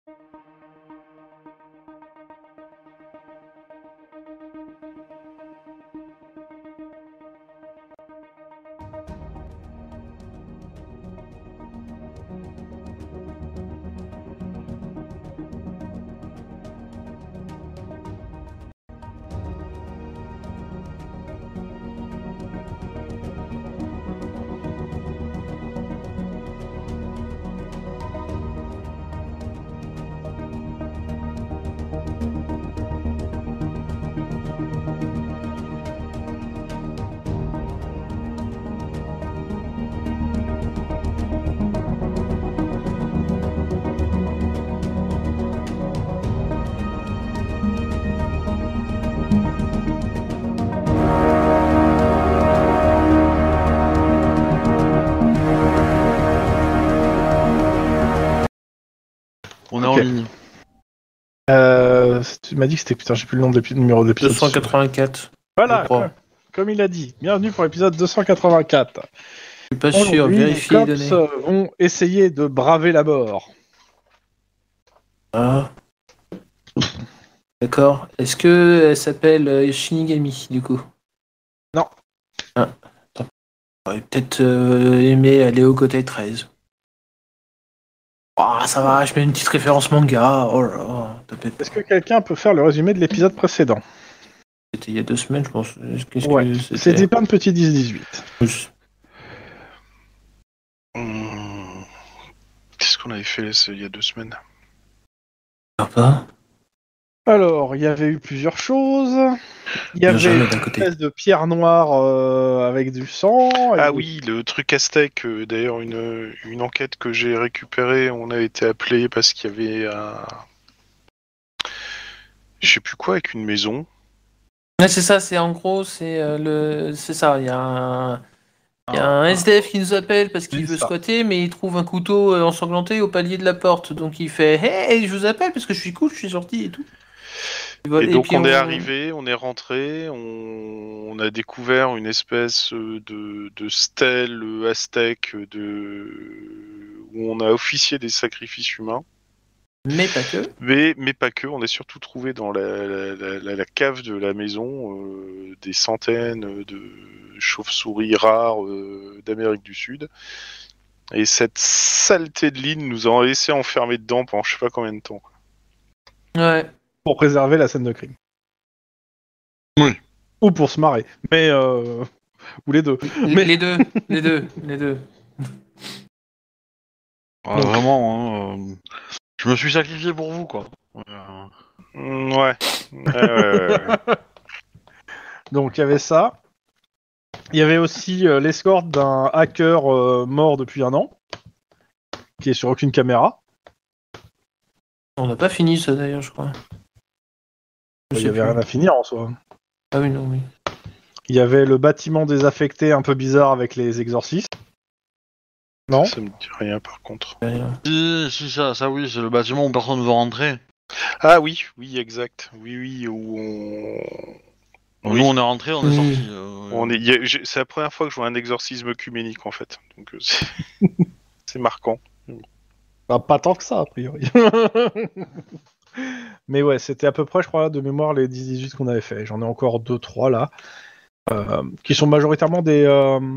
On est en ligne. Tu m'as dit que c'était... Putain, j'ai plus le numéro d'épisode. 284. Voilà, comme il a dit. Bienvenue pour l'épisode 284. Je suis pas sûr, vérifier les les données. cops vont essayer de braver la mort. Ah. D'accord. Est-ce que elle s'appelle Shinigami, du coup? Non. Ah. J'aurais peut-être aimé aller au côté 13. Ah, ça va, je mets une petite référence manga. Oh là là, Est-ce que quelqu'un peut faire le résumé de l'épisode précédent? C'était il y a 2 semaines, je pense. Qu'est-ce Ouais, que c'était plein de petits 10-18. Qu'est-ce qu'on avait fait il y a 2 semaines? Pas. Alors, il y avait eu plusieurs choses. Il y avait une espèce de pierre noire avec du sang. Ah oui, le truc aztèque. D'ailleurs, une enquête que j'ai récupérée, on a été appelé parce qu'il y avait un... Je sais plus quoi, avec une maison. Ouais, c'est ça, c'est en gros, c'est ça, il y a un SDF qui nous appelle parce qu'il veut squatter, mais il trouve un couteau ensanglanté au palier de la porte, donc il fait « Hey, je vous appelle parce que je suis cool, je suis sorti et tout ». Et donc on est arrivé, on est rentré, on a découvert une espèce de stèle aztèque où on a officié des sacrifices humains. Mais pas que. Mais pas que, on a surtout trouvé dans la cave de la maison des centaines de chauves-souris rares d'Amérique du Sud. Et cette saleté de ligne nous a laissé enfermer dedans pendant je sais pas combien de temps. Ouais. Pour préserver la scène de crime. Oui. Ou pour se marrer. Mais ou les deux. Les deux. Donc... Vraiment, je me suis sacrifié pour vous, quoi. Ouais. Donc il y avait ça. Il y avait aussi l'escorte d'un hacker mort depuis 1 an, qui est sur aucune caméra. On n'a pas fini ça d'ailleurs, je crois. Il y avait rien à finir en soi. Ah oui, non, oui. Il y avait le bâtiment désaffecté un peu bizarre avec les exorcistes. Non. Ça me dit rien par contre. Si, ça oui, c'est le bâtiment où personne ne veut rentrer. Ah oui, exact. Oui, où on... Nous on est rentré, on est sorti. C'est la première fois que je vois un exorcisme œcuménique en fait. Donc c'est marquant. Bah, pas tant que ça, a priori. Mais ouais, c'était à peu près, je crois, de mémoire, les 10-18 qu'on avait fait. J'en ai encore 2-3 là. Qui sont majoritairement des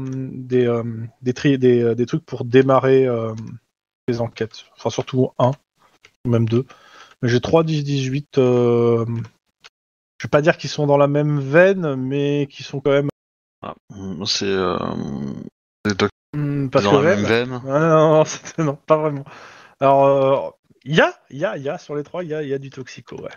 trucs pour démarrer les enquêtes. Enfin, surtout 1, ou même 2. Mais j'ai 3 10-18. Je vais pas dire qu'ils sont dans la même veine, mais qui sont quand même... C'est... parce dans que la même veine. Non, pas vraiment. Alors, il y a sur les 3, il y a du toxico, ouais.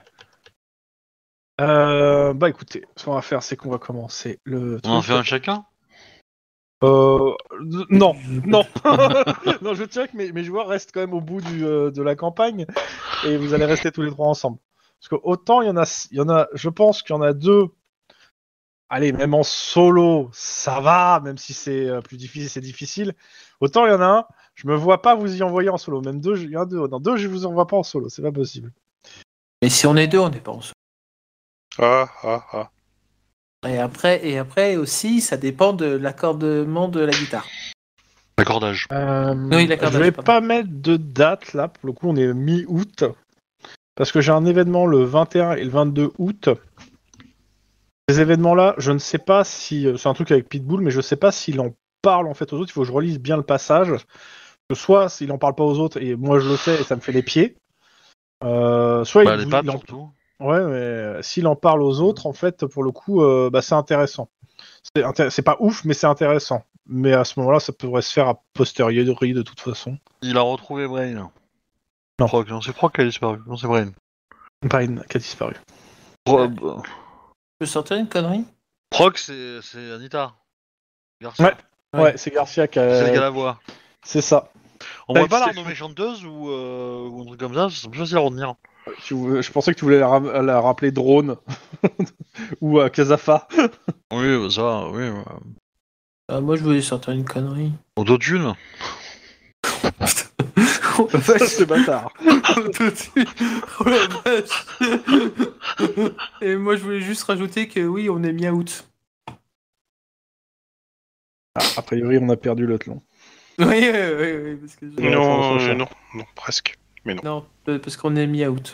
Bah écoutez, ce qu'on va faire, c'est qu'on va commencer le truc. On en fait un chacun? Non. Non, je tiens que mes joueurs restent quand même au bout de la campagne et vous allez rester tous les 3 ensemble. Parce que autant il y en a, je pense qu'il y en a 2. Allez, même en solo, ça va, même si c'est plus difficile, c'est difficile. Autant il y en a un, je me vois pas vous y envoyer en solo. Même 2, il y en a 2. Dans 2, je vous envoie pas en solo, c'est pas possible. Mais si on est 2, on n'est pas en solo. Ah. Et après aussi, ça dépend de l'accordement de la guitare. L'accordage. Oui, je vais pas mettre de date là, pour le coup on est mi-août. Parce que j'ai un événement le 21 et le 22 août. Ces événements-là, je ne sais pas si... C'est un truc avec Pitbull, mais je sais pas s'il en parle en fait aux autres. Il faut que je relise bien le passage. Que soit s'il en parle pas aux autres et moi je le sais et ça me fait les pieds. Soit Les pattes surtout. Ouais, mais s'il en parle aux autres, en fait, pour le coup, c'est intéressant. C'est pas ouf, mais c'est intéressant. Mais à ce moment-là, ça pourrait se faire a posteriori de toute façon. Il a retrouvé Brain. Non. Proc, non, c'est Proc qui a disparu. Non, c'est Brain. Brain qui a disparu. Je peux sortir une connerie? Proc, c'est Anita. Garcia. Ouais, c'est Garcia qui a... C'est le gars à la voix. C'est ça. On pourrait pas la renommer chanteuse ou un truc comme ça, c'est plus facile à retenir. Je pensais que tu voulais la rappeler Drone ou Kazafa. Oui, ça, oui. Moi, je voulais sortir une connerie. Autotune. Oh la Ça, vache. c'est bâtard. Oh la vache. Et moi, je voulais juste rajouter que oui, on est mi-août. A priori, on a perdu l'autre long. Oui, parce que Non, presque. Mais non. Non, parce qu'on est mi-août.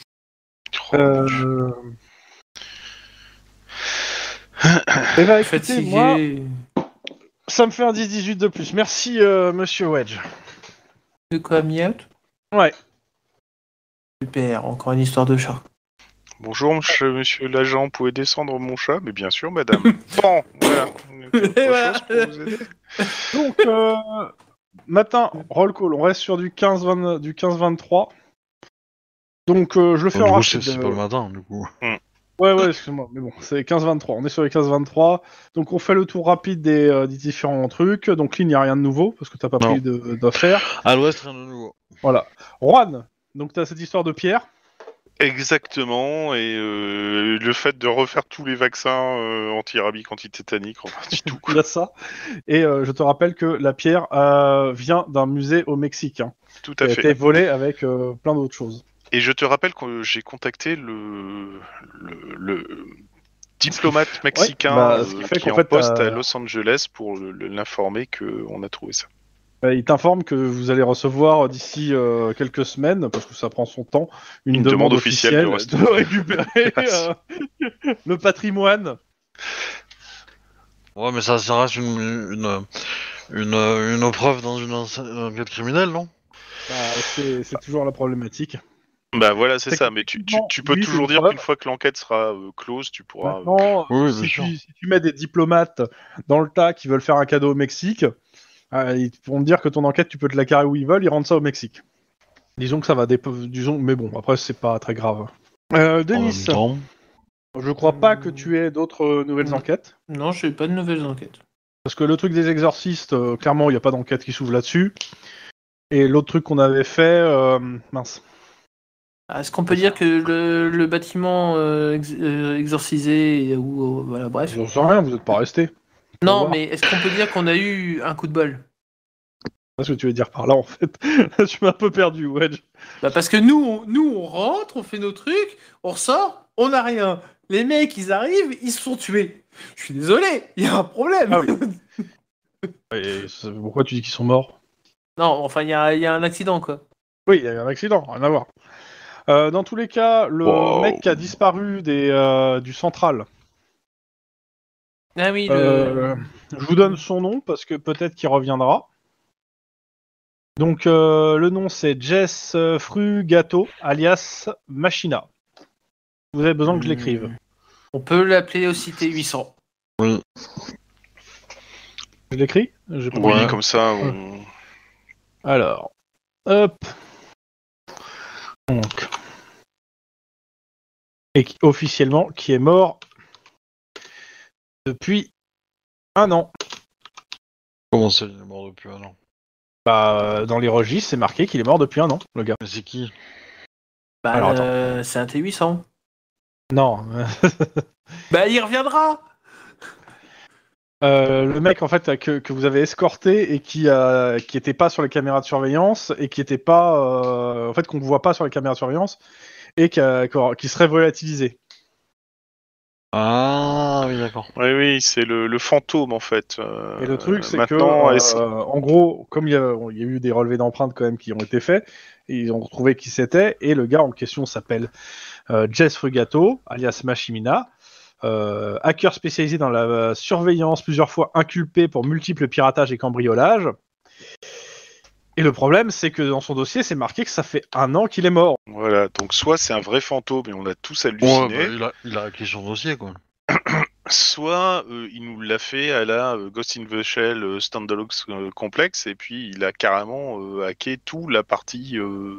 Eh ben, écoutez, Fatigué. moi, ça me fait un 10-18 de plus. Merci, monsieur Wedge. De quoi, mi-août? Ouais. Super, encore une histoire de chat. Bonjour, monsieur l'agent, vous pouvez descendre mon chat? Mais bien sûr, madame. Bon, voilà. Autre chose pour vous aider? Donc, matin, roll call, on reste sur du 15-23. Donc, je le fais Du en coup, rapide. c'est pas le matin, du coup. Ouais, excuse-moi, mais bon, c'est 15-23. On est sur les 15-23. Donc, on fait le tour rapide des différents trucs. Donc, là, il n'y a rien de nouveau, parce que t'as pas pris d'affaires. À l'ouest, rien de nouveau. Voilà. Juan, donc t'as cette histoire de Pierre. Exactement, et le fait de refaire tous les vaccins anti-rabiques, anti-tétaniques, enfin, du tout. Il y a ça. Et je te rappelle que la pierre vient d'un musée au Mexique. Hein. Tout à Elle a fait. été volée avec plein d'autres choses. Et je te rappelle que j'ai contacté le diplomate mexicain ce qui fait qui est qu'en en fait, poste à Los Angeles pour l'informer qu'on a trouvé ça. Il t'informe que vous allez recevoir d'ici quelques semaines, parce que ça prend son temps, une demande officielle de récupérer le patrimoine. Ouais, mais ça reste une preuve dans une enquête criminelle, non? C'est toujours la problématique. Bah voilà, c'est ça, mais tu peux toujours dire qu'une fois que l'enquête sera close, tu pourras... Maintenant, si tu mets des diplomates dans le tas qui veulent faire un cadeau au Mexique, ils vont te dire que ton enquête, tu peux te la carrer où ils veulent, ils rendent ça au Mexique. Disons que ça va mais bon, après, c'est pas très grave. Denis, je crois pas que tu aies d'autres nouvelles enquêtes. Non, je n'ai pas de nouvelles enquêtes. Parce que le truc des exorcistes, clairement, il n'y a pas d'enquête qui s'ouvre là-dessus. Et l'autre truc qu'on avait fait, mince. Est-ce qu'on peut dire que le bâtiment exorcisé ou voilà, bref. J'en sais rien, vous n'êtes pas resté. Non, mais est-ce qu'on peut dire qu'on a eu un coup de bol? C'est ce que tu veux dire par là, en fait. Je m'ai un peu perdu, Wedge. Bah parce que nous, on rentre, on fait nos trucs, on ressort, on n'a rien. Les mecs, ils arrivent, ils se sont tués. Je suis désolé, il y a un problème. Ah oui. Et pourquoi tu dis qu'ils sont morts? Non, enfin, il y a un accident, quoi. Oui, il y a eu un accident, rien à voir. Dans tous les cas, le mec qui a disparu du central. Ah oui, je vous donne son nom parce que peut-être qu'il reviendra. Donc le nom c'est Jess Frugato, alias Machina. Vous avez besoin que je l'écrive. On peut l'appeler aussi T800. Oui. Je l'écris? Oui, comme ça, Alors, hop. Donc. Et officiellement, qui est mort depuis 1 an. Comment ça, il est mort depuis 1 an? Bah, dans les registres, c'est marqué qu'il est mort depuis 1 an, le gars. Mais c'est qui? Bah, alors, c'est un T800. Non. Bah, il reviendra. Le mec en fait que vous avez escorté et qui était pas sur les caméras de surveillance et qui était pas en fait qu'on ne voit pas sur les caméras de surveillance et qui serait volatilisé. Ah oui, d'accord. Oui, c'est le fantôme en fait. Et le truc, c'est que, maintenant, en gros, comme il y a eu des relevés d'empreintes quand même qui ont été faits, et ils ont retrouvé qui c'était, et le gars en question s'appelle Jess Frugato, alias Machimina, hacker spécialisé dans la surveillance, plusieurs fois inculpé pour multiples piratages et cambriolages. Et le problème, c'est que dans son dossier, c'est marqué que ça fait 1 an qu'il est mort. voilà, donc soit c'est un vrai fantôme et on a tous Ouais, halluciné, il a hacké son dossier, quoi. soit il nous l'a fait à la Ghost in the Shell Standalone Complex et puis il a carrément hacké tout la partie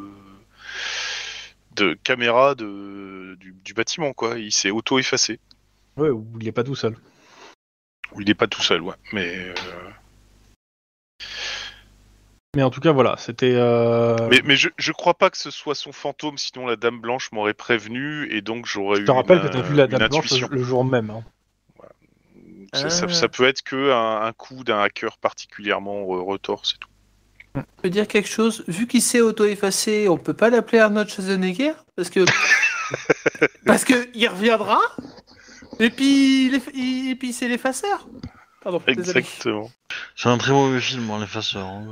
de caméra du bâtiment, quoi. Il s'est auto-effacé. Ouais, ou il est pas tout seul. Ou il n'est pas tout seul, ouais. Mais en tout cas, voilà, c'était... Mais je crois pas que ce soit son fantôme, sinon la Dame Blanche m'aurait prévenu et donc j'aurais eu Je te rappelle que une, t'as vu la une Dame Blanche intuition. le jour même. Hein. Ça peut être que un coup d'un hacker particulièrement retors, c'est tout. Je peux dire quelque chose. Vu qu'il s'est auto-effacé, on peut pas l'appeler Arnold Schwarzenegger parce que il reviendra. Et puis c'est l'effaceur. Pardon. Désolé. Exactement. C'est un très mauvais film, hein, l'effaceur. Hein.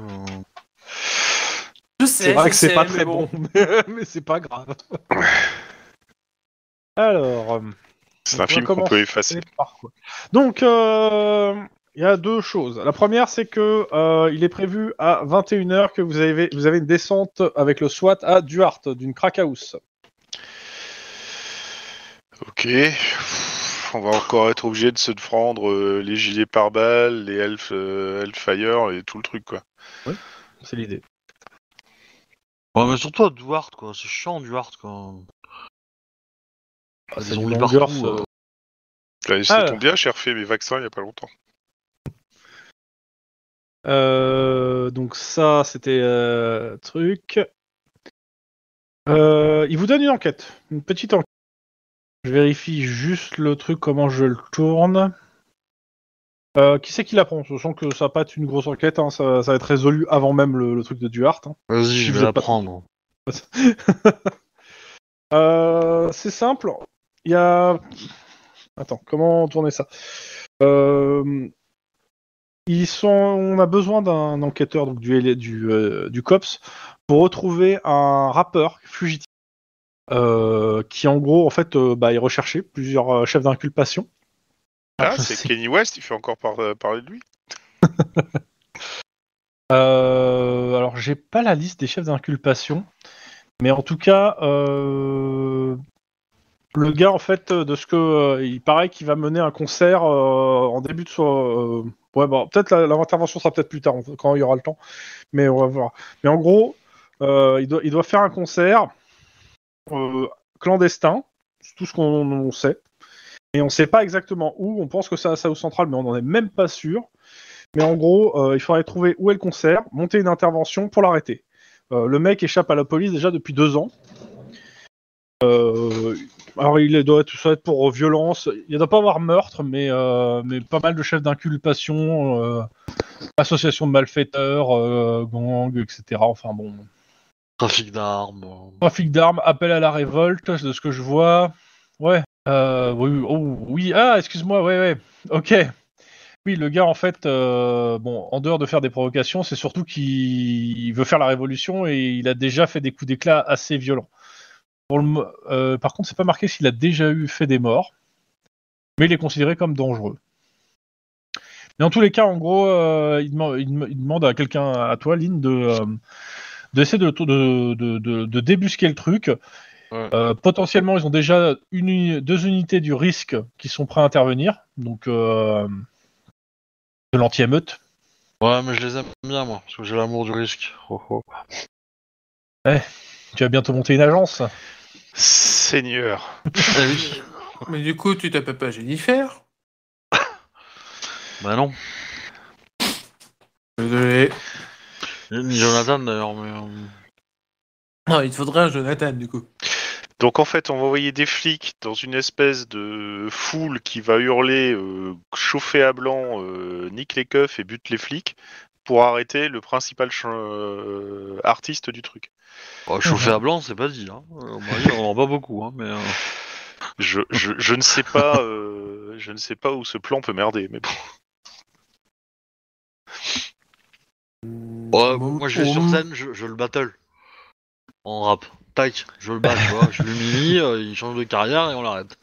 Je sais. C'est vrai que c'est pas mais très bon, mais c'est pas grave. Alors... C'est Donc, un film qu'on peut effacer. par quoi. Donc, il y a 2 choses. La première, c'est que il est prévu à 21h que vous avez une descente avec le SWAT à Duarte, d'une crack house. Ok. On va encore être obligé de se prendre les gilets pare-balles, les Hellfire et tout le truc, quoi. Oui, c'est l'idée. Ouais, mais surtout à Duarte, quoi. C'est chiant, Duarte, quoi. C'est Ils ont du mis longueur, partout. Ça tombe bien, j'ai refait mes vaccins il y a pas longtemps. Donc ça, c'était truc. Il vous donne une enquête, une petite enquête. Je vérifie juste le truc, comment je le tourne. Qui c'est qui la prend? Je sens que ça va pas être une grosse enquête, hein, ça va être résolu avant même le truc de Duarte. Hein. Vas-y, Si je vous vais êtes la pas- prendre. C'est simple. Il y a... Attends, comment tourner ça? On a besoin d'un enquêteur donc du COPS pour retrouver un rappeur fugitif qui en gros en fait est recherché, plusieurs chefs d'inculpation. Ah, c'est Kenny West, il fait encore parler de lui. Alors j'ai pas la liste des chefs d'inculpation, mais en tout cas le gars en fait de ce que il paraît qu'il va mener un concert en début de ouais bon peut-être l'intervention sera peut-être plus tard quand il y aura le temps, mais on va voir. Mais en gros il doit faire un concert clandestin, c'est tout ce qu'on sait. Et on sait pas exactement où, on pense que c'est à South Central, mais on n'en est même pas sûr. Mais en gros, il faudrait trouver où est le concert, monter une intervention pour l'arrêter. Le mec échappe à la police déjà depuis 2 ans. Alors il doit être pour violence, il ne doit pas avoir meurtre, mais pas mal de chefs d'inculpation, association de malfaiteurs, gang, etc. Enfin bon. Trafic d'armes. Trafic d'armes, appel à la révolte, de ce que je vois. Ouais. Oui, oh, oui. Ah, excuse-moi, ouais. Ok. Oui, le gars, en fait, en dehors de faire des provocations, c'est surtout qu'il veut faire la révolution et il a déjà fait des coups d'éclat assez violents. Par contre, c'est pas marqué s'il a déjà fait des morts, mais il est considéré comme dangereux. Mais en tous les cas, en gros, il demande à quelqu'un, à toi, Lynn, d'essayer de débusquer le truc. Ouais. Potentiellement, ils ont déjà 2 unités du risque qui sont prêts à intervenir, donc de l'anti-émeute. Ouais, mais je les aime bien, moi, parce que j'ai l'amour du risque. Tu vas bientôt monter une agence. Seigneur. Eh oui. Mais du coup, tu t'appelles pas Jennifer? Bah non. Désolé. Ni Jonathan, d'ailleurs, mais... Non, il te faudrait un Jonathan, du coup. Donc en fait, on va envoyer des flics dans une espèce de foule qui va hurler chauffer à blanc, nique les keufs et bute les flics pour arrêter le principal artiste du truc. Chauffer à blanc, c'est pas dit. Hein. On en pas beaucoup, hein, mais... Je ne sais pas, je ne sais pas où ce plan peut merder, mais bon. Moi je vais sur scène, je le battle. En rap. Tac, je le bats, tu vois. Je l'humilie, il change de carrière et on l'arrête.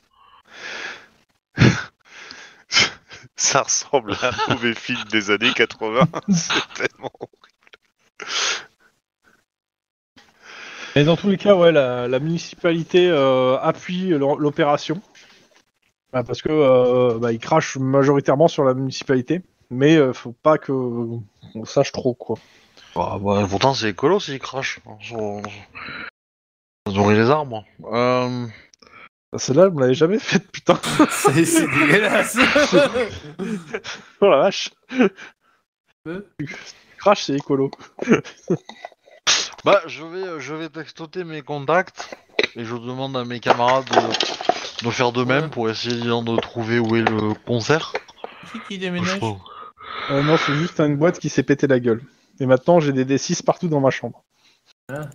Ça ressemble à un mauvais film des années 80. C'est tellement... Et dans tous les cas, ouais, la municipalité appuie l'opération. Parce que ils crachent majoritairement sur la municipalité. Mais faut pas que on sache trop, quoi. Pourtant c'est écolo s'il crache. Ils ont les arbres. Celle-là, vous l'avez jamais faite, putain. C'est dégueulasse. Oh la vache. Euh. Crash, c'est écolo. Je vais textoter mes contacts et je demande à mes camarades de faire de même pour essayer de trouver où est le concert. Qui déménage? Non, c'est juste une boîte qui s'est pété la gueule. Et maintenant, j'ai des D6 partout dans ma chambre. Ah.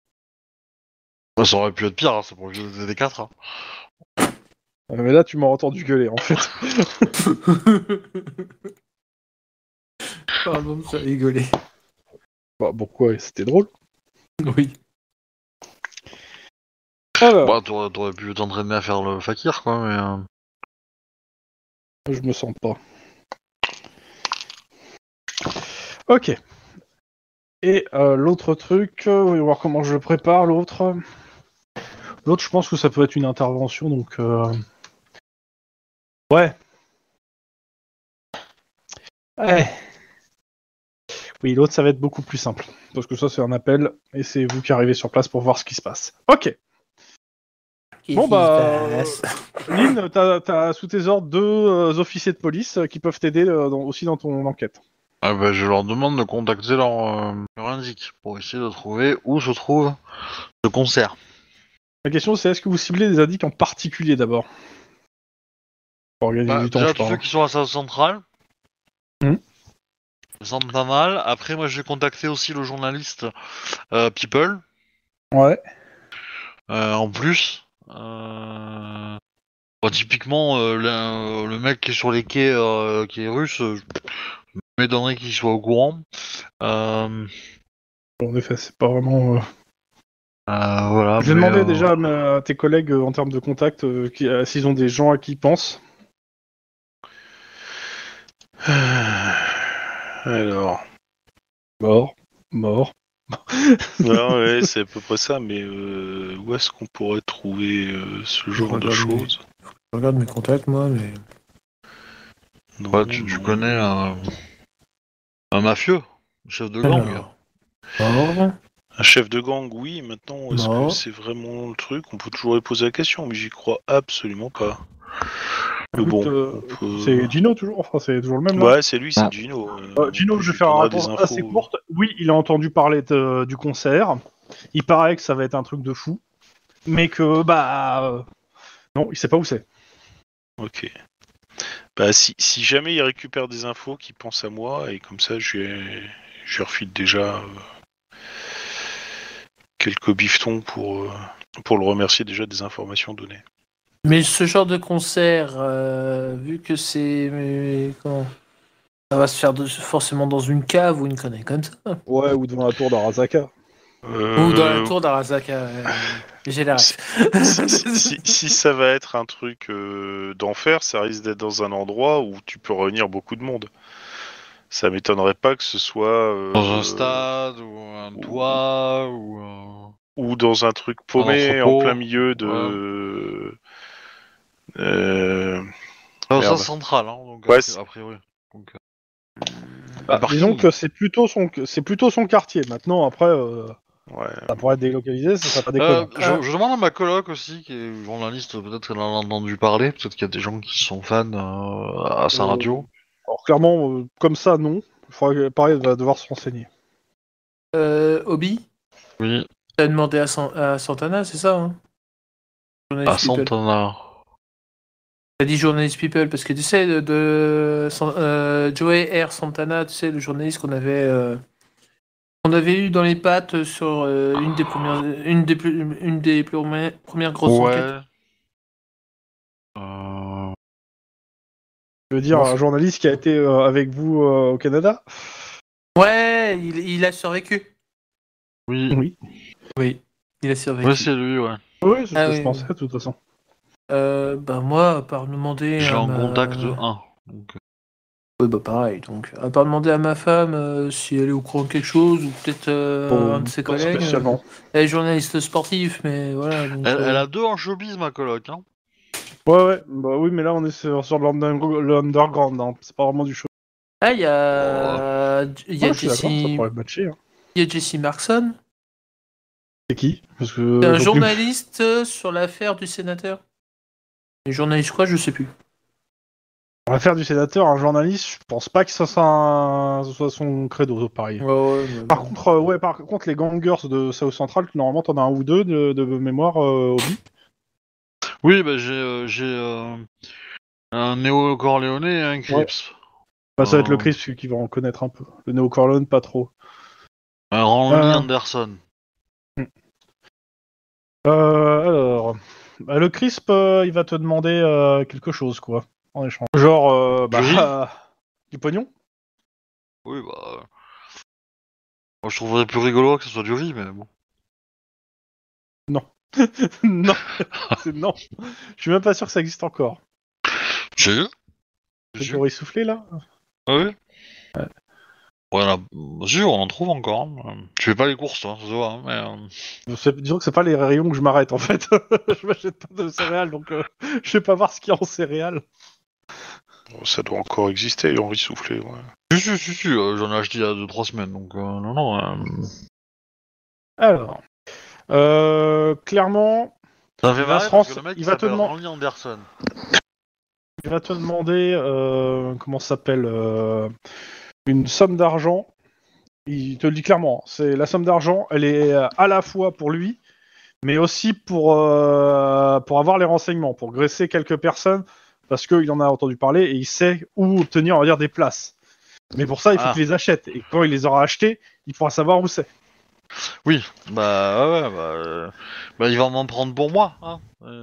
Ça aurait pu être pire, hein, c'est pour que j'ai des 4. Hein. Mais là, tu m'as entendu gueuler, en fait. Pardon, ça a rigolé. Bah, pourquoi? C'était drôle. Oui. Alors, T'aurais pu t'entraîner à faire le fakir, quoi, mais... je me sens pas. Ok. Et l'autre truc, on va voir comment je le prépare, l'autre. L'autre, je pense que ça peut être une intervention, donc... Ouais. Ouais. Oui, l'autre, ça va être beaucoup plus simple. Parce que ça, c'est un appel, et c'est vous qui arrivez sur place pour voir ce qui se passe. Ok. Bon, bah... Lynn, t'as sous tes ordres 2 officiers de police qui peuvent t'aider aussi dans ton enquête. je leur demande de contacter leur indique pour essayer de trouver où se trouve le concert. La question, c'est est-ce que vous ciblez des indices en particulier, d'abord? Pour gagner du temps, déjà, je tous parle. ceux qui sont à South Central. Ça semble pas mal. Après, moi, je vais contacter aussi le journaliste People. Ouais. En plus, typiquement, le mec qui est sur les quais, qui est russe, je m'étonnerait qu'il soit au courant. En effet, c'est pas vraiment... Voilà. Je vais demander déjà à tes collègues en termes de contact s'ils ont des gens à qui ils pensent. Alors... Mort. Non, ouais, c'est à peu près ça, mais où est-ce qu'on pourrait trouver ce genre de choses? Je regarde mes contacts, moi, mais... Non, tu connais un mafieux, chef de gang. Alors... Un chef de gang, oui, maintenant, est-ce que c'est vraiment le truc? On peut toujours lui poser la question, mais j'y crois absolument pas. Mais bon, c'est Gino toujours, enfin c'est toujours le même là. Ouais, c'est lui, c'est Gino. Gino, je vais faire une réponse assez courte. Oui, il a entendu parler du concert. Il paraît que ça va être un truc de fou, mais que non, il sait pas où c'est. Ok. Bah si jamais il récupère des infos, qu'il pense à moi et comme ça, je lui refile déjà quelques bifetons pour le remercier déjà des informations données. Mais ce genre de concert, vu que c'est... comment ça va se faire forcément dans une cave ou une connerie comme ça. Ouais, ou devant la tour d'Arasaka. Ou dans la tour d'Arasaka. J'ai la ref. Si ça va être un truc d'enfer, ça risque d'être dans un endroit où tu peux réunir beaucoup de monde. Ça m'étonnerait pas que ce soit... dans un stade, ou un toit, ou dans un truc paumé en plein milieu de... ça central, hein, donc, ouais, a priori. Donc, disons que c'est plutôt son quartier. Maintenant, après, ça pourrait être délocalisé, ça serait pas déconnant. je demande à ma coloc aussi, qui est journaliste, peut-être qu'elle en a entendu parler, peut-être qu'il y a des gens qui sont fans à sa radio. Alors clairement, comme ça, non. Il faudrait, pareil, elle va devoir se renseigner. Obi, Oui. t'as demandé à Santana, c'est ça, hein? À Santana. T'as dit journaliste People, parce que tu sais, Joey R. Santana, tu sais, le journaliste qu'on avait eu dans les pattes sur une des premières grosses enquêtes. Je veux dire, un journaliste qui a été avec vous au Canada? Ouais, il a survécu. Oui. Oui. Il a survécu. Ouais, c'est lui, ouais. Oui, c'est ce Ah que oui, je pensais, oui. de toute façon. Bah moi, à part demander J'ai à un ma... contact de 1. Donc, Ouais, bah pareil, donc à part demander à ma femme si elle est au courant de quelque chose, ou peut-être un de ses Pas collègues. spécialement. Elle est journaliste sportif, mais voilà. Donc, elle a 2 en showbiz, ma coloc. Hein. Ouais, bah oui, mais là, on est sur de l'underground, hein. C'est pas vraiment du show. Ah, il y Oh. a... Il y a Ouais, je suis d'accord, ça Jesse... pourrait matcher, hein. Il y a Jesse Markson. C'est qui? Parce C'est que... un donc, journaliste sur l'affaire du sénateur. Un journaliste quoi, je sais plus. l'affaire du sénateur, un journaliste, je pense pas que ça soit son credo, pareil. Ouais, mais Par bon. contre, par contre, les gangers de South Central, normalement, t'en as un ou deux de mémoire, Obi. Oui, bah j'ai un néo-corléonais et un Crips. Bah, ça va être le Chris, celui qui va en connaître un peu. Le Neo Corleone, pas trop. Un Randy Anderson. Alors... Bah, le Crisp, il va te demander quelque chose, quoi, en échange. Genre, Du riz du pognon? Oui, bah... Moi, je trouverais plus rigolo que ce soit du riz, mais bon. Non, c'est non. Je suis même pas sûr que ça existe encore. J'ai eu. C'est le riz soufflé, là? Ah oui. Ouais, sûr, on en trouve encore. Hein. Je fais pas les courses, hein, ça se voit, hein, mais... Disons que c'est pas les rayons que je m'arrête, en fait. Je m'achète pas de céréales, donc je vais pas voir ce qu'il y a en céréales. Ça doit encore exister, le riz soufflé, ouais. Si, j'en ai acheté il y a 2-3 semaines, donc non. Alors, clairement, Ça me fait il va marrer se parce que rense- le mec il il va te s'appelle demander- Randy Anderson. il va te demander, comment ça s'appelle, une somme d'argent. Il te le dit clairement, c'est la somme d'argent, elle est à la fois pour lui, mais aussi pour avoir les renseignements, pour graisser quelques personnes, parce qu'il en a entendu parler et il sait où obtenir, on va dire, des places. Mais pour ça, il faut qu'il les achète, et quand il les aura achetés, il pourra savoir où c'est. Oui, bah bah il va m'en prendre pour moi. Hein.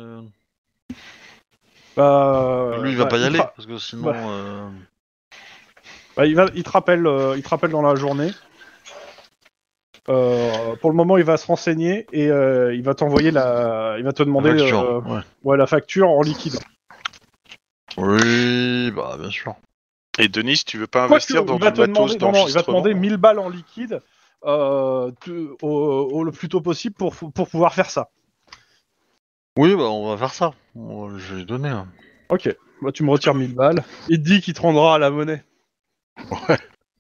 Lui il va pas y aller, parce que sinon... il te rappelle dans la journée. Pour le moment, il va se renseigner et il va t'envoyer il va te demander la facture en liquide. Oui, bah bien sûr. Et Denis, tu veux pas investir dans du matos d'enregistrement? Non, il va te demander 1000 balles en liquide le plus tôt possible pour pouvoir faire ça. Oui, bah on va faire ça. Je vais lui donner. Hein. Ok, bah, tu me retires 1000 balles. Il te dit qu'il te rendra à la monnaie. Ouais.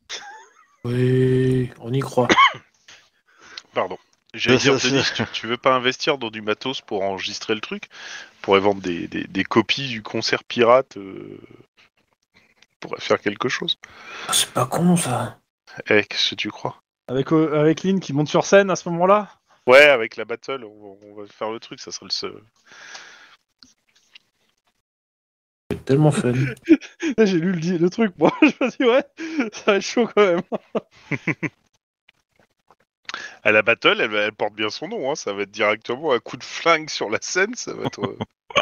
Oui, on y croit. Pardon. J'allais dire, Denis, tu veux pas investir dans du matos pour enregistrer le truc? On pourrait vendre des copies du concert pirate pourrait faire quelque chose. Ah, c'est pas con ça. Eh, qu'est-ce que tu crois? Avec Lynn qui monte sur scène à ce moment-là. Ouais, avec la battle, on va faire le truc, ça sera le seul. C'est tellement fun. Là, j'ai lu le truc, moi. Je me dis, ouais, ça va être chaud quand même. À la battle, elle porte bien son nom, hein. Ça va être directement un coup de flingue sur la scène, ça va être...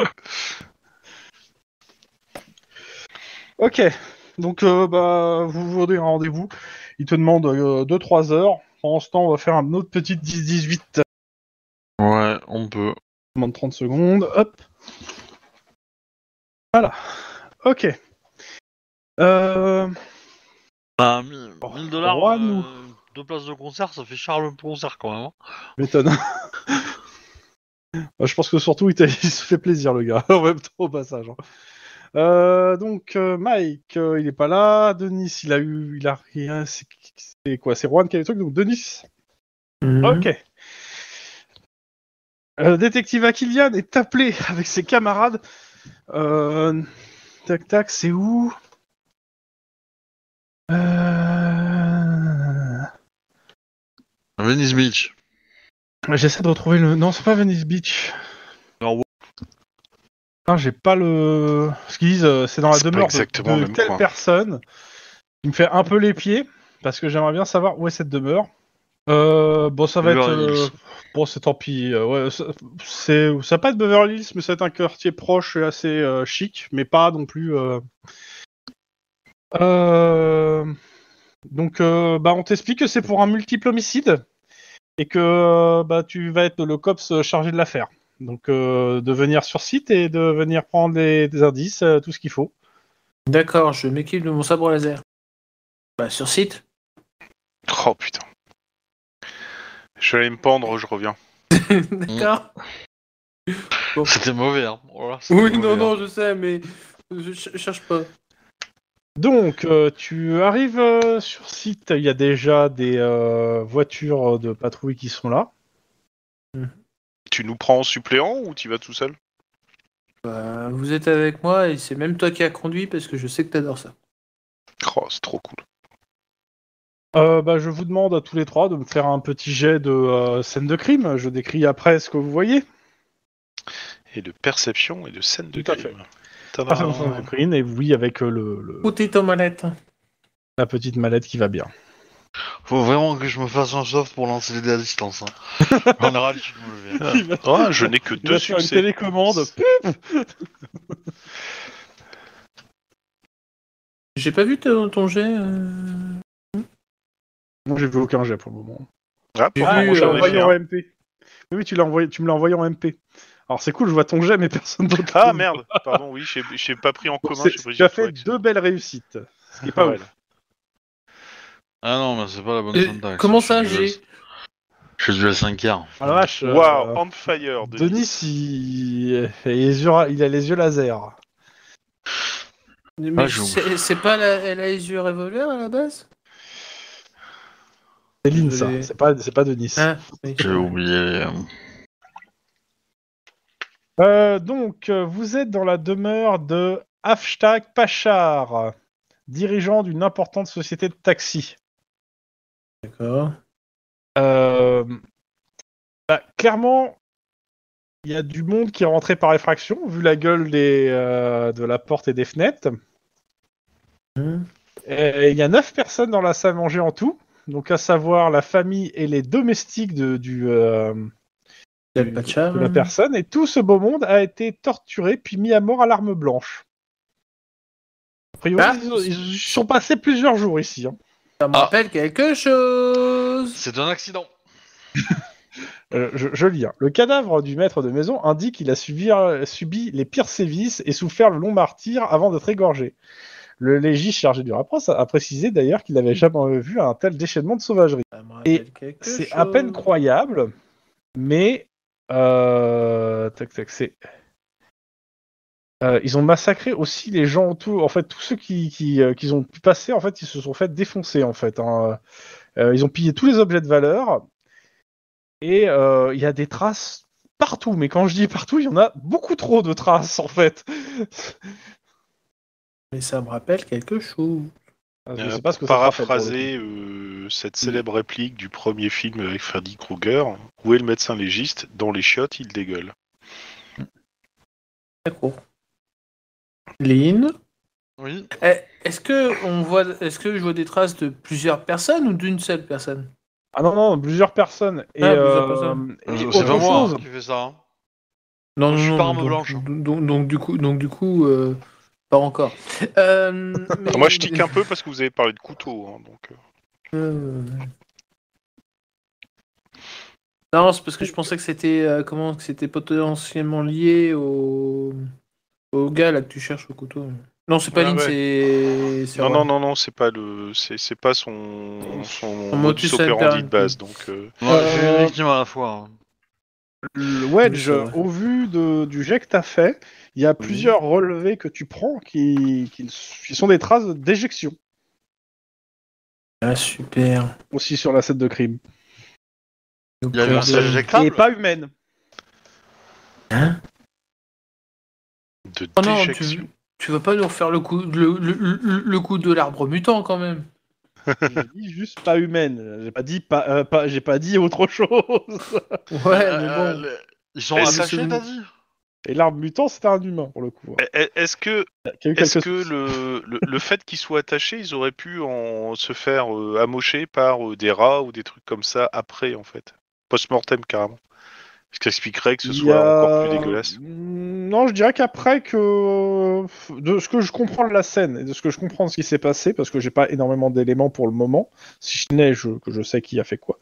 Ok, donc vous vous donnez un rendez-vous. Il te demande 2-3 heures. Pendant ce temps, on va faire un autre petit 10-18. Ouais, on peut. Moins de 30 secondes. Hop. Voilà. Ok. Bah, 1000 $, Juan, 2 places de concert, ça fait cher le concert quand même. Hein. M'étonne. Je pense que surtout, il se fait plaisir, le gars, en même temps, au passage. Donc, Mike, il est pas là. Denis, il a rien. C'est quoi? C'est Juan qui a les trucs, donc Denis. Ok. Détective Aquilian est appelé avec ses camarades. Tac, c'est où? Venice Beach. J'essaie de retrouver le... Non, c'est pas Venice Beach. Non, j'ai pas le... Ce qu'ils disent, c'est dans la demeure de telle coin. personne. Il me fait un peu les pieds, parce que j'aimerais bien savoir où est cette demeure. Bon, ça va être... Bon, c'est tant pis. Ouais, ça va pas être Beverly Hills, mais ça va être un quartier proche et assez chic, mais pas non plus... Donc, on t'explique que c'est pour un multiple homicide et que tu vas être le cops chargé de l'affaire. Donc, de venir sur site et de venir prendre des indices, tout ce qu'il faut. D'accord, je m'équipe de mon sabre laser. Sur site. Oh putain. Je vais aller me pendre, je reviens. D'accord. C'était mauvais, hein. Voilà, Oui, non, je sais, mais je cherche pas. Donc, tu arrives sur site, il y a déjà des voitures de patrouille qui sont là. Tu nous prends en suppléant ou tu vas tout seul? Vous êtes avec moi et c'est même toi qui as conduit parce que je sais que t'adores ça. Oh, c'est trop cool. Je vous demande à tous les trois de me faire un petit jet de scène de crime. Je décris après ce que vous voyez. Et de perception et de scène de Tout à crime. Ah, scène de crime, et oui, avec Où t'es ton mallette? la petite mallette qui va bien. Faut vraiment que je me fasse un soft pour lancer les dés à distance. Hein. En général, je me lever. Oh, je n'ai que Il 2 va faire une succès. télécommande. J'ai pas vu ton jet. Moi, j'ai vu aucun jet pour le moment. Ah, J'ai pourtant, vu, moi, Tu j'en l'as ai envoyé fait en un. MP. Oui, tu me l'as envoyé en MP. Alors c'est cool, je vois ton jet, mais personne d'autre. Ah merde, pardon, oui, j'ai pas pris en Donc, commun. J'ai pris tu as fait direct. 2 belles réussites, ce qui est pas Ouais. ouf. Ah non, mais c'est pas la bonne syntaxe. Comment ça, Je suis du L5R. Ah la vache. Wow, on fire, Denis, il a les yeux laser. Mais j'ouvre. c'est pas elle a les yeux revolver à la base? C'est Lynn, ça. Désolé. C'est pas Denis. Ah, oui. J'ai oublié. Donc, vous êtes dans la demeure de Hashtag Pachar, dirigeant d'une importante société de taxi. D'accord. Clairement, il y a du monde qui est rentré par effraction, vu la gueule de la porte et des fenêtres. Il y a 9 personnes dans la salle à manger en tout, donc à savoir la famille et les domestiques de la personne, et tout ce beau monde a été torturé puis mis à mort à l'arme blanche. A priori, ils sont passés plusieurs jours ici. Hein. Ça me rappelle quelque chose. C'est un accident. Je lis. Hein. Le cadavre du maître de maison indique qu'il a subi les pires sévices et souffert le long martyre avant d'être égorgé. Le légiste chargé du rapport a précisé d'ailleurs qu'il n'avait jamais vu un tel déchaînement de sauvagerie. Et c'est à peine croyable, mais ils ont massacré aussi les gens autour. En fait, tous ceux qu'ils ont pu passer, en fait, ils se sont fait défoncer. En fait, hein. Ils ont pillé tous les objets de valeur et il y a des traces partout. Mais quand je dis partout, il y en a beaucoup trop de traces, en fait. Mais ça me rappelle quelque chose. Je sais pas ce que ça te rappelle, paraphraser cette célèbre réplique du premier film avec Freddy Krueger, où est le médecin légiste? Dans les chiottes, il dégueule. D'accord. Lynn, Oui. est-ce que je vois des traces de plusieurs personnes ou d'une seule personne? Ah non, plusieurs personnes. Et, plusieurs personnes. et C'est autre pas moi chose. qui fais ça. Hein. Non, je suis non, pas non, arme blanche. Donc du coup, pas encore. Mais- Moi, je tique un peu parce que vous avez parlé de couteau. Hein, donc, Non, c'est parce que je pensais que c'était que c'était potentiellement lié au gars là que tu cherches au couteau. Non, c'est pas Ah, Lynn, ouais. c'est Non, Erwan. non, c'est pas c'est pas son modus modus operandi operandi. de base. Donc, J'ai une victime à la fois. Hein. Le Wedge, Oui, c'est vrai. au vu du jet que tu as fait, il y a plusieurs relevés que tu prends qui sont des traces d'éjection. Ah, super. Aussi sur la scène de crime. Donc, Il y a eu un siège éjectable. Et pas humaine. Hein? de Oh non, déjection. tu vas pas nous refaire le coup de l'arbre mutant quand même. J'ai dit juste pas humaine. J'ai pas dit j'ai pas dit autre chose. Ouais, mais bon. Ils sont Et attachés, c'est- t'as dit? Et l'arbre mutant, c'était un humain pour le coup. Est-ce que Qui a eu Est-ce quelques que soucis. le fait qu'ils soient attachés, ils auraient pu se faire amocher par des rats ou des trucs comme ça après, en fait? Post-mortem, carrément. Ce qui expliquerait que ce Il y soit a- encore plus dégueulasse. Non, je dirais qu'après que de ce que je comprends de la scène et de ce que je comprends de ce qui s'est passé, parce que j'ai pas énormément d'éléments pour le moment, si ce n'est que je sais qui a fait quoi.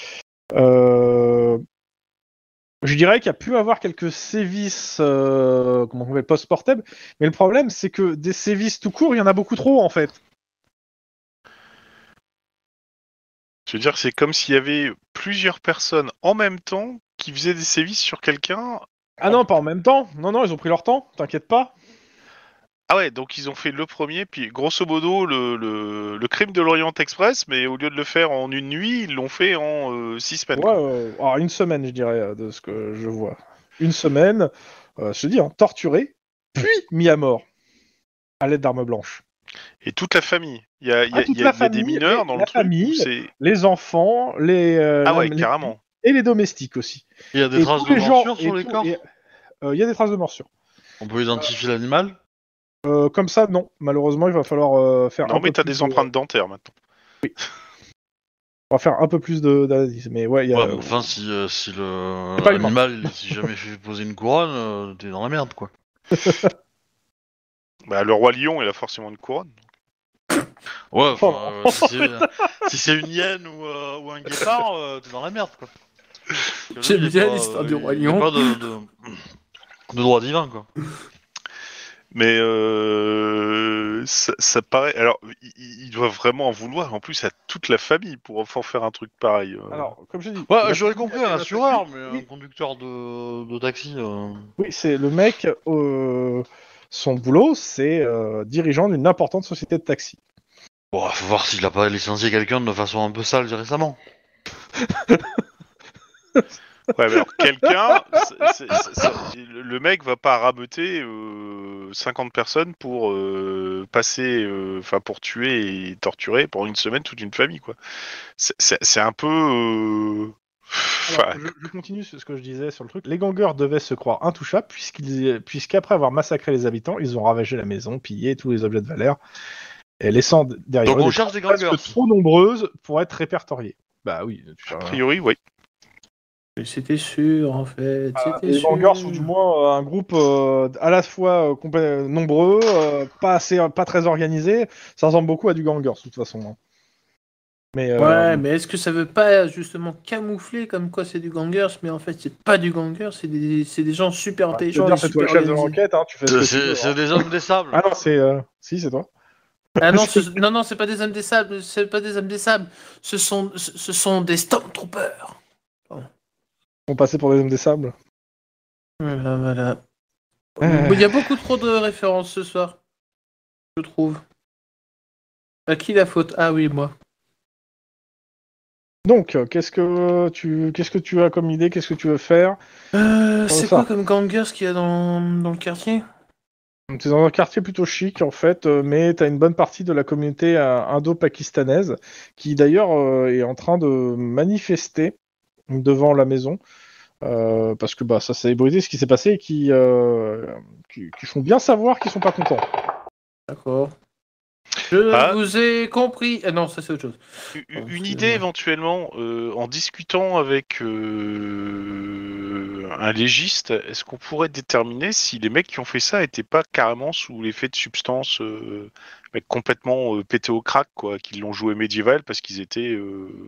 Je dirais qu'il y a pu avoir quelques sévices, comment on appelle, post-mortem, mais le problème c'est que des sévices tout court, il y en a beaucoup trop en fait. Je veux dire, c'est comme s'il y avait plusieurs personnes en même temps qui faisaient des sévices sur quelqu'un. Ah non, pas en même temps. Non, ils ont pris leur temps. T'inquiète pas. Ah ouais, donc ils ont fait le premier, puis grosso modo le crime de l'Orient Express, mais au lieu de le faire en une nuit, ils l'ont fait en 6 semaines. Ouais, quoi. alors une semaine, je dirais, de ce que je vois. Une semaine, je te dis, torturé, puis mis à mort à l'aide d'armes blanches. Et toute la famille. Il y a, Toute la il y a des famille, mineurs dans la le truc. famille, C'est... les enfants, Ah ouais, carrément. et les domestiques aussi. Il y a des Et traces tous de les gens- morsure et sur les tout- corps. et, il y a des traces de morsure. On peut identifier l'animal. Comme ça, non. Malheureusement, il va falloir faire Non, un mais peu t'as plus des de- empreintes dentaires maintenant. On va faire un peu plus d'analyse. Mais ouais, il y a... Ouais, mais enfin, si C'est pas humain. l'animal, il s'est jamais fait poser une couronne, t'es dans la merde, quoi. Bah, le roi lion, il a forcément une couronne. Ouais, Oh. si c'est une hyène ou un guépard, t'es dans la merde, quoi. J'aime Il y a bien pas, l'histoire du roi il y a lion. pas de droit divin, quoi. Mais ça paraît. Alors, il doit vraiment en vouloir. En plus, à toute la famille pour enfin faire un truc pareil. Alors, comme je dis... Ouais, la j'aurais famille compris a un été assureur, attaquée. mais Oui. un conducteur de taxi. Oui, c'est le mec, son boulot, c'est dirigeant d'une importante société de taxi. Bon, faut voir s'il a pas licencié quelqu'un de façon un peu sale récemment. Ouais, mais alors quelqu'un, le mec va pas rameuter 50 personnes pour passer, enfin pour tuer et torturer pendant une semaine toute une famille, quoi. C'est un peu. Alors, Enfin, je continue sur ce que je disais sur le truc. Les gangers devaient se croire intouchables puisqu'après avoir massacré les habitants, ils ont ravagé la maison, pillé tous les objets de valeur, et laissant derrière Donc eux on des cherche des traces gangers. presque trop nombreuses pour être répertoriées. Bah oui. a priori, oui. Mais c'était sûr, en fait. C'était Les sûr. gangers sont du moins un groupe à la fois nombreux, pas très organisé. Ça ressemble beaucoup à du gangers de toute façon. Hein. Mais, Ouais, mais est-ce que ça veut pas justement camoufler comme quoi c'est du gangers, mais en fait c'est pas du gangers, c'est des gens super intelligents et c'est toi super le chef de organisés. l'enquête, hein, tu fais ce que tu veux. C'est des hommes des sables. Ah non, si, c'est toi. Ah non, non, c'est pas des hommes des sables, c'est pas des hommes des sables, ce sont des Stormtroopers. On passait pour des hommes des sables. Voilà. Il y a beaucoup trop de références ce soir, je trouve. À qui la faute? Ah oui, moi. Donc, qu'est-ce que tu as comme idée? Qu'est-ce que tu veux faire? C'est ça. quoi comme gangers qu'il y a dans le quartier? Tu es dans un quartier plutôt chic, en fait, mais tu as une bonne partie de la communauté indo-pakistanaise qui, d'ailleurs, est en train de manifester devant la maison. Parce que ça s'est ébruité ce qui s'est passé et qui font bien savoir qu'ils sont pas contents. D'accord. Je vous ai compris. Ah non, ça c'est autre chose. Une idée éventuellement, en discutant avec un légiste, est-ce qu'on pourrait déterminer si les mecs qui ont fait ça étaient pas carrément sous l'effet de substances complètement pété au crack, quoi, qu'ils l'ont joué médiéval parce qu'ils étaient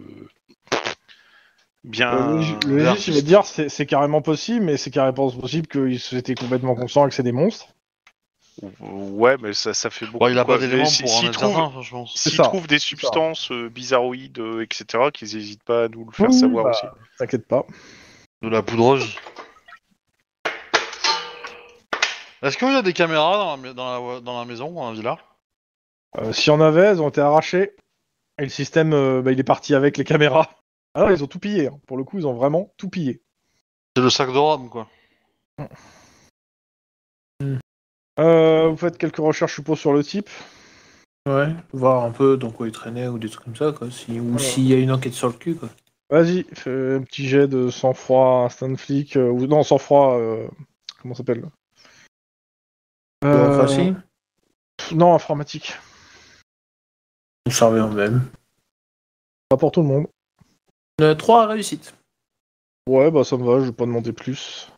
bien. Le légiste, il va te dire c'est carrément possible, mais c'est carrément possible qu'ils étaient complètement conscients et que c'est des monstres. Ouais, mais ça fait beaucoup. Ouais, il a pas quoi. d'éléments Si- pour en s'ils être trouvent- certain, franchement. S'ils ça, trouvent des c'est ça. substances bizarroïdes, etc., qu'ils n'hésitent pas à nous le faire Oui, savoir aussi. T'inquiète pas. De la poudreuse. Est-ce qu'il y a des caméras dans la maison, dans la villa? S'il y en avait, elles ont été arrachées. Et le système, il est parti avec les caméras. Ah non, ils ont tout pillé. Hein. Pour le coup, ils ont vraiment tout pillé. C'est le sac de rhum, quoi. Vous faites quelques recherches, je suppose, sur le type. Ouais, voir un peu dans quoi il traînait ou des trucs comme ça, quoi. Ou s'il y a une enquête sur le cul, quoi. Vas-y, fais un petit jet de sang-froid, instant flic, ou non, sang-froid, comment ça s'appelle Facile. Non, informatique. Ça revient même. Pas pour tout le monde. 3 réussites. Ouais, bah ça me va, je vais pas demander plus.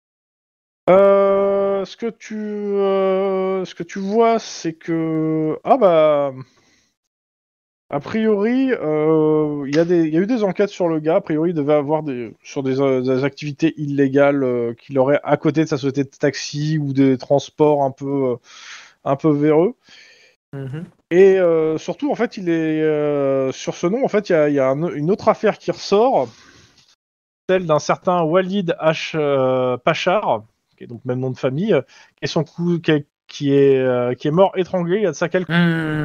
Ce que tu vois, c'est que... Ah bah... A priori, il y a eu des enquêtes sur le gars. A priori, il devait avoir sur des activités illégales qu'il aurait à côté de sa société de taxi ou des transports un peu véreux. Mhm. Et surtout, en fait, il est sur ce nom. En fait, il y a une autre affaire qui ressort, celle d'un certain Walid H. Pachar, qui est donc même nom de famille, et son coup, qui est mort étranglé. Il y a de ça quelques...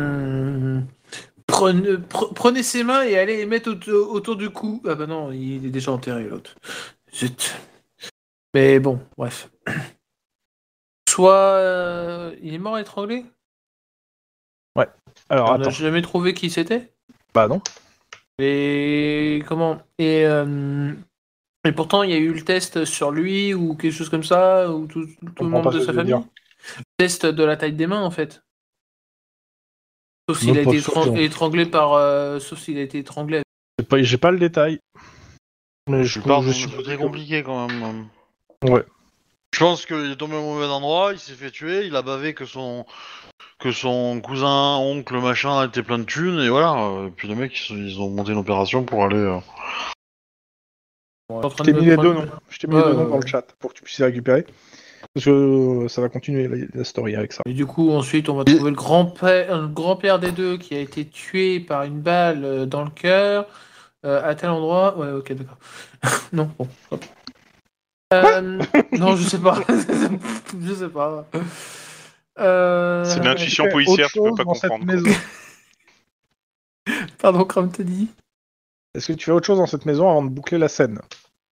Prenez ses mains et allez les mettre autour du cou. Ah bah non, il est déjà enterré l'autre. Zut. Mais bon, bref. Soit il est mort étranglé. Alors, On attends. n'a jamais trouvé qui c'était. Bah non. Et comment et pourtant il y a eu le test sur lui ou quelque chose comme ça ou tout le comprends membre pas de ce que sa tu veux famille. dire. Test de la taille des mains en fait. Sauf Même s'il a pas été sûr qu'ils ont- étranglé par. Sauf s'il a été étranglé. J'ai pas le détail. Mais Je parle je d'un suis truc très compliqué quand même. Ouais. Je pense qu'il est tombé au mauvais endroit, il s'est fait tuer, il a bavé que son cousin, oncle, machin était plein de thunes, et voilà. Et puis les mecs, ils ont monté une opération pour aller... Bon, Je t'ai mis les deux noms. Je t'ai mis les deux noms dans le ouais. chat pour que tu puisses les récupérer. Parce que ça va continuer la story avec ça. Et du coup, ensuite, on va trouver le grand-père des deux qui a été tué par une balle dans le cœur à tel endroit. Ouais, ok, d'accord. Non, bon. Hop. Non, je sais pas. Je sais pas. C'est Est-ce que tu l'intuition fais policière, autre tu peux chose pas dans cette comprendre. Quoi. maison Pardon, Cram te dit. Est-ce que tu fais autre chose dans cette maison avant de boucler la scène?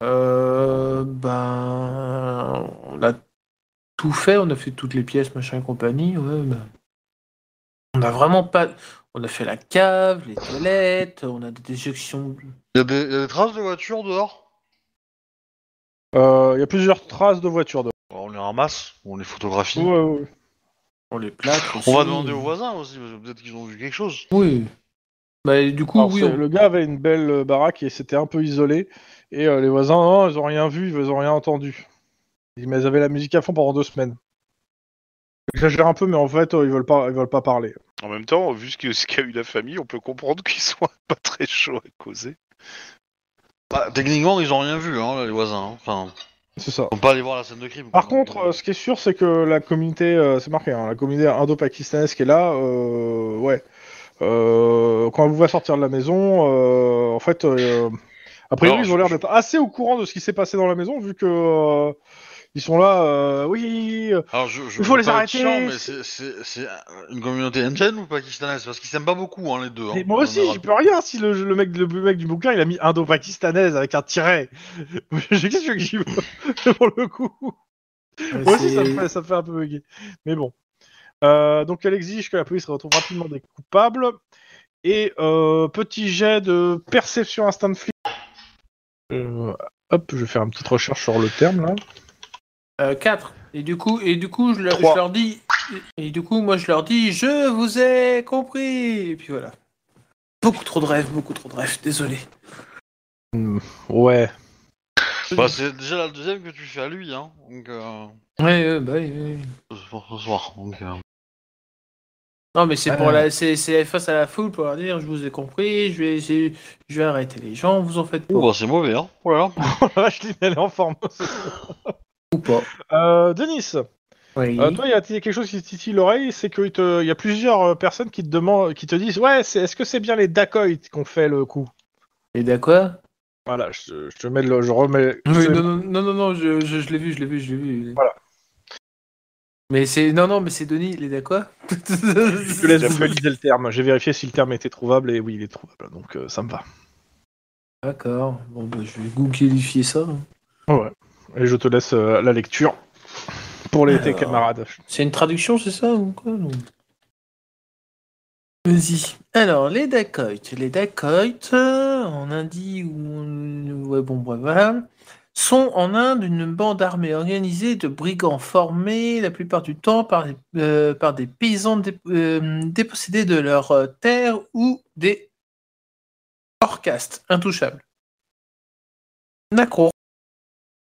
Ben, on a tout fait, on a fait toutes les pièces, machin et compagnie. Ouais, ben. On a vraiment pas. On a fait la cave, les toilettes, on a des déjections. Il y a des traces de voitures dehors? Il y a plusieurs traces de voitures dehors. On les ramasse, on les photographie. Ouais. On les plâtre aussi. On va demander aux voisins aussi, parce que peut-être qu'ils ont vu quelque chose. Oui. Bah, du coup, Alors, oui. le gars avait une belle baraque et s'était un peu isolé. Et les voisins, non, ils ont rien vu, ils ont rien entendu. Mais ils avaient la musique à fond pendant 2 semaines. J'exagère un peu, mais en fait, ils veulent pas parler. En même temps, vu ce qu'a eu la famille, on peut comprendre qu'ils soient pas très chauds à causer. Bah, techniquement, ils ont rien vu, hein, les voisins. Hein. Enfin, C'est ça. ils vont pas aller voir la scène de crime. Par quoi. Donc, contre, ce qui est sûr, c'est que la communauté, c'est marqué, hein, la communauté indo-pakistanaise qui est là, ouais. Quand elle vous voit sortir de la maison, en fait, a priori, Alors, ils ont l'air d'être assez au courant de ce qui s'est passé dans la maison, vu que ils sont là, oui, Alors, il faut veux les pas être arrêter. chiant, mais c'est une communauté indienne ou pakistanaise? Parce qu'ils s'aiment pas beaucoup, hein, les deux. Mais Hein, moi en aussi, général. j'y peux rien si le mec du bouquin, il a mis indo-pakistanaise avec un tiret. Qu'est-ce que j'y veux, pour le coup. Moi aussi, ça me fait un peu bugger. Mais bon. Donc, elle exige que la police retrouve rapidement des coupables. Et petit jet de perception instant flic. Hop, je vais faire une petite recherche sur le terme là. 4. Et du coup, je Trois. leur dis. Et du coup, moi, je leur dis, je vous ai compris. Et puis voilà. Beaucoup trop de rêves, désolé. Ouais. Bah, c'est déjà la deuxième que tu fais à lui, hein. Donc, Ouais, bah oui. pour ce soir. Donc, Non, mais c'est pour c'est face à la foule pour leur dire, je vous ai compris, je vais arrêter les gens, vous en faites pas. bah, c'est mauvais, hein. Voilà. Je l'ai elle est en forme. Ou pas. Denis, Oui. toi, il y a quelque chose qui te titille l'oreille, c'est qu'il y a plusieurs personnes qui te demandent, qui te disent, ouais, est-ce que c'est bien les dacoits qui ont fait le coup? Et d'accord. Voilà, je te mets je remets. Oui, non, je l'ai vu. Voilà. Mais c'est mais c'est Denis, il est d'accord. Je te laisse googliser le terme. J'ai vérifié si le terme était trouvable et oui, il est trouvable, donc ça me va. D'accord. Bon, bah, je vais googlifier ça. Ouais. Et je te laisse la lecture pour tes camarades. C'est une traduction, c'est ça ou quoi non. Vas-y. Alors, les dacoits, en Indie ou ouais, bon, bref, voilà, sont en Inde une bande armée organisée de brigands formés la plupart du temps par des paysans dépossédés de leurs terres ou des hors-castes intouchables. D'accord.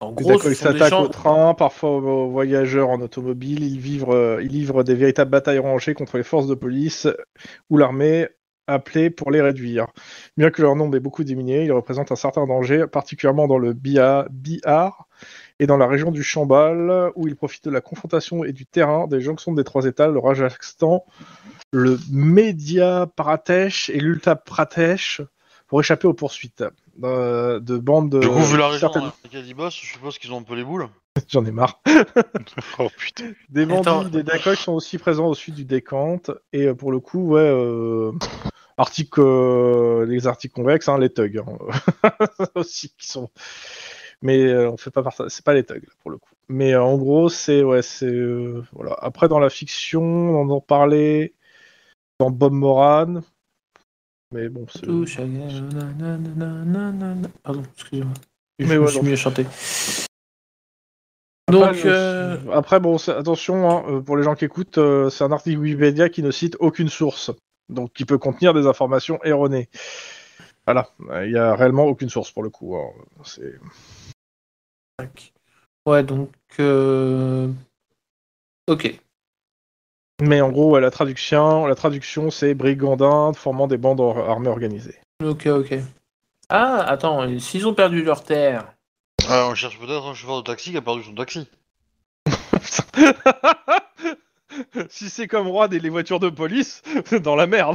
En Les gros, Dacoits, ce ils sont des s'attaquent gens. au train, parfois aux voyageurs en automobile. Ils livrent des véritables batailles rangées contre les forces de police ou l'armée appelée pour les réduire. Bien que leur nombre ait beaucoup diminué, ils représentent un certain danger, particulièrement dans le Bihar et dans la région du Chambal, où ils profitent de la confrontation et du terrain des jonctions des trois États, le Rajasthan, le Madhya Pradesh et l'Uttar Pradesh, pour échapper aux poursuites de bandes de Du coup, vu la région certaines... dans laquelle ils bossent, je suppose qu'ils ont un peu les boules. J'en ai marre. Oh putain. Des Attends. bandits des Dacoits sont aussi présents au sud du Décante, et pour le coup, ouais, les articles convexes, hein, les thugs, hein, aussi, qui sont... Mais on fait pas partie, c'est pas les thugs, là, pour le coup. Mais en gros, voilà. Après, dans la fiction, on en parlait dans Bob Moran, mais bon, c'est... Tout chacun- nanana. Pardon, excusez-moi. Je Mais me ouais, suis non. mis à chanter. Après, Donc, Après, bon, attention, hein, pour les gens qui écoutent, c'est un article Wikipédia qui ne cite aucune source, donc qui peut contenir des informations erronées. Voilà, il y a réellement aucune source pour le coup. Hein. C'est... ouais, donc. Ok. Mais en gros, ouais, la traduction, c'est brigandins formant des bandes armées organisées. Ok, ok. Ah, attends, s'ils ont perdu leur terre. On cherche peut-être un chauffeur de taxi qui a perdu son taxi. Si c'est comme Roi les voitures de police, dans la merde.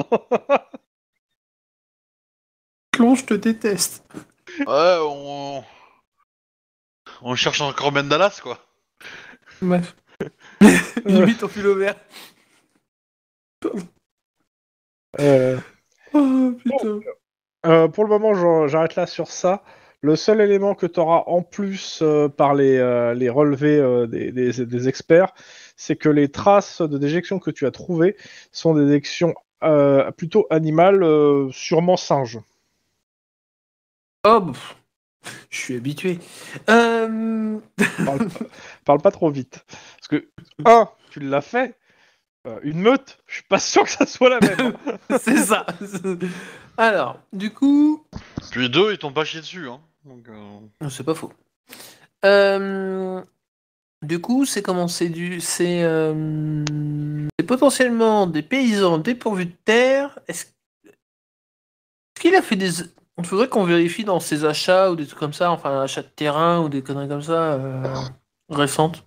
Clon, je te déteste. Ouais, on cherche encore Ben Dallas, quoi. Bref. Limite en fil vert. Oh putain. Pour le moment, j'arrête là sur ça. Le seul élément que tu auras en plus par les relevés des experts, c'est que les traces de déjection que tu as trouvées sont des déjections plutôt animales, sûrement singes. Oh, je suis habitué. Parle pas trop vite. Parce que, tu l'as fait. Une meute, je suis pas sûr que ça soit la même. C'est ça. Alors, du coup. Puis deux, ils t'ont pas chié dessus, hein. Donc, C'est pas faux. Du coup, c'est comment c'est potentiellement des paysans dépourvus de terre. Est-ce qu'il a fait des. Il faudrait qu'on vérifie dans ses achats ou des trucs comme ça, enfin achats de terrain ou des conneries comme ça récentes.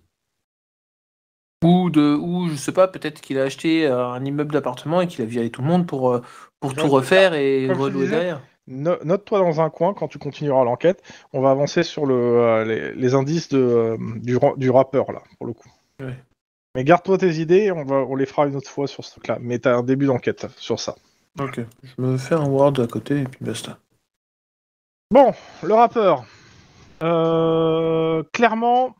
Ou je sais pas, peut-être qu'il a acheté un immeuble d'appartement et qu'il a viré tout le monde pour tout refaire et Comme je te relouer disais, derrière. Note-toi dans un coin quand tu continueras l'enquête. On va avancer sur les indices du rappeur, là, pour le coup. Ouais. Mais garde-toi tes idées, on les fera une autre fois sur ce truc-là. Mais t'as un début d'enquête sur ça. Ok. Je me fais un Word à côté et puis basta. Bon, le rappeur. Clairement,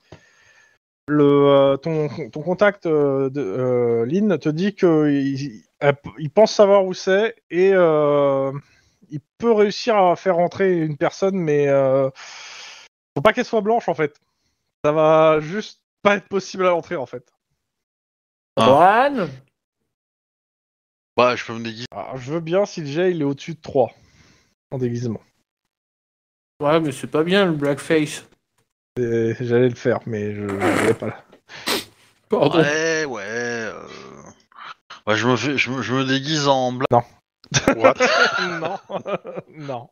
ton contact Lynn te dit qu'il pense savoir où c'est et il peut réussir à faire rentrer une personne, mais faut pas qu'elle soit blanche en fait. Ça va juste pas être possible à l'entrée en fait. Juan. bah, je peux me déguiser. Alors, je veux bien si le jet il est au-dessus de 3 en déguisement. Ouais, mais c'est pas bien le blackface. J'allais le faire, mais je l'avais pas là. Pardon. Ouais. Bah, je me déguise en blanc. What? Non, non.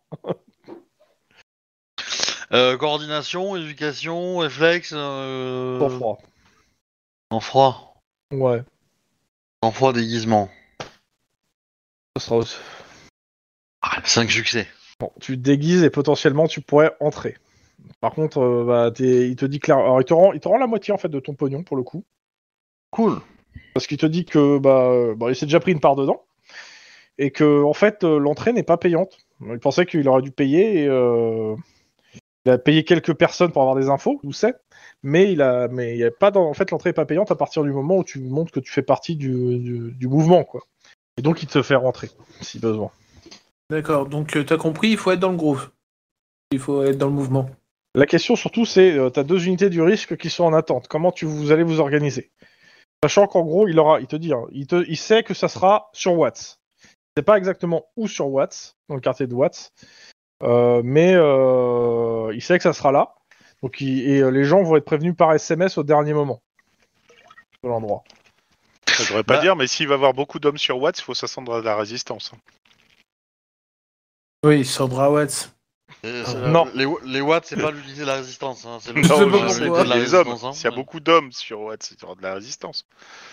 Coordination, éducation, réflexe. Pour froid. En froid. Ouais. En froid, déguisement. Ça sera aussi. 5 succès. Bon, tu te déguises et potentiellement tu pourrais entrer. Par contre, il te dit clairement. Alors, il te rend la moitié en fait de ton pognon pour le coup. Cool. Parce qu'il te dit que il s'est déjà pris une part dedans. Et que en fait, l'entrée n'est pas payante. Il pensait qu'il aurait dû payer. Il a payé quelques personnes pour avoir des infos, où c'est. Mais il y a pas en fait, l'entrée n'est pas payante à partir du moment où tu montres que tu fais partie du mouvement, quoi. Et donc il te fait rentrer, si besoin. D'accord, donc t'as compris, il faut être dans le groove. Il faut être dans le mouvement. La question surtout, c'est t'as 2 unités du risque qui sont en attente. Comment vous allez vous organiser? Sachant qu'en gros, il te dit, hein, il sait que ça sera sur Watts. Il sait pas exactement où sur Watts, dans le quartier de Watts, mais il sait que ça sera là. Donc, les gens vont être prévenus par SMS au dernier moment de l'endroit. Ça devrait pas dire, mais s'il va y avoir beaucoup d'hommes sur Watts, il faut s'attendre à de la résistance. Oui, Sandra Watts. Non. Les watts, c'est pas l'unité de la résistance. Hein. C'est le Je sais pas je pourquoi. sais, de la les hommes. résistance. Hein. S'il y a beaucoup d'hommes sur Watts, il y aura de la résistance.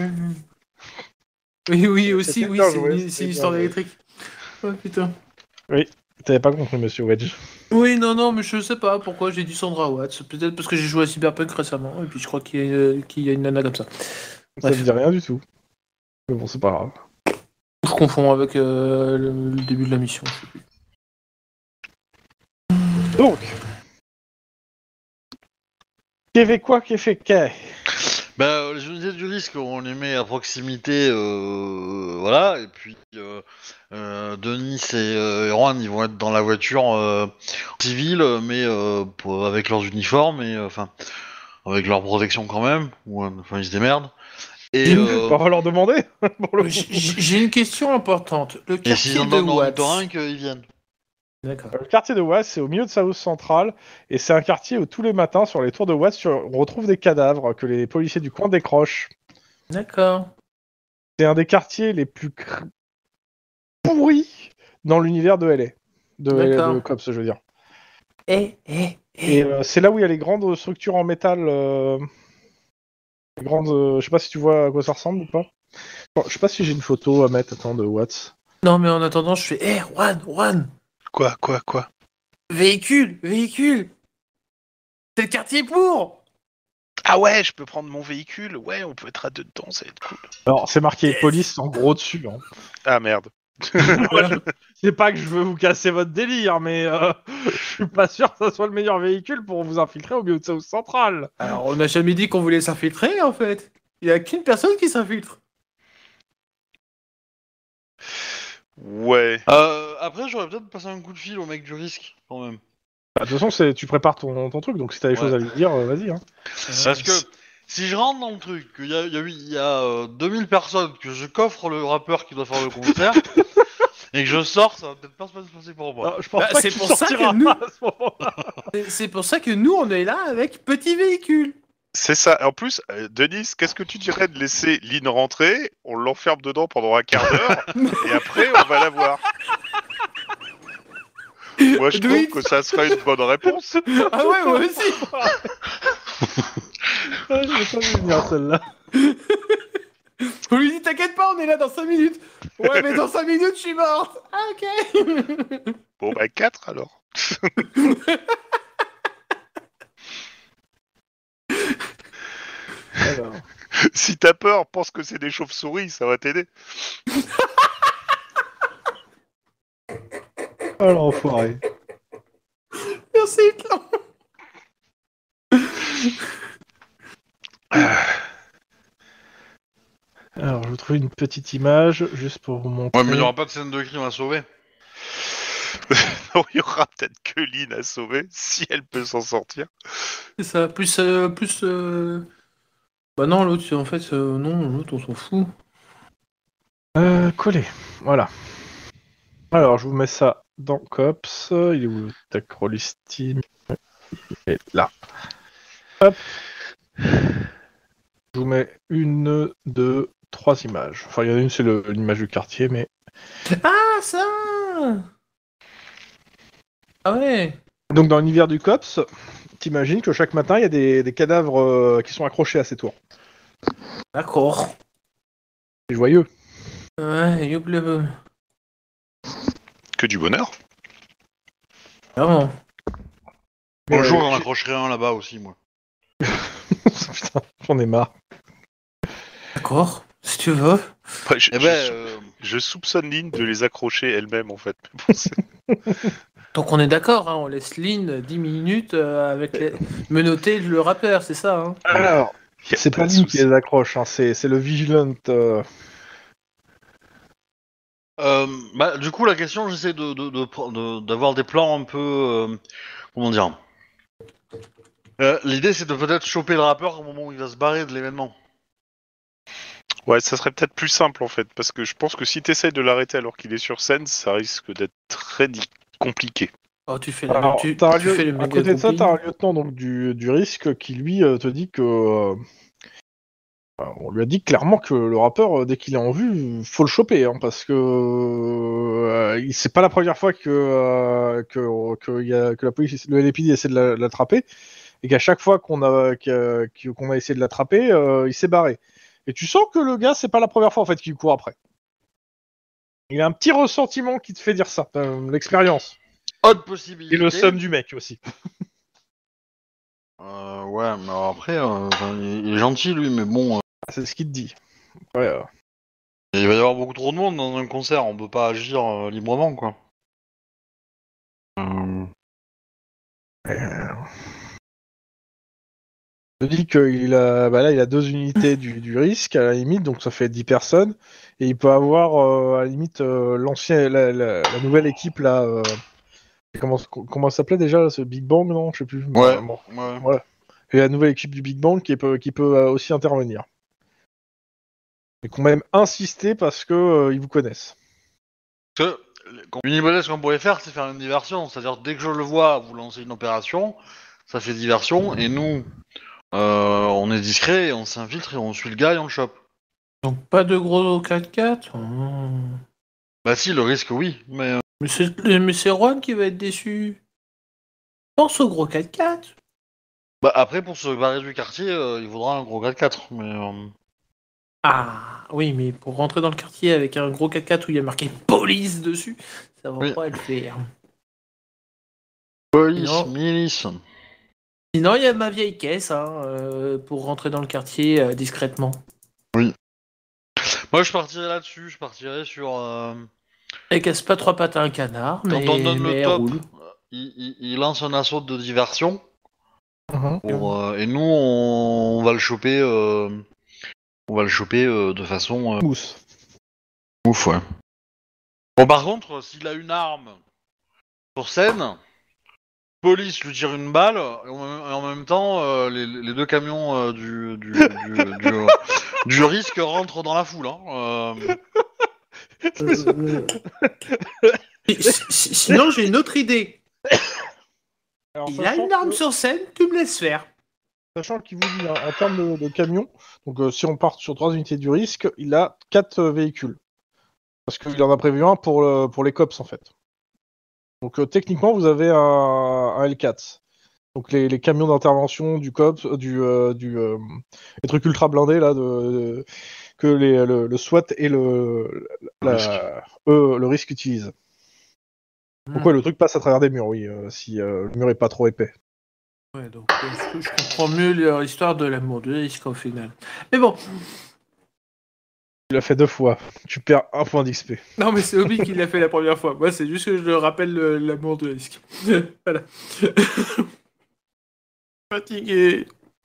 Oui, aussi, C'est oui, bien c'est joué, une, c'est c'est une bien histoire joué. électrique. Oh putain. T'avais pas compris, monsieur Wedge. Oui, non, mais je sais pas pourquoi j'ai dit Sandra Watts. Peut-être parce que j'ai joué à Cyberpunk récemment, et puis je crois qu'il y a une nana comme ça. Ça Bref. me dit rien du tout. Mais bon, c'est pas grave. Je confonds avec le début de la mission. Je sais plus. Donc. Québécois, Québec. Bah, les unités du risque, on les met à proximité, voilà, et puis Denis et Juan, ils vont être dans la voiture civile, mais avec leurs uniformes, et enfin, avec leur protection quand même, ou enfin, ils se démerdent. Et, On va leur demander. Pour le coup. J'ai une question importante. Le et s'ils quartier ont de dans Watts. l'ornithorynque, ils viennent. D'accord. Le quartier de Watts, c'est au milieu de South Central, et c'est un quartier où tous les matins, sur les tours de Watts, on retrouve des cadavres que les policiers du coin décrochent. D'accord. C'est un des quartiers les plus pourris dans l'univers de LA. D'accord. De Cops, je veux dire. Et Et c'est là où il y a les grandes structures en métal. Les grandes, je sais pas si tu vois à quoi ça ressemble ou pas. Bon, je sais pas si j'ai une photo à mettre, attends, de Watts. Non, mais en attendant, je fais Juan, Quoi véhicule. C'est le quartier pour. Ah ouais, je peux prendre mon véhicule. Ouais, on peut être à deux dedans, ça va être cool. Alors, c'est marqué police en gros dessus. Hein. Ah merde. C'est pas que je veux vous casser votre délire, mais je suis pas sûr que ça soit le meilleur véhicule pour vous infiltrer au milieu de South Central. Alors, on n'a jamais dit qu'on voulait s'infiltrer, en fait. Il y a qu'une personne qui s'infiltre. Ouais. Après, j'aurais peut-être passé un coup de fil au mec du risque, quand même. Bah, de toute façon, tu prépares ton truc, donc si t'as des choses à lui dire, vas-y. Hein. Parce que si je rentre dans le truc, qu'il y a 2000 personnes, que je coffre le rappeur qui doit faire le concert, et que je sors, ça va peut-être pas se passer pour moi. Alors, je pense Bah, pas c'est que tu pour ça sortiras que nous- à ce moment-là. C'est pour ça que nous, on est là avec petit véhicule. C'est ça. En plus, Denis, qu'est-ce que tu dirais de laisser Lynn rentrer, on l'enferme dedans pendant un quart d'heure, et après, on va la voir. Moi, je trouve que ça serait une bonne réponse. Ah ouais, moi aussi. Ah, je vais pas venir celle-là. On lui dit, t'inquiète pas, on est là dans 5 minutes. Ouais, mais dans 5 minutes, je suis morte. Ah, ok. Bon, bah 4 alors. Alors. Si t'as peur, pense que c'est des chauves-souris, ça va t'aider. Alors, enfoiré. Merci, Clan. Alors, je vais trouver une petite image juste pour vous montrer. Ouais, mais il n'y aura pas de scène de crime à sauver. Non, il y aura peut-être que Lynn à sauver, si elle peut s'en sortir. C'est ça, plus... Bah non, l'autre, en fait, non, l'autre, on s'en fout. Coller. Voilà. Alors, je vous mets ça dans Cops. Il est où le Tacrolistime? Il est là. Hop. Je vous mets 1, 2, 3 images. Enfin, il y en a une, c'est l'image du quartier, mais... Ah, ça. Ah ouais. Donc, dans l'univers du Cops, t'imagines que chaque matin, il y a des cadavres qui sont accrochés à ces tours. D'accord. C'est joyeux. Ouais, youp. Que du bonheur. Vraiment. Un jour, j'en accrocherai un là-bas aussi, moi. Putain, j'en ai marre. D'accord, si tu veux. Ouais, Eh ben, je soupçonne Lynn de les accrocher elle-même, en fait. Mais bon, Donc on est d'accord, hein, on laisse Lynn 10 minutes avec menotter le rappeur, c'est ça, hein. Alors, y a c'est pas de lui qui souci. les accroche, hein, c'est le Vigilant. bah, du coup, la question, j'essaie d'avoir des plans un peu... comment dire. L'idée, c'est de peut-être choper le rappeur au moment où il va se barrer de l'événement. Ouais, ça serait peut-être plus simple, en fait, parce que je pense que si t'essayes de l'arrêter alors qu'il est sur scène, ça risque d'être très compliqué. Oh, tu fais Alors, tu t'as un fais le à méga côté de ça, grouping. t'as un lieutenant donc, du risque qui, lui, te dit que... on lui a dit clairement que le rappeur, dès qu'il est en vue, faut le choper, hein, parce que c'est pas la première fois que la police, le LAPD essaie de l'attraper, et qu'à chaque fois qu'on a essayé de l'attraper, il s'est barré. Et tu sens que le gars, c'est pas la première fois en fait qu'il court après. Il a un petit ressentiment qui te fait dire ça, l'expérience. Autre Et possibilité. le seum du mec aussi. Ouais, mais après, il est gentil lui, mais bon, C'est ce qu'il te dit. Ouais, il va y avoir beaucoup trop de monde dans un concert, on peut pas agir librement, quoi. je te dis qu'il a, là, il a 2 unités du risque à la limite, donc ça fait 10 personnes, et il peut avoir à la limite la nouvelle équipe là. Comment ça s'appelait déjà ce Big Bang, non? Je sais plus. Ouais, Bon, ouais. voilà. Et la nouvelle équipe du Big Bang qui peut aussi intervenir. Et qu'on même insisté parce que ils vous connaissent. Parce que, une hypothèse qu'on pourrait faire, c'est faire une diversion. C'est-à-dire, dès que je le vois, vous lancez une opération, ça fait diversion, et nous, on est discret, et on s'infiltre, et on suit le gars, et on le chope. Donc pas de gros 4x4. Bah si, le risque, oui, mais... Mais c'est Juan qui va être déçu. Pense au gros 4x4. Bah après, pour se barrer du quartier, il faudra un gros 4x4, mais... Ah oui, mais pour rentrer dans le quartier avec un gros 4x4 où il y a marqué police dessus, ça va Oui. pas le faire. Police, Sinon- milice... Sinon, il y a ma vieille caisse pour rentrer dans le quartier discrètement. Moi, je partirais là-dessus, je partirais sur... Elle casse pas 3 pattes à un canard, Quand on donne mais le elle top, roule. il lance un assaut de diversion, Mhm. et nous, on va le choper... On va le choper de façon... Mousse. Ouf, ouais. Bon, par contre, s'il a une arme sur scène, police lui tire une balle, et en même temps, les 2 camions du risque rentrent dans la foule. Hein. Sinon, j'ai une autre idée. Alors, Il a une arme sur scène, tu me laisses faire. Sachant qu'il vous dit, hein, en termes de camions, donc si on part sur 3 unités du risque, il a 4 véhicules. Parce qu'il en a prévu un pour les cops en fait. Donc techniquement, vous avez un L4. Donc les camions d'intervention du cops, les trucs ultra blindés là, que le SWAT et le risque utilisent. Donc ouais, le truc passe à travers des murs, oui, si le mur est pas trop épais. Ouais, donc je comprends mieux l'histoire de l'amour de risque au final. Mais bon, Tu l'as fait 2 fois, tu perds 1 point d'XP. non mais c'est Obi qui l'a fait la première fois. Moi, c'est juste que je le rappelle l'amour de risque. Voilà. Fatigué.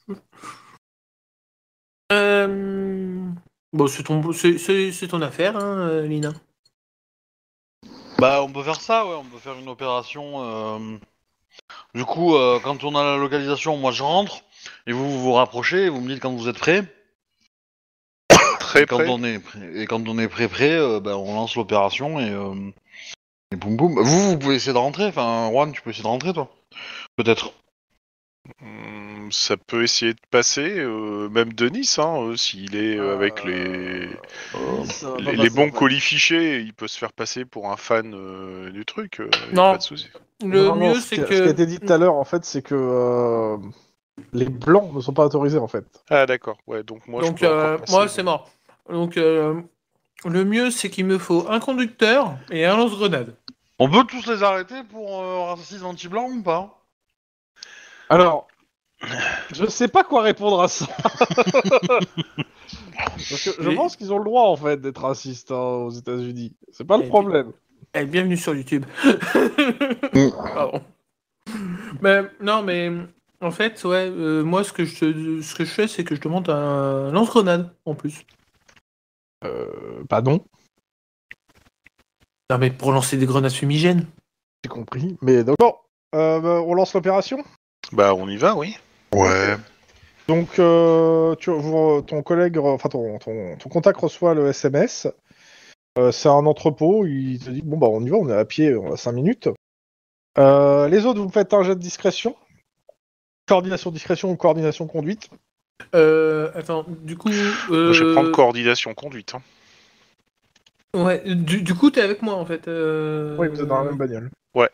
Bon, c'est ton affaire, hein, Lina. Bah, on peut faire ça, ouais, on peut faire une opération... Du coup, quand on a la localisation, moi je rentre, et vous vous rapprochez, et vous me dites quand vous êtes prêts. Très Quand près. on est prêt, bah, on lance l'opération, et boum boum. Vous pouvez essayer de rentrer, enfin, Juan, tu peux essayer de rentrer, toi. Peut-être. Ça peut essayer de passer, même Denis, hein, s'il est avec les bons colis fichés, il peut se faire passer pour un fan du truc, y a Non. pas de souci. Le Non, mieux, ce c'est qui a que... été dit tout à l'heure, en fait, c'est que les blancs ne sont pas autorisés, en fait. Ah d'accord, ouais, donc moi Donc, je peux encore passer. moi, c'est mort. Donc, le mieux, c'est qu'il me faut un conducteur et un lance-grenade. On peut tous les arrêter pour racisme anti-blanc ou pas? Alors, je sais pas quoi répondre à ça. Parce que je Mais- pense qu'ils ont le droit, en fait, d'être racistes aux États-Unis. C'est pas le Et problème. Eh, bienvenue sur YouTube. Mm. Pardon. Mais, non, mais en fait, ouais, moi, ce que je fais, c'est que je demande un lance-grenade en plus. Bah non, Non, mais pour lancer des grenades fumigènes. j'ai compris. Mais donc, bon, bah, on lance l'opération. Bah on y va, oui. Ouais. Donc, ton collègue, enfin ton contact reçoit le SMS. C'est un entrepôt. Il te dit bon bah on y va, on est à pied, on a 5 minutes. Les autres, vous me faites un jet de discrétion. Coordination discrétion ou coordination conduite. Attends, du coup... Moi, je vais prendre coordination conduite. Hein. Ouais, du coup, t'es avec moi, en fait. Oui, vous êtes dans la même bagnole.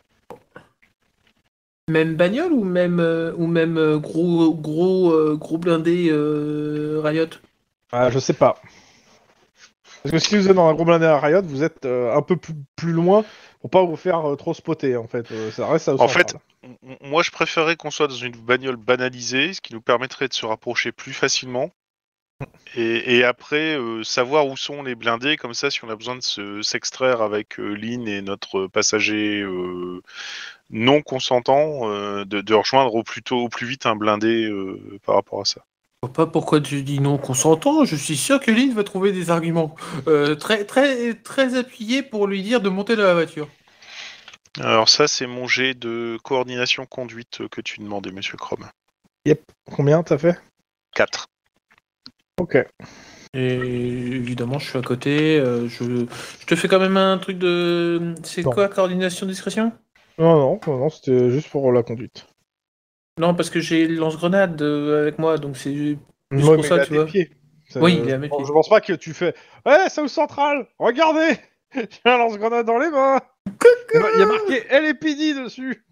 Même bagnole ou même gros blindé Riot? Je sais pas. Parce que si vous êtes dans un gros blindé à Riot, vous êtes un peu plus loin pour pas vous faire trop spotter, en fait. Ça reste à En fait, moi, je préférais qu'on soit dans une bagnole banalisée, ce qui nous permettrait de se rapprocher plus facilement. Et après, savoir où sont les blindés, comme ça, si on a besoin de s'extraire avec Lynn et notre passager non consentant, de rejoindre au plus vite un blindé par rapport à ça. Je vois pas pourquoi tu dis non consentant. Je suis sûr que Lynn va trouver des arguments très, très, très appuyés pour lui dire de monter dans la voiture. Alors ça, c'est mon jet de coordination conduite que tu demandais, Monsieur Chrome. Yep. Combien t'as fait? 4. Ok. Et évidemment, je suis à côté. Je te fais quand même un truc de... C'est Non. quoi, coordination discrétion? Non, c'était juste pour la conduite. Non, parce que j'ai le lance-grenade avec moi, donc c'est plus Oui, pour mais ça, il est à tu tes vois. pieds. Oui, il est à mes pieds. Je pense pas que tu fais. Ouais, South Central, regardez, j'ai un lance-grenade dans les mains. Il y a marqué LAPD dessus.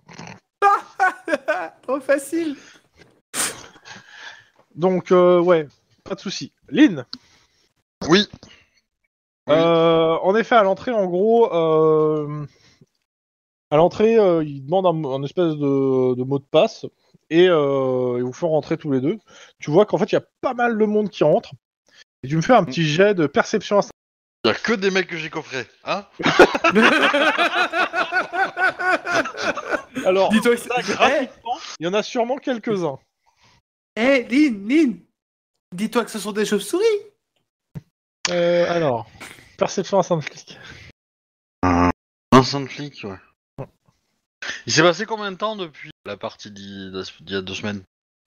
Trop facile. Donc ouais, pas de souci. Lynn. Oui. En effet, à l'entrée, en gros, à l'entrée, il demande un espèce de mot de passe et ils vous font rentrer tous les deux. Tu vois qu'en fait, il y a pas mal de monde qui rentre. Et tu me fais un petit jet de perception instantanée. Il y a que des mecs que j'ai coffrés, hein. Alors, Dis-toi que ça, gratuitement, il y en a sûrement quelques-uns. Lynn, dis-toi que ce sont des chauves-souris. Alors, perception instantanée. Instant flic, ouais. Il s'est passé combien de temps depuis la partie d'il y a 2 semaines?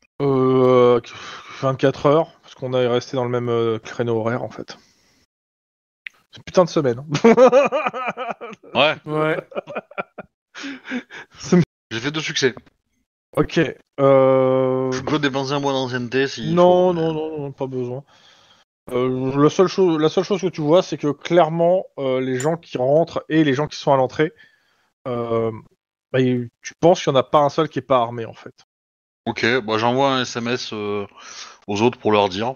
24 heures, parce qu'on est resté dans le même créneau horaire en fait. C'est une putain de semaine. Ouais. Ouais. C'est- J'ai fait 2 succès. Ok. Je peux dépenser un mois d'ancienneté si. Non, pas besoin. La seule chose que tu vois, c'est que clairement, les gens qui rentrent et les gens qui sont à l'entrée, tu penses qu'il n'y en a pas un seul qui est pas armé en fait. Ok, bah j'envoie un SMS aux autres pour leur dire.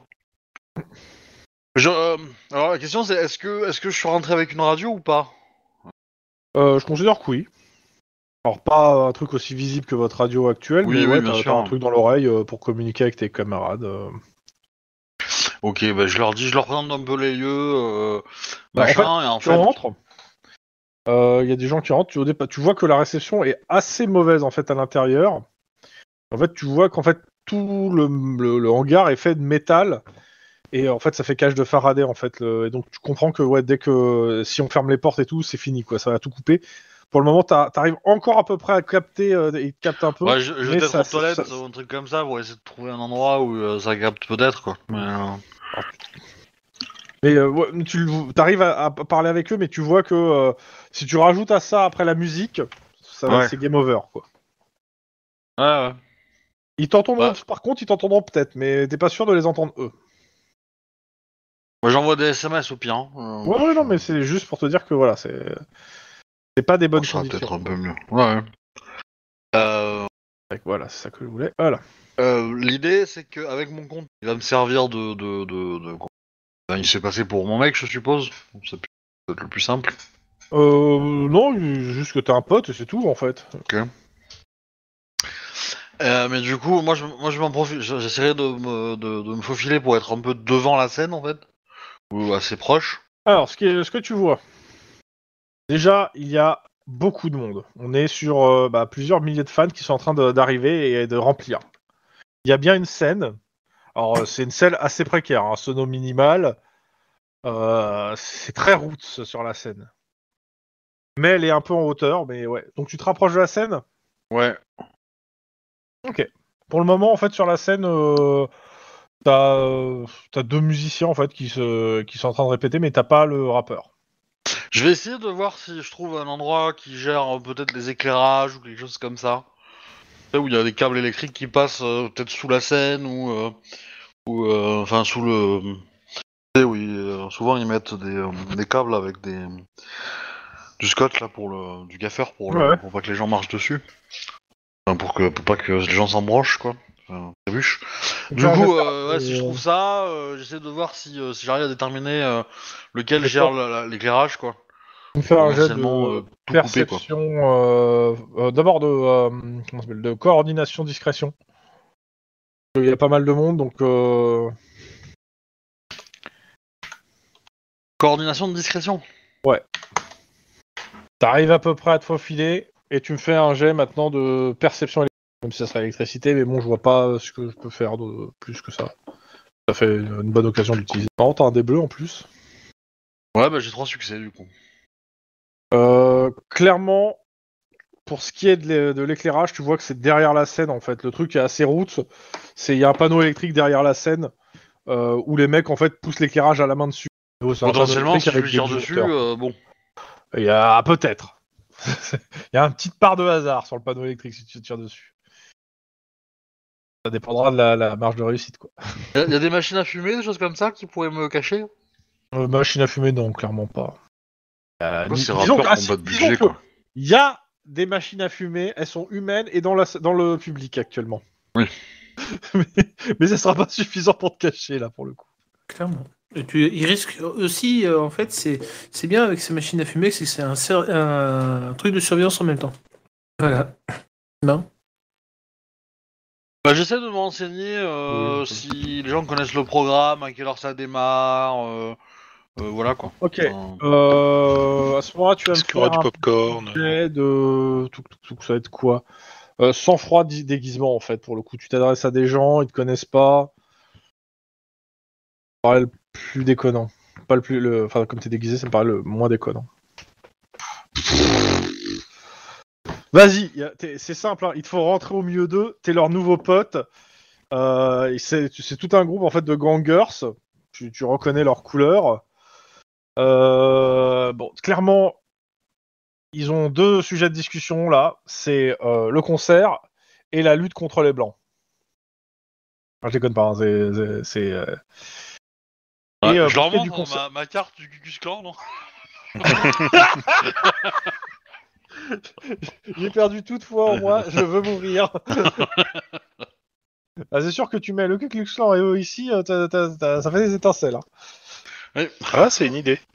Alors la question c'est est-ce que je suis rentré avec une radio ou pas? Je considère que oui. Alors pas un truc aussi visible que votre radio actuelle, Oui, mais oui, ouais, bien t'as sûr. un truc dans l'oreille pour communiquer avec tes camarades. Ok, bah je leur présente un peu les lieux, Bah, en fait, machin, et en tu fait. rentres. Il y a des gens qui rentrent. Tu vois que la réception est assez mauvaise en fait à l'intérieur. En fait, tu vois qu'en fait tout le hangar est fait de métal et en fait ça fait cage de Faraday en fait. Et donc tu comprends que ouais, dès que si on ferme les portes et tout, c'est fini quoi, ça va tout couper. Pour le moment, t'arrives encore à peu près à capter, il te capte un peu. Ouais, je vais mais peut-être aux toilettes ou un truc comme ça pour essayer de trouver un endroit où ça capte peut-être quoi. Mais ouais, tu arrives à parler avec eux, mais tu vois que si tu rajoutes à ça après la musique, Ouais. c'est game over quoi. Ouais. Ils t'entendront, Bah. par contre, ils t'entendront peut-être, mais t'es pas sûr de les entendre eux. Moi j'envoie des SMS au pire. Ouais, non, mais c'est juste pour te dire que voilà, c'est pas des bonnes Ça sera conditions. peut-être un peu mieux. Ouais. Donc, voilà, c'est ça que je voulais. Voilà. L'idée c'est qu'avec mon compte, il va me servir Ben, il s'est passé pour mon mec, je suppose. C'est peut-être le plus simple. Non, juste que t'es un pote et c'est tout en fait. Ok. Mais du coup, moi je m'en profite. J'essaierai de me faufiler pour être un peu devant la scène en fait, ou assez proche. Alors, ce que tu vois, déjà, il y a beaucoup de monde. On est sur plusieurs milliers de fans qui sont en train d'arriver et de remplir. Il y a bien une scène. Alors, c'est une scène assez précaire, un sono minimal. C'est très roots sur la scène. Mais elle est un peu en hauteur, mais ouais. Donc tu te rapproches de la scène? Ouais. Ok. Pour le moment, en fait, sur la scène, t'as deux musiciens en fait qui sont en train de répéter, mais t'as pas le rappeur. Je vais essayer de voir si je trouve un endroit qui gère peut-être les éclairages ou quelque chose comme ça. Tu sais, où il y a des câbles électriques qui passent peut-être sous la scène enfin sous le. Tu sais, oui, souvent ils mettent des câbles avec du scotch là du gaffeur Ouais. pour pas que les gens marchent dessus. Enfin, pour pas que les gens s'embrochent quoi. Enfin, trébuchent. Du coup, ouais, si je trouve ça, j'essaie de voir si j'arrive à déterminer lequel gère l'éclairage quoi. On fait un jet Potentiellement de tout couper quoi. perception, d'abord de, comment ça s'appelle, de coordination discrétion. Il y a pas mal de monde, donc Coordination de discrétion. t'arrives à peu près à te faufiler, et tu me fais un jet maintenant de perception électrique, même si ça serait électricité, mais bon, je vois pas ce que je peux faire de plus que ça. Ça fait une bonne occasion d'utiliser. Par contre, t'as un dé bleu en plus. Ouais, bah j'ai 3 succès du coup. Clairement, pour ce qui est de l'éclairage, tu vois que c'est derrière la scène en fait. Le truc est assez route. Il y a un panneau électrique derrière la scène où les mecs en fait poussent l'éclairage à la main dessus. C'est un panneau Potentiellement, si électrique je avec lui des tire dessus, disjoncteurs. bon. Il y a peut-être. Il y a une petite part de hasard sur le panneau électrique si tu tires dessus. Ça dépendra de la marge de réussite quoi. Y a des machines à fumer, des choses comme ça qui pourraient me cacher. Machine à fumer non, clairement pas. C'est Disons rappeur que, qui ont pas de disons budget que quoi. il y a des machines à fumer, elles sont humaines et dans le public actuellement. Oui. mais ça sera pas suffisant pour te cacher là pour le coup. Clairement. Et puis, il risque aussi, en fait, c'est bien avec ces machines à fumer, c'est que c'est un truc de surveillance en même temps. Voilà. Non. Bah, j'essaie de me renseigner Oui. si les gens connaissent le programme, à quelle heure ça démarre, voilà quoi. Ok. Enfin, À ce moment-là, tu vas me Est-ce qu'il y aura faire du un popcorn? jet de. Ça va être quoi Sang-froid déguisement en fait. Pour le coup, tu t'adresses à des gens, ils te connaissent pas. Ça me paraît le plus déconnant. Pas le plus. Enfin, comme t'es déguisé, ça me paraît le moins déconnant. Vas-y, c'est simple, hein, il te faut rentrer au milieu d'eux, t'es leur nouveau pote, c'est tout un groupe en fait de gangers, tu reconnais leurs couleurs. Bon, clairement, ils ont deux sujets de discussion là, c'est le concert et la lutte contre les blancs. Enfin, je déconne pas, hein, ouais, Et je pour leur ce qui est du montre concert... ma carte du Cucus Clan, non? J'ai perdu toute foi en moi, je veux mourir. Ah, c'est sûr que tu mets le Ku Klux Klan et eux ici, ça fait des étincelles. Hein. Oui. Ah, c'est une idée.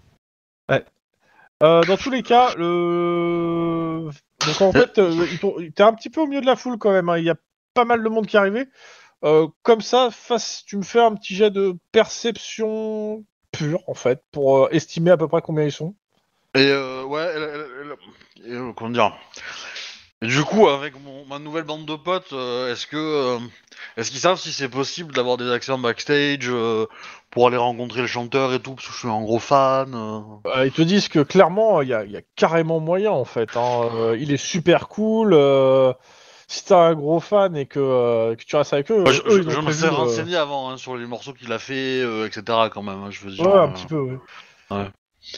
Dans tous les cas, donc en fait, t'es un petit peu au milieu de la foule quand même. Hein. Il y a pas mal de monde qui est arrivé. Comme ça, tu me fais un petit jet de perception pure en fait pour estimer à peu près combien ils sont. Et ouais, comment dire? Et du coup, avec ma nouvelle bande de potes, est-ce qu'ils savent si c'est possible d'avoir des accès en backstage pour aller rencontrer le chanteur et tout, parce que je suis un gros fan. Ils te disent que clairement, il y a carrément moyen en fait. Hein. Il est super cool. Si t'es un gros fan et que tu restes avec eux, Moi, eux ils ont je me prévu. serais renseigné avant hein, sur les morceaux qu'il a fait, etc. quand même. Hein, je veux dire. Ouais, un petit peu. Ouais. Ouais.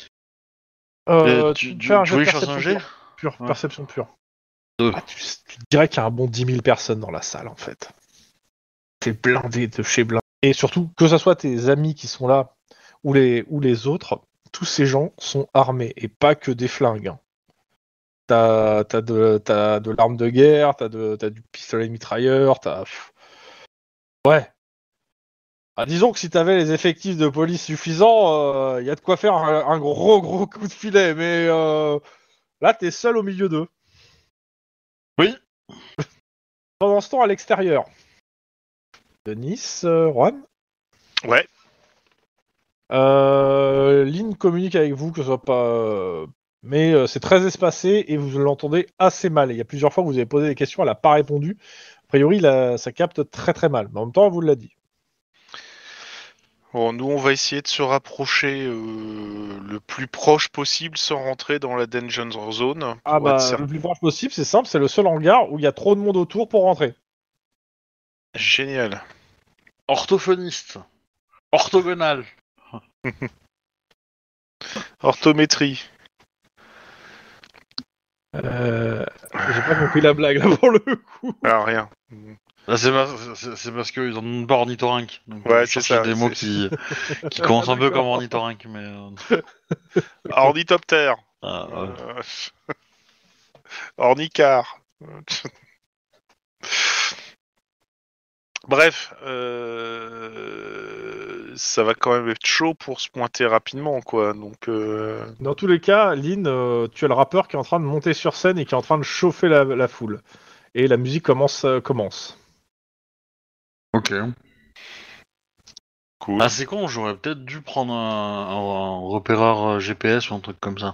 Et Tu me tu fais un jet de voulais que je fasse un perception jet? pure, Ouais. perception pure. Deux. Ah, tu dirais qu'il y a un bon 10 000 personnes dans la salle en fait. C'est blindé de chez blindé. Et surtout, que ce soit tes amis qui sont là ou les autres, tous ces gens sont armés et pas que des flingues. Hein. T'as de l'arme de guerre, t'as du pistolet mitrailleur, Ouais. Ah, disons que si t'avais les effectifs de police suffisants, y a de quoi faire un gros coup de filet, mais là t'es seul au milieu d'eux. Oui. Pendant ce temps, à l'extérieur. Denis, Juan Ouais. Lynn communique avec vous, que ce soit pas... mais c'est très espacé et vous l'entendez assez mal. Il y a plusieurs fois que vous avez posé des questions, elle n'a pas répondu. A priori, ça capte très très mal. Mais en même temps, elle vous l'a dit. Bon, nous, on va essayer de se rapprocher le plus proche possible sans rentrer dans la danger zone. Ah Pour être bah, le plus proche possible, c'est simple, c'est le seul hangar où il y a trop de monde autour pour rentrer. Génial. Orthophoniste. Orthogonal. Orthométrie. J'ai pas compris la blague là pour le coup. Ah, rien. Là, c'est parce qu'ils en ont pas ornithorynque. Donc, Ouais, je c'est cherchais ça, des mots c'est- qui commencent un peu comme ornithorynque, mais... Ornithoptère. ouais. Ornicar. Bref, ça va quand même être chaud pour se pointer rapidement, quoi. Donc, Dans tous les cas, Lynn, tu as le rappeur qui est en train de monter sur scène et qui est en train de chauffer la foule. Et la musique commence. Ok. cool. Ah, c'est con, j'aurais peut-être dû prendre un repéreur GPS ou un truc comme ça.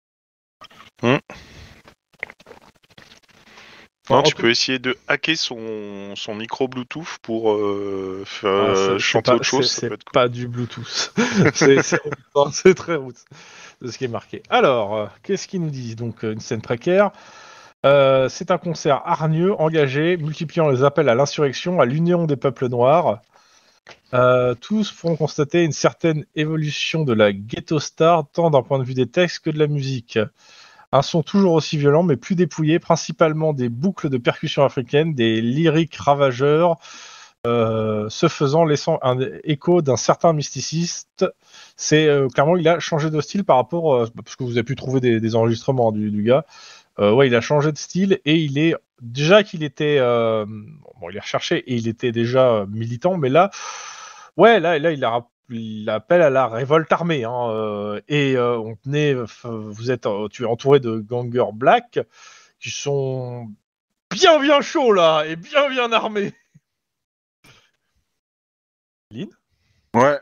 Non, En tu tout- peux essayer de hacker son micro Bluetooth pour c'est chanter pas, autre chose. Ça c'est peut être cool. pas du Bluetooth. c'est très route de ce qui est marqué. Alors, qu'est-ce qu'ils nous disent? Donc, une scène précaire. C'est un concert hargneux, engagé, multipliant les appels à l'insurrection, à l'union des peuples noirs. Tous pourront constater une certaine évolution de la ghetto star, tant d'un point de vue des textes que de la musique. Un son toujours aussi violent, mais plus dépouillé, principalement des boucles de percussions africaines, des lyriques ravageurs, ce faisant laissant un écho d'un certain mysticiste. C'est clairement, il a changé de style par rapport, parce que vous avez pu trouver des enregistrements du gars. Ouais, il a changé de style et il est déjà qu'il était, bon, il est recherché et il était déjà militant, mais là, ouais, là, il appelle à la révolte armée, hein, tu es entouré de gangers black qui sont bien chauds là et bien armés. Lynn, Ouais.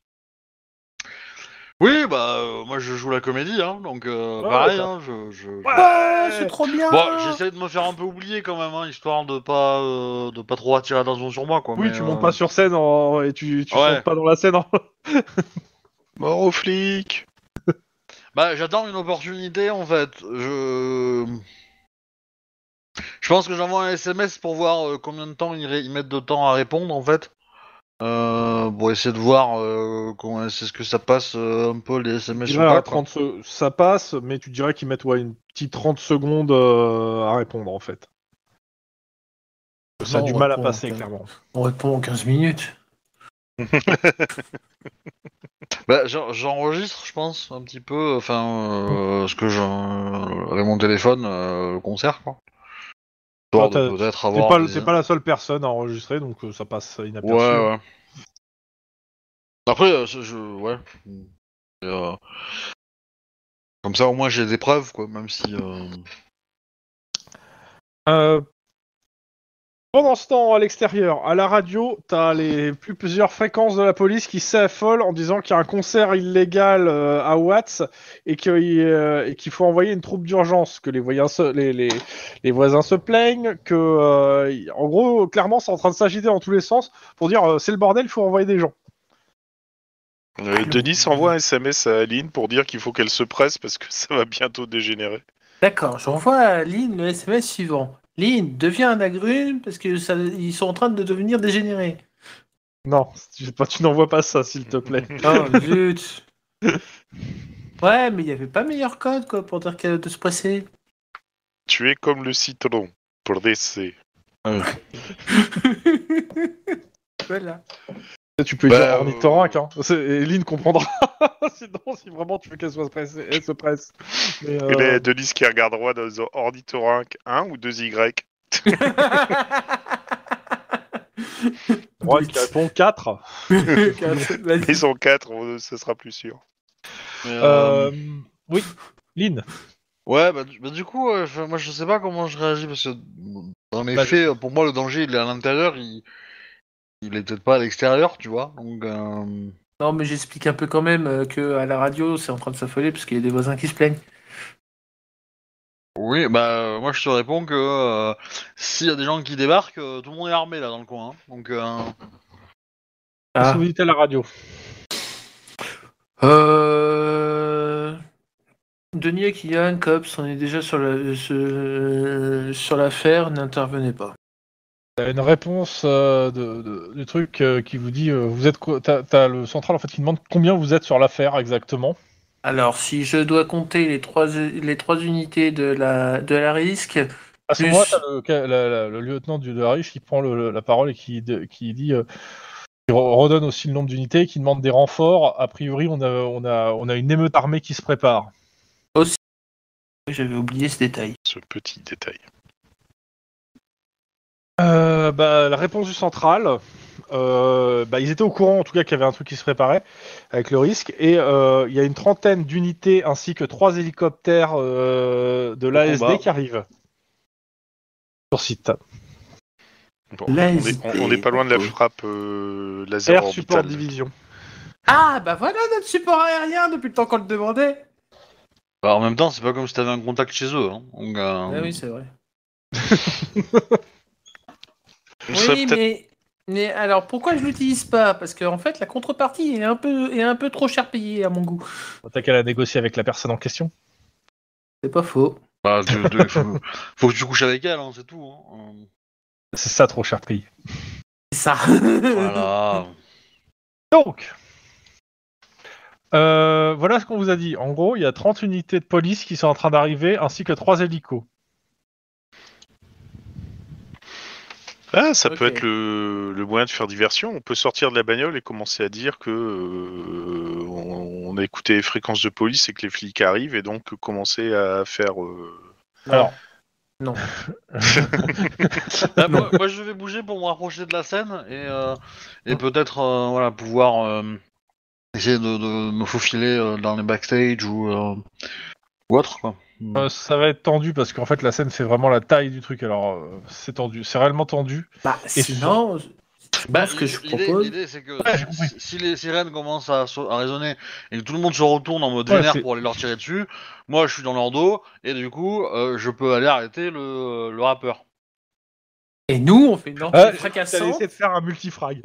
Oui, bah, moi je joue la comédie, hein, donc Ouais, pareil, ça- hein, Oh, c'est trop bien. Bon, j'essaie de me faire un peu oublier quand même, hein, histoire de pas trop attirer l'attention sur moi, quoi, Oui, mais... tu montes pas sur scène et tu Ouais. chantes pas dans la scène. Mort aux flics. Bah, j'attends une opportunité, en fait. Je pense que j'envoie un SMS pour voir combien de temps ils mettent de temps à répondre, en fait. Pour essayer de voir comment est-ce que ça passe un peu les SMS Je ou dirais pas, à quoi. 30 ça passe, mais tu dirais qu'ils mettent une petite 30 secondes à répondre en fait. Ça a Non, du on mal à répond passer, en clairement. On répond en 15 minutes. Bah, j'enregistre, je pense, un petit peu, enfin, ce que avec mon téléphone, le concert, quoi. Histoire de peut-être avoir T'es pas la seule personne à enregistrer, donc ça passe inaperçu. Ouais, ouais. Après, ouais. Et, comme ça, au moins, j'ai des preuves, quoi, même si... Euh, Pendant ce temps, à l'extérieur, à la radio, t'as plusieurs fréquences de la police qui s'affolent en disant qu'il y a un concert illégal à Watts et qu'il faut envoyer une troupe d'urgence, que les voisins se plaignent, que, en gros, clairement, c'est en train de s'agiter dans tous les sens pour dire c'est le bordel, il faut envoyer des gens. Denis envoie un SMS à Aline pour dire qu'il faut qu'elle se presse parce que ça va bientôt dégénérer. D'accord, j'envoie à Lynn le SMS suivant. Lynn, deviens un agrume parce que ils sont en train de devenir dégénérés. Non, tu n'envoies pas ça, s'il te plaît. Oh, zut. Ouais, mais il n'y avait pas meilleur code quoi pour dire de se presser. Tu es comme le citron pour décès. Voilà. Tu peux dire ornithorynque, hein. Lynn comprendra. Sinon, si vraiment tu veux qu'elle elle se presse. Mais, Et là, Denis qui regarde droit dans ornithorynque 1 ou 2Y. Droit qui répond 4. Vas-y. Maison 4, ça sera plus sûr. mais, Oui, Lynn. Ouais, bah, du coup, moi, je sais pas comment je réagis, parce que, dans les Bah, faits, pour moi, le danger, il est à l'intérieur, il est peut-être pas à l'extérieur, tu vois, donc... Non, mais j'explique un peu quand même que à la radio, c'est en train de s'affoler parce qu'il y a des voisins qui se plaignent. Oui, bah, moi, je te réponds que s'il y a des gens qui débarquent, tout le monde est armé, là, dans le coin, hein, donc... Qu'est-ce que vous dites à la radio? Denis et Kylian, Cops, on est déjà sur l'affaire, n'intervenez pas. T'as une réponse du truc qui vous dit vous êtes t'as le central en fait qui demande combien vous êtes sur l'affaire exactement. Alors, si je dois compter les trois unités de la risque, À ce plus... moment-là, t'as le lieutenant de la riche qui prend la parole et qui dit, qui redonne aussi le nombre d'unités, qui demande des renforts. A priori, on a une émeute armée qui se prépare. aussi, j'avais oublié ce détail. Ce petit détail. La réponse du central, ils étaient au courant en tout cas qu'il y avait un truc qui se préparait avec le risque, et il y a une trentaine d'unités ainsi que 3 hélicoptères de l'ASD qui arrivent sur site. Bon, L'ASD, on n'est pas loin de la ok. frappe laser Air Support orbitale. Division. Ah, bah voilà notre support aérien depuis le temps qu'on le demandait. Bah, en même temps, c'est pas comme si t'avais un contact chez eux. Hein. Donc, Ah oui, c'est vrai. On serait Oui, peut-être- mais alors pourquoi je l'utilise pas? Parce qu'en fait, la contrepartie est un peu trop cher payée à mon goût. T'as qu'à la négocier avec la personne en question. C'est pas faux. bah, faut que tu couches avec elle, hein, c'est tout. Hein. C'est ça, trop cher payé. C'est ça. Voilà. Donc, voilà ce qu'on vous a dit. En gros, il y a 30 unités de police qui sont en train d'arriver, ainsi que 3 hélicos. Ah, ça Ok. peut être le moyen de faire diversion. On peut sortir de la bagnole et commencer à dire que on a écouté les fréquences de police et que les flics arrivent, et donc commencer à faire. Alors, Non. Bah, moi, je vais bouger pour me rapprocher de la scène et peut-être pouvoir essayer de me faufiler dans les backstage ou autre. Quoi. ça va être tendu parce qu'en fait, la scène fait vraiment la taille du truc. Alors, c'est tendu, c'est réellement tendu. Bah, sinon, ce que je propose. L'idée, c'est que Ouais, j'ai compris. si les sirènes commencent à résonner et que tout le monde se retourne en mode Ouais, vénère c'est- pour aller leur tirer dessus, moi je suis dans leur dos et du coup je peux aller arrêter le rappeur. Et nous, on fait une entrée T'allais fracassante. essayer de faire un multifrag.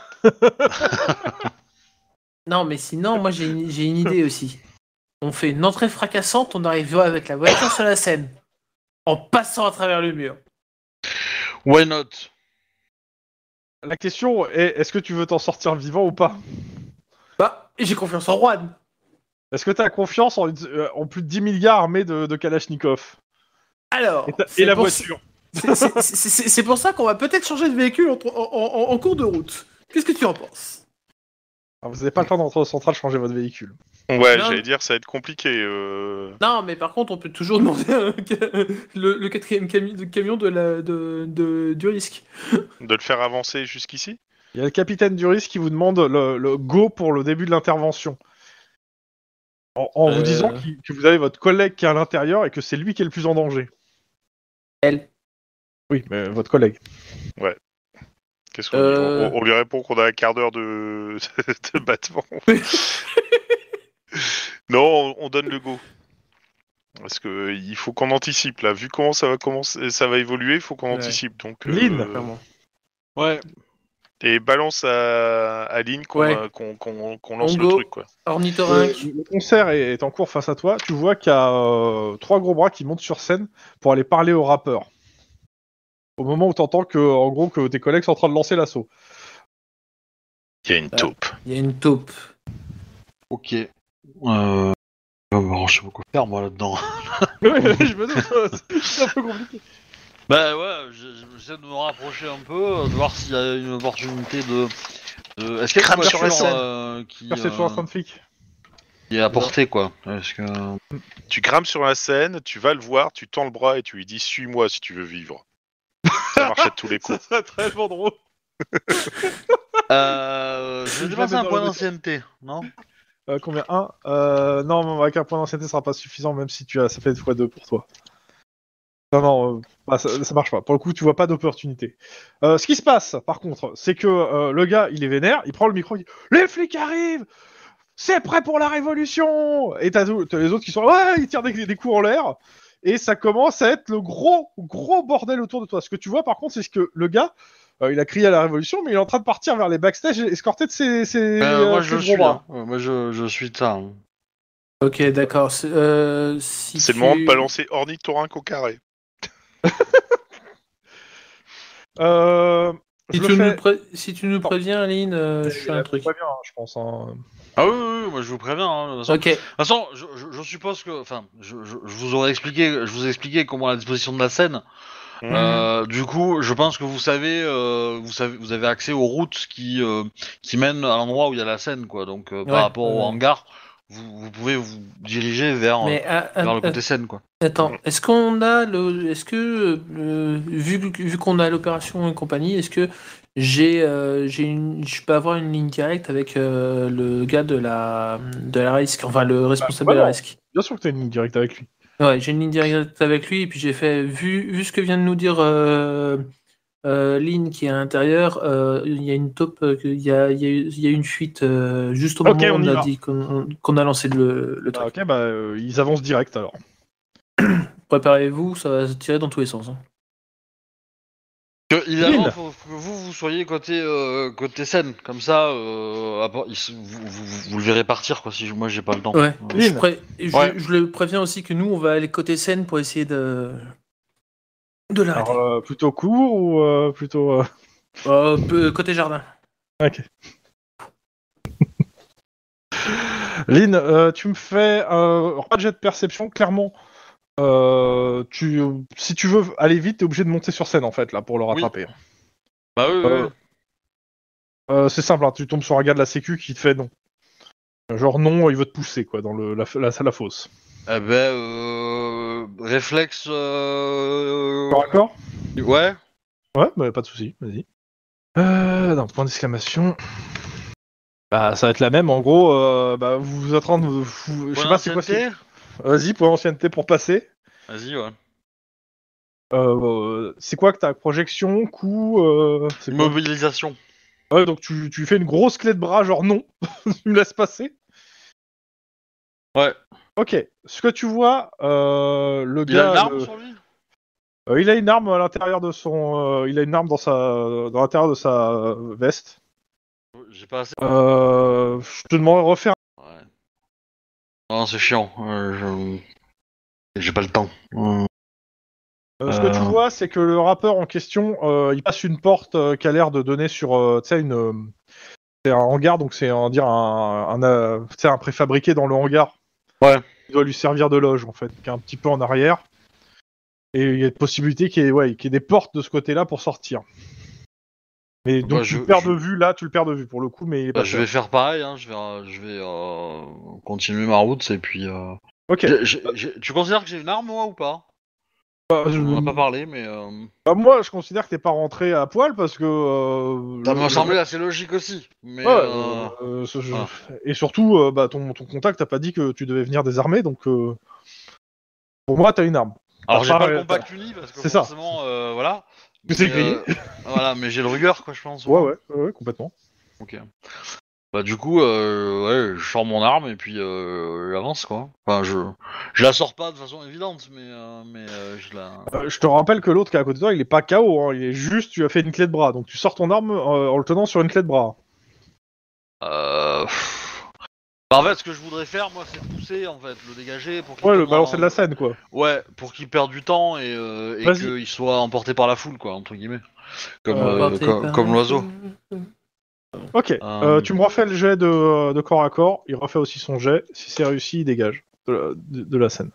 Non, mais sinon, moi j'ai une idée aussi. On fait une entrée fracassante, on arrive avec la voiture sur la scène, en passant à travers le mur. Why not? La question est, est-ce que tu veux t'en sortir vivant ou pas? Bah, j'ai confiance en Juan. Est-ce que tu as confiance en plus de 10 milliards armés de Kalachnikov? Alors, Et la voiture? c'est pour ça qu'on va peut-être changer de véhicule en cours de route. Qu'est-ce que tu en penses? Alors, vous n'avez pas le temps d'entrer au central changer votre véhicule. Ouais, Non. j'allais dire, ça va être compliqué. Non, mais par contre, on peut toujours demander le quatrième camion du risque. De le faire avancer jusqu'ici. Il y a le capitaine du risque qui vous demande le go pour le début de l'intervention. En vous disant que vous avez votre collègue qui est à l'intérieur et que c'est lui qui est le plus en danger. Elle. Oui, mais votre collègue. Qu'est-ce qu'on dit on lui répond qu'on a un quart d'heure de battement. Non, on donne le go. Parce que il faut qu'on anticipe là. Vu comment ça va évoluer, il faut qu'on Ouais. anticipe. Donc, Lynn. Clairement. Ouais. et balance à Lynn qu'on Ouais. lance On le go. truc, quoi. Ornithorynque. Le concert est en cours face à toi. Tu vois qu'il y a 3 gros bras qui montent sur scène pour aller parler au rappeur. Au moment où t'entends en gros, que tes collègues sont en train de lancer l'assaut. Il y a une taupe. Il y a une taupe. Ok. Je sais pas quoi faire moi là-dedans. Je me doute, c'est un peu compliqué. Bah ouais, j'essaie de me rapprocher un peu, de voir s'il y a une opportunité de... Est-ce qu'il y a une Crame sur la voiture Perception instant flic. qui est à portée, quoi? Est-ce que... Tu grimpes sur la scène, tu vas le voir, tu tends le bras et tu lui dis suis-moi si tu veux vivre. Ça marche à tous les coups. Ça serait tellement drôle. Je vais dépenser un point d'ancienneté, non? Combien 1 Non, avec un point d'ancienneté, ça sera pas suffisant, même si ça fait x2 pour toi. Non, ça marche pas. Pour le coup, tu vois pas d'opportunité. Ce qui se passe, par contre, c'est que le gars, il est vénère, il prend le micro, il dit « Les flics arrivent! C'est prêt pour la révolution !» Et t'as les autres qui sont « Ouais, ils tirent des coups en l'air !» Et ça commence à être le gros bordel autour de toi. Ce que tu vois, par contre, c'est que le gars, il a crié à la révolution, mais il est en train de partir vers les backstage et escorté de ses Moi je gros suis bras. là. Moi je suis de ça. Hein. Ok, d'accord. C'est le moment de balancer ornithorynque au carré. Je le fais. Si tu nous préviens, Aline, je fais un truc. Pas bien, je pense. Hein. Ah oui, moi je vous préviens. Hein, de toute Ok. façon, je suppose que, enfin, je vous je vous ai expliqué comment la disposition de la scène. Du coup, je pense que vous savez, vous avez accès aux routes qui mènent à l'endroit où il y a la scène, quoi. Donc, par Ouais, rapport au ouais. hangar, vous pouvez vous diriger vers, Mais vers le côté scène, quoi. attends, est-ce qu'on a est-ce que vu qu'on a l'opération et compagnie, est-ce que je peux avoir une ligne directe avec le gars de la risque, enfin le responsable de la non. risque. Bien sûr que t'as une ligne directe avec lui. Ouais, j'ai une ligne directe avec lui et puis j'ai fait vu ce que vient de nous dire Lynn qui est à l'intérieur, il y a une taupe, il y a une fuite juste au Ok, moment où on on y a va. dit qu'on a lancé le truc. Ok, ils avancent direct alors. Préparez-vous, ça va se tirer dans tous les sens. Hein. Idéalement, Lynn. faut que vous soyez côté scène, comme ça, vous le verrez partir, quoi. Si moi j'ai pas le temps. Ouais. Lynn. Ouais. Je le préviens aussi que nous, on va aller côté scène pour essayer de l'arrêter. Alors, plutôt court ou plutôt... Côté jardin. Ok. Lynn, tu me fais pas de jet de perception, clairement. Si tu veux aller vite, t'es obligé de monter sur scène en fait là pour le rattraper. Bah oui. C'est simple, hein, tu tombes sur un gars de la sécu qui te fait non. Genre non, il veut te pousser quoi dans la fosse. Eh réflexe. D'accord. Ouais. Ouais, bah pas de souci, vas-y. Non, point d'exclamation. Bah ça va être la même, en gros, vous vous êtes en train de... Je sais pas c'est quoi Ancienneté. Vas-y, pour l'ancienneté pour passer. Vas-y, ouais. C'est quoi que t'as? Projection, coup, c'est quoi? Mobilisation. Ouais, donc tu fais une grosse clé de bras, genre non, tu me laisses passer. Ouais. Ok, ce que tu vois, le Il a gars... une arme sur lui? il a une arme à l'intérieur de son... il a une arme dans l'intérieur de sa veste. J'ai pas assez. Je te demande de refaire. Ouais. Non, c'est chiant. J'ai pas le temps. Ce que tu vois, c'est que le rappeur en question, il passe une porte qui a l'air de donner sur, tu sais, c'est un hangar, donc c'est un préfabriqué dans le hangar. Ouais. Il doit lui servir de loge en fait, qui est un petit peu en arrière. Et il y a une possibilité qu'il y ait des portes de ce côté-là pour sortir. Mais donc tu le perds de vue là, tu le perds de vue pour le coup, mais il est pas. Je vais faire pareil. Hein. Je vais continuer ma route et puis. Ok. Tu considères que j'ai une arme moi ou pas? On en a pas parlé, mais. Moi, je considère que t'es pas rentré à poil parce que. Ça m'a semblé assez logique aussi. Mais. Voilà. Et surtout, ton contact t'a pas dit que tu devais venir désarmé, donc. Pour moi, t'as une arme. Alors j'ai pas le compact uni parce que c'est forcément, voilà. C'est grillé. Voilà, mais j'ai le rugueur quoi, je pense. Ouais, complètement. Ok. Bah du coup, ouais, je sors mon arme et puis j'avance quoi. Enfin, je la sors pas de façon évidente, mais je la. Je te rappelle que l'autre qui est à côté de toi, il est pas KO, hein, il est juste, tu as fait une clé de bras, donc tu sors ton arme en le tenant sur une clé de bras. Bah, en fait, ce que je voudrais faire, moi, c'est pousser, en fait, le dégager pour qu'il le balancer de la scène, quoi. Ouais, pour qu'il perde du temps et qu'il soit emporté par la foule, quoi, entre guillemets. Comme l'oiseau. Ok, tu me refais le jet de corps à corps, il refait aussi son jet, si c'est réussi, il dégage de la scène.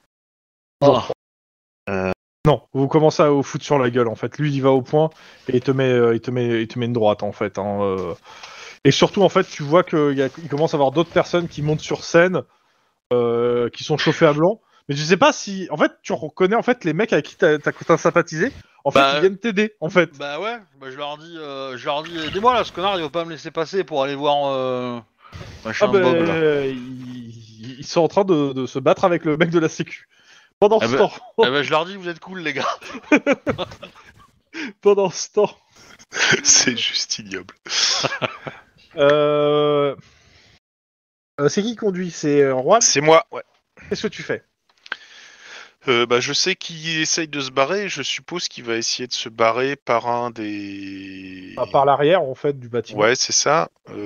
Non, vous commencez à vous foutre sur la gueule, en fait. Lui, il va au point et il te met une droite, en fait. Et surtout, en fait, tu vois qu'il commence à y avoir d'autres personnes qui montent sur scène, qui sont chauffés à blanc. Mais je sais pas si... En fait, tu reconnais en fait les mecs avec qui t'as sympathisé. En fait, ils viennent t'aider, en fait. Bah ouais, je leur dis, aidez-moi là, ce connard, il va pas me laisser passer pour aller voir machin Bob, là. Ils sont en train de se battre avec le mec de la sécu. Pendant ce temps... je leur dis, vous êtes cool, les gars. Pendant ce temps... C'est juste ignoble. C'est qui conduit? C'est Juan? C'est moi, ouais. Qu'est-ce que tu fais? Je sais qu'il essaye de se barrer. Je suppose qu'il va essayer de se barrer par un des... par l'arrière, en fait, du bâtiment. Ouais, c'est ça.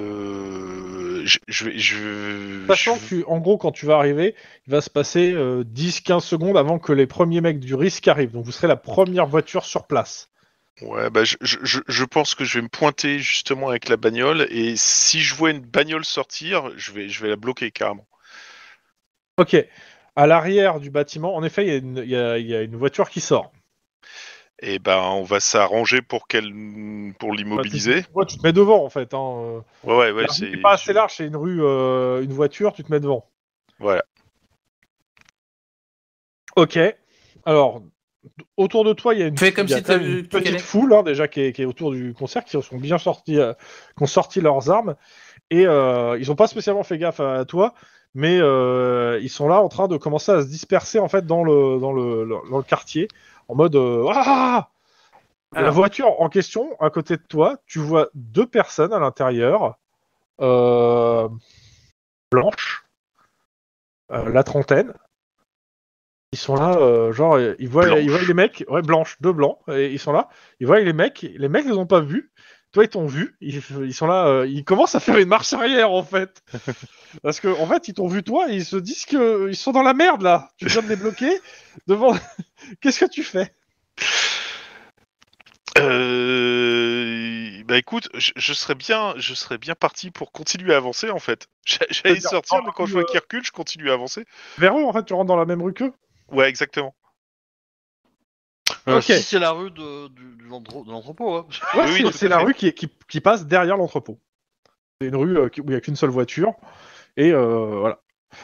Sachant que, en gros, quand tu vas arriver, il va se passer 10-15 secondes avant que les premiers mecs du risque arrivent. Donc vous serez la première voiture sur place. Ouais, bah je pense que je vais me pointer justement avec la bagnole et si je vois une bagnole sortir, je vais la bloquer carrément. Ok. À l'arrière du bâtiment, en effet, il y a une voiture qui sort. Et ben on va s'arranger pour pour Bah, l'immobiliser. tu te mets devant en fait. Ouais, La rue n'est pas assez large, c'est une rue, une voiture, tu te mets devant. Voilà. Ok. Alors, autour de toi, il y a Fais comme il y a si quand même une tu petite calais. foule déjà qui est autour du concert, qui sont bien sortis, qui ont sorti leurs armes et ils n'ont pas spécialement fait gaffe à toi, mais ils sont là en train de commencer à se disperser en fait dans le quartier en mode ah. La Alors, voiture en question, à côté de toi, tu vois deux personnes à l'intérieur, euh, blanches, la trentaine. Ils sont là, genre, ils voient Blanche. les mecs, ouais, blanches, deux blancs, et ils sont là, ils voient les mecs les ont pas vus, toi ils t'ont vu, ils sont là, ils commencent à faire une marche arrière en fait. Parce que en fait, ils t'ont vu toi, et ils se disent que ils sont dans la merde là, tu viens de les bloquer, devant... Qu'est-ce que tu fais? Bah écoute, je serais bien parti pour continuer à avancer en fait. J'allais C'est-à-dire, sortir, mais quand je vois qu'ils reculent, je continue à avancer. vers eux en fait, tu rentres dans la même rue qu'eux? Ouais, exactement. Ok. Si c'est la rue de l'entrepôt, hein. Ouais, Oui, tout c'est à la fait. rue qui passe derrière l'entrepôt. C'est une rue où il n'y a qu'une seule voiture. Et voilà.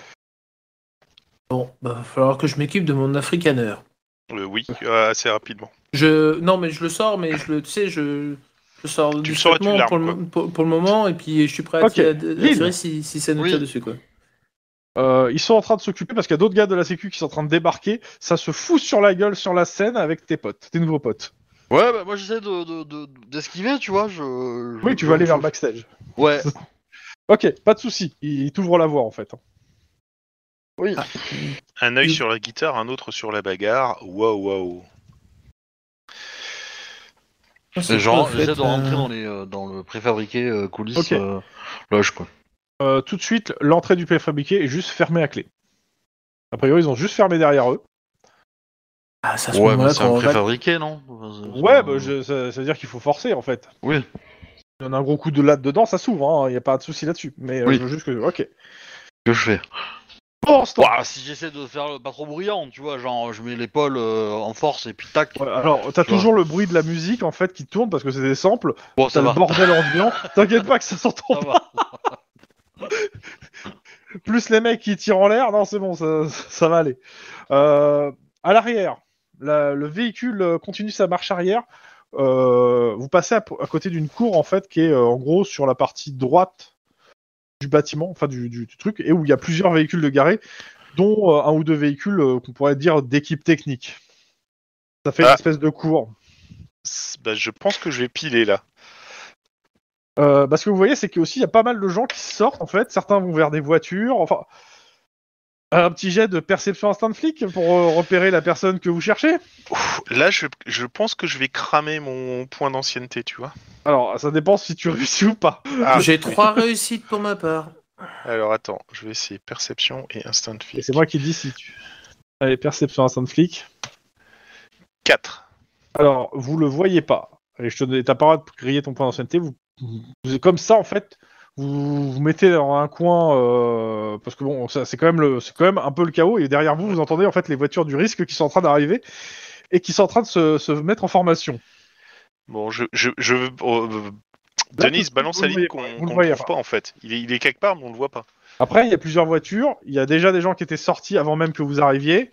bon, bah, va falloir que je m'équipe de mon africaner. Oui, assez rapidement. Non, mais je le sors, mais tu sais, je sors Tu le sors et tu discrètement l'armes, quoi. pour le moment, et puis je suis prêt à Ok. tirer, à Lynn, tirer si ça nous tire Oui. dessus, quoi. ils sont en train de s'occuper parce qu'il y a d'autres gars de la sécu qui sont en train de débarquer. Ça se fout sur la gueule sur la scène avec tes potes, tes nouveaux potes. Ouais, bah moi j'essaie d'esquiver, tu vois. Oui, tu vas aller vers le backstage. Ouais. Ok, pas de souci. Il t'ouvre la voie en fait. Oui. Ah, Un œil du- sur la guitare, un autre sur la bagarre. Waouh, waouh. c'est Et quoi, en genre, fait, j'essaie de rentrer dans le préfabriqué coulisses Ok. loge, quoi. Tout de suite, l'entrée du préfabriqué est juste fermée à clé. A priori, ils ont juste fermé derrière eux. Ah, c'est à ce Ouais, mais moment-là c'est un qu'on va... préfabriqué, non? Ouais, bah, ça veut dire qu'il faut forcer en fait. Oui. Il y en a un gros coup de latte dedans, ça s'ouvre, il n'y a pas de souci là-dessus. Mais Oui. je veux juste que. Ok. Que je fais? Pendant ce temps, Ouah, si j'essaie de faire pas trop bruyant, tu vois, genre je mets l'épaule en force et puis tac. ouais, alors, t'as Tu vois. toujours le bruit de la musique en fait qui tourne parce que c'est des samples. Bon, T'as ça le va. bordel ambiant. T'inquiète pas que ça s'entend Ça pas. va. Plus les mecs qui tirent en l'air, non, c'est bon, ça va aller. Euh, à l'arrière, le véhicule continue sa marche arrière. Vous passez à côté d'une cour en fait qui est en gros sur la partie droite du bâtiment, enfin du truc, et où il y a plusieurs véhicules de garés, dont un ou deux véhicules qu'on pourrait dire d'équipe technique. Ça fait une Ah. espèce de cour. Bah, je pense que je vais piler là. Ce que vous voyez, c'est qu'il y a pas mal de gens qui sortent en fait. Certains vont vers des voitures. Enfin, un petit jet de perception instinct de flic pour repérer la personne que vous cherchez. Là, je pense que je vais cramer mon point d'ancienneté, tu vois. Alors, ça dépend si tu réussis ou pas. Ah, J'ai 3 réussites pour ma part. alors attends, je vais essayer perception et instinct de Et flic. c'est moi qui dis si tu. Allez, perception instinct de flic. 4. Alors, vous le voyez pas. Allez, t'as pas le droit de griller ton point d'ancienneté. Comme ça, en fait, vous mettez dans un coin parce que bon, c'est quand même un peu le chaos. Et derrière vous, vous entendez en fait les voitures du risque qui sont en train d'arriver et qui sont en train de se mettre en formation. Bon, Là, Denis, balance vous la le ligne voyez pas, qu'on vous le ne voyez trouve pas en fait. Il est quelque part, mais on le voit pas. Après, il y a plusieurs voitures. Il y a déjà des gens qui étaient sortis avant même que vous arriviez.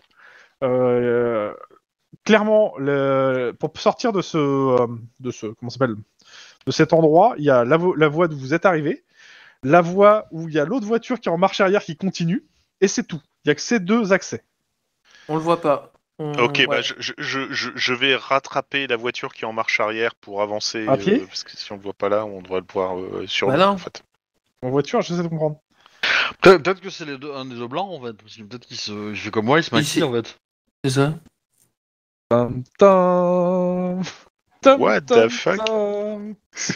Clairement, pour sortir comment ça s'appelle, de cet endroit, il y a la voie d'où vous êtes arrivé, la voie où il y a l'autre voiture qui est en marche arrière qui continue, et c'est tout. Il y a que ces deux accès. On le voit pas. Ok, bah Ouais. je vais rattraper la voiture qui est en marche arrière pour avancer. À pied parce que si on le voit pas là, on devrait le voir sur Bah nous non. en fait. En voiture, j'essaie de comprendre. Peut-être que c'est un des deux blancs en fait. Parce que peut-être il fait comme moi, il se maquille Ici. en fait. C'est ça. Tum, tum, tum, What tum, the fuck? tum.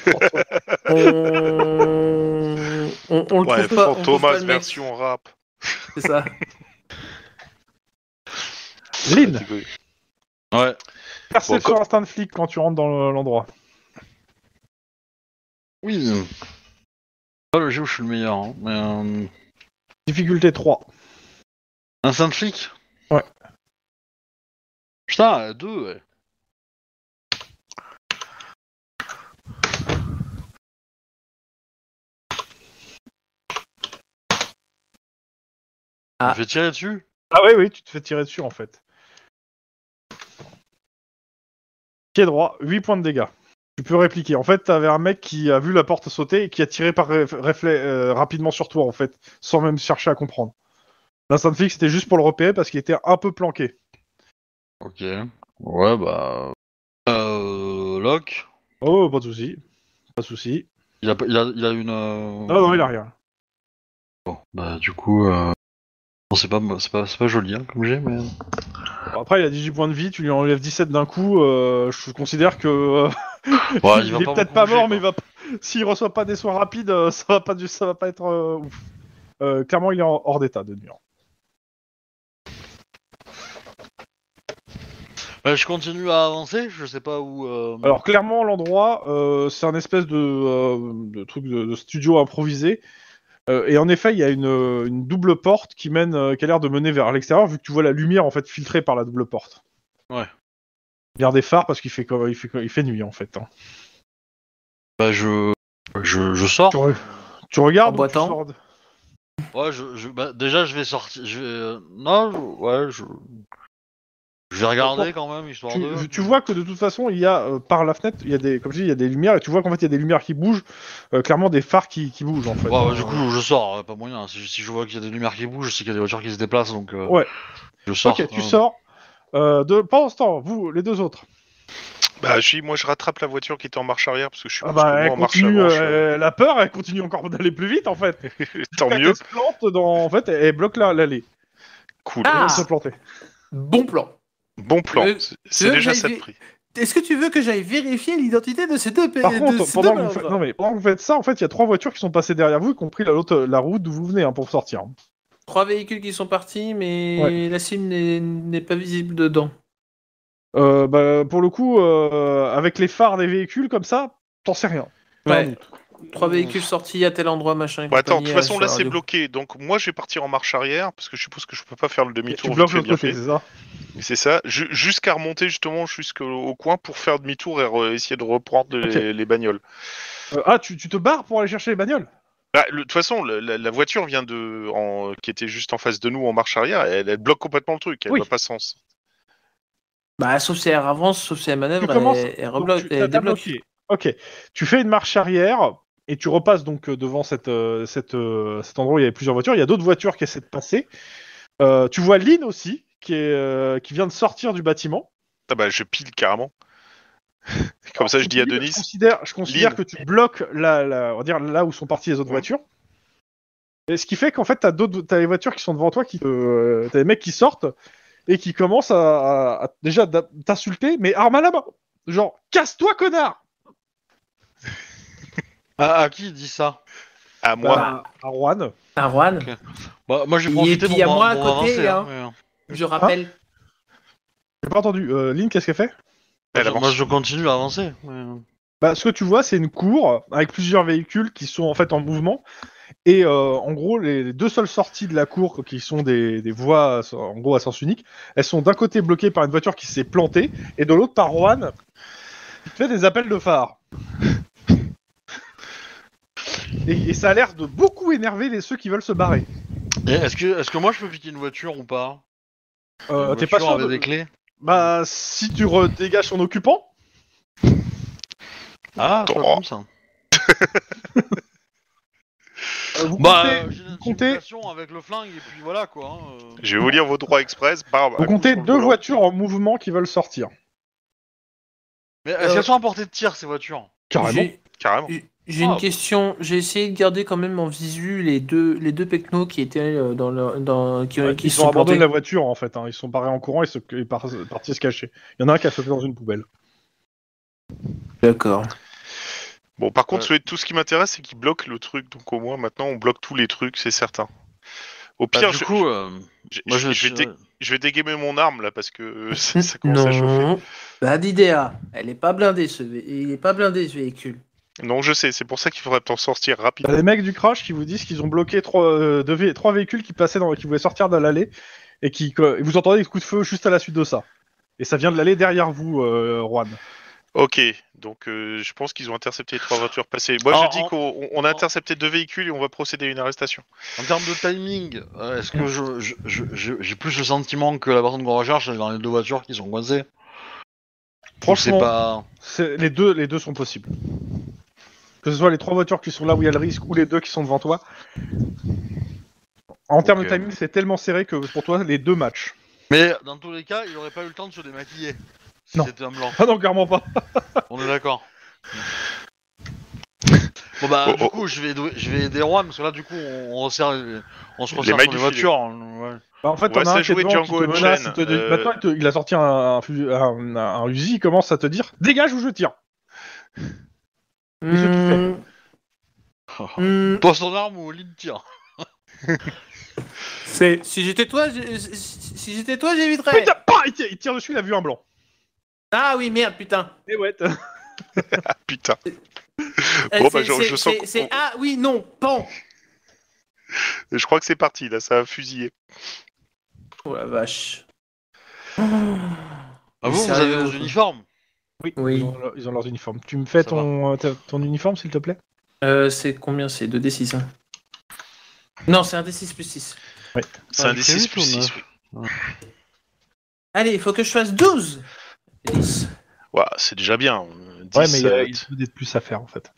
On le Ouais, trouve pas. On trouve pas Fantomas le mec. version rap. C'est ça. Lynn, Ouais. Perception instinct de flic quand tu rentres dans l'endroit. Oui. Pas le jeu où je suis le meilleur, hein, mais... Difficulté 3. Instinct de flic. Ouais. Putain, 2, ouais. Ah. Je vais tirer dessus. Ah oui, tu te fais tirer dessus en fait. Pied droit, 8 points de dégâts. Tu peux répliquer. En fait, t'avais un mec qui a vu la porte sauter et qui a tiré par rapidement sur toi en fait, sans même chercher à comprendre. L'instinct de flic c'était juste pour le repérer parce qu'il était un peu planqué. Ok. Ouais, bah... Locke. Oh, pas de souci. Pas de souci. Il a une... Non, il a rien. Bon, bah du coup... Bon, c'est pas joli hein, comme j'ai, mais... Bon, après, il a 18 points de vie, tu lui enlèves 17 d'un coup, je considère que... Ouais, il va est pas peut-être beaucoup pas bouger, mort, quoi. mais s'il reçoit pas des soins rapides, ça va pas être ouf. Clairement, il est hors d'état de nuire. Bah, je continue à avancer, je sais pas où... Alors, clairement, l'endroit, c'est un espèce de truc de studio improvisé. Et en effet, il y a une double porte qui mène, qui a l'air de mener vers l'extérieur, vu que tu vois la lumière en fait filtrée par la double porte. Ouais. Il y a des phares parce qu'il fait nuit en fait. Hein. Bah, je sors. Tu regardes En ou boitant. tu sors Ouais, bah, déjà, je vais sortir... Non, je vais regarder quand même, histoire de... tu vois que de toute façon, il y a par la fenêtre, il y a des, comme je dis, il y a des lumières et tu vois qu'en fait il y a des lumières qui bougent, clairement des phares qui bougent en fait. Ouais, bah, du coup, je sors, pas moyen. Si je vois qu'il y a des lumières qui bougent, je sais qu'il y a des voitures qui se déplacent, donc Ouais. je sors. Ok, tu sors. Pendant ce temps, vous, les deux autres. Bah, moi je rattrape la voiture qui était en marche arrière parce que je suppose que elle moi en marche continue, avant, la peur, elle continue encore d'aller plus vite en fait. tant Quand mieux. elle se plante en fait, elle bloque l'allée. Cool. Ah. Elle se planter. Bon plan. Bon plan. veux C'est que déjà j'aille ça de vi- prix. Est-ce que tu veux que j'aille vérifier l'identité de ces deux Par contre, pendant que, malades pendant que vous faites ça, en fait, il y a 3 voitures qui sont passées derrière vous, y compris la route d'où vous venez hein, pour sortir. 3 véhicules qui sont partis, mais Ouais. la cible n'est pas visible dedans. Pour le coup, avec les phares des véhicules comme ça, t'en sais rien. T'as un Ouais. doute. 3 véhicules sortis à tel endroit, machin. et Bon, attends, de compagnie, toute façon sur là la c'est radio. bloqué, donc moi je vais partir en marche arrière parce que je suppose que je peux pas faire le Tu demi-tour bloques vite fait, l'autre bien côté, fait. c'est ça. C'est ça, jusqu'à remonter justement jusqu'au coin pour faire demi-tour et essayer de reprendre les bagnoles. Tu te barres pour aller chercher les bagnoles. Bah, de toute façon, la voiture vient qui était juste en face de nous en marche arrière, elle bloque complètement le truc, elle Oui. n'a pas sens. Bah, sauf si elle avance, sauf si elle manœuvre, Tu commences, elle donc rebloque, t'as elle débloque. bloqué. Ok. Tu fais une marche arrière et tu repasses donc devant cet endroit où il y avait plusieurs voitures. Il y a d'autres voitures qui essaient de passer. Tu vois Lynn aussi qui vient de sortir du bâtiment. Ah bah je pile carrément. Comme ça je dis à Denis. Je considère Lynn. que tu bloques on va dire là où sont parties les autres voitures. Et ce qui fait qu'en fait t'as les voitures qui sont devant toi, t'as les mecs qui sortent et qui commencent à déjà t'insulter, mais arme à la main. Genre casse-toi connard. À qui dit ça? À moi. À Juan. Un Juan, Ok. Bah, moi, j'ai Et profité puis, y a pour moi à pour côté, avancer. hein. Je rappelle. J'ai pas entendu. Lynn, qu'est-ce qu'elle fait? Elle avance. Moi, je continue à avancer. Ce que tu vois, c'est une cour avec plusieurs véhicules qui sont en fait en mouvement. Et en gros, les deux seules sorties de la cour, qui sont des voies en gros à sens unique, elles sont d'un côté bloquées par une voiture qui s'est plantée, et de l'autre par Juan, qui fait des appels de phare. Et ça a l'air de beaucoup énerver ceux qui veulent se barrer. Et est-ce que moi, je peux piquer une voiture ou pas? T'es pas sûr avec des clés? Bah, si tu dégages son occupant. Ah, c'est pas Oh. bon, ça. Vous Bah, comptez, j'ai une comptez- simulation avec le flingue, et puis voilà, quoi. Je vais vous lire vos droits express. Bam, vous un coup comptez sur le 2 volant. voitures en mouvement qui veulent sortir. Mais est-ce qu'elles sont à portée de tir, ces voitures? Carrément. Carrément. J'ai une Ah. question. J'ai essayé de garder quand même en visu les deux pecnos qui étaient qui Ils se ont sont abandonné plantés. la voiture en fait. Ils sont barrés en courant et partis se cacher. Il y en a un qui a sauté dans une poubelle. D'accord. Bon, par contre, tout ce qui m'intéresse, c'est qu'ils bloquent le truc. Donc au moins, maintenant, on bloque tous les trucs, c'est certain. Au Bah, pire, du coup, moi, je vais dégamer mon arme là parce que ça commence à chauffer. Non. Bah, d'IDEA, il est pas blindé ce véhicule. Non, je sais, c'est pour ça qu'il faudrait t'en sortir T'as rapidement. les mecs du crash qui vous disent qu'ils ont bloqué trois véhicules qui qui voulaient sortir de l'allée et et vous entendez des coups de feu juste à la suite de ça. Et ça vient de l'allée derrière vous, Juan. Ok, donc je pense qu'ils ont intercepté les 3 voitures passées. Moi, je dis qu'on a intercepté 2 véhicules et on va procéder à une arrestation. En termes de timing, est-ce que j'ai plus le sentiment que la personne qu'on recherche est dans les 2 voitures qui sont coincées? Franchement, les deux sont possibles. Que ce soit les 3 voitures qui sont là où il y a le risque ou les 2 qui sont devant toi. En termes de timing, c'est tellement serré que pour toi, les 2 matchs. Mais dans tous les cas, il aurait pas eu le temps de se démaquiller. Si Non. c'était un blanc. Ah non, clairement pas. On est d'accord. Bon bah du coup je vais aider Juan parce que là du coup on se resserre mailles sur du les voitures. Ouais. Bah, en fait, On va t'en as un qui est jouer devant, qui Django te menace, Unchained, il te dit- Maintenant, il a sorti un Uzi, il commence à te dire « Dégage ou je tire !» Qu'est-ce que tu Hmm, Toi ton arme ou Lynn tire. si j'étais toi, j'éviterais. Putain, il tire dessus, il a vu un blanc. Ah oui, merde, putain. Et ouais, Ah, putain. Bon, bah, je sens qu'on- Ah oui, non, pan. Je crois que c'est parti, là, ça a fusillé. Oh la vache. Ah vous avez vos uniformes? oui, Oui. Ils ont leurs uniformes. Tu me fais Ça ton uniforme, s'il te plaît? C'est combien? C'est 2d6 hein. Non, c'est un d6 plus 6. C'est un D6 plus 6, oui. Allez, il faut que je fasse 12. 10. Ouah, c'est déjà bien. 10, Ouais, mais il faut des plus à faire, en fait.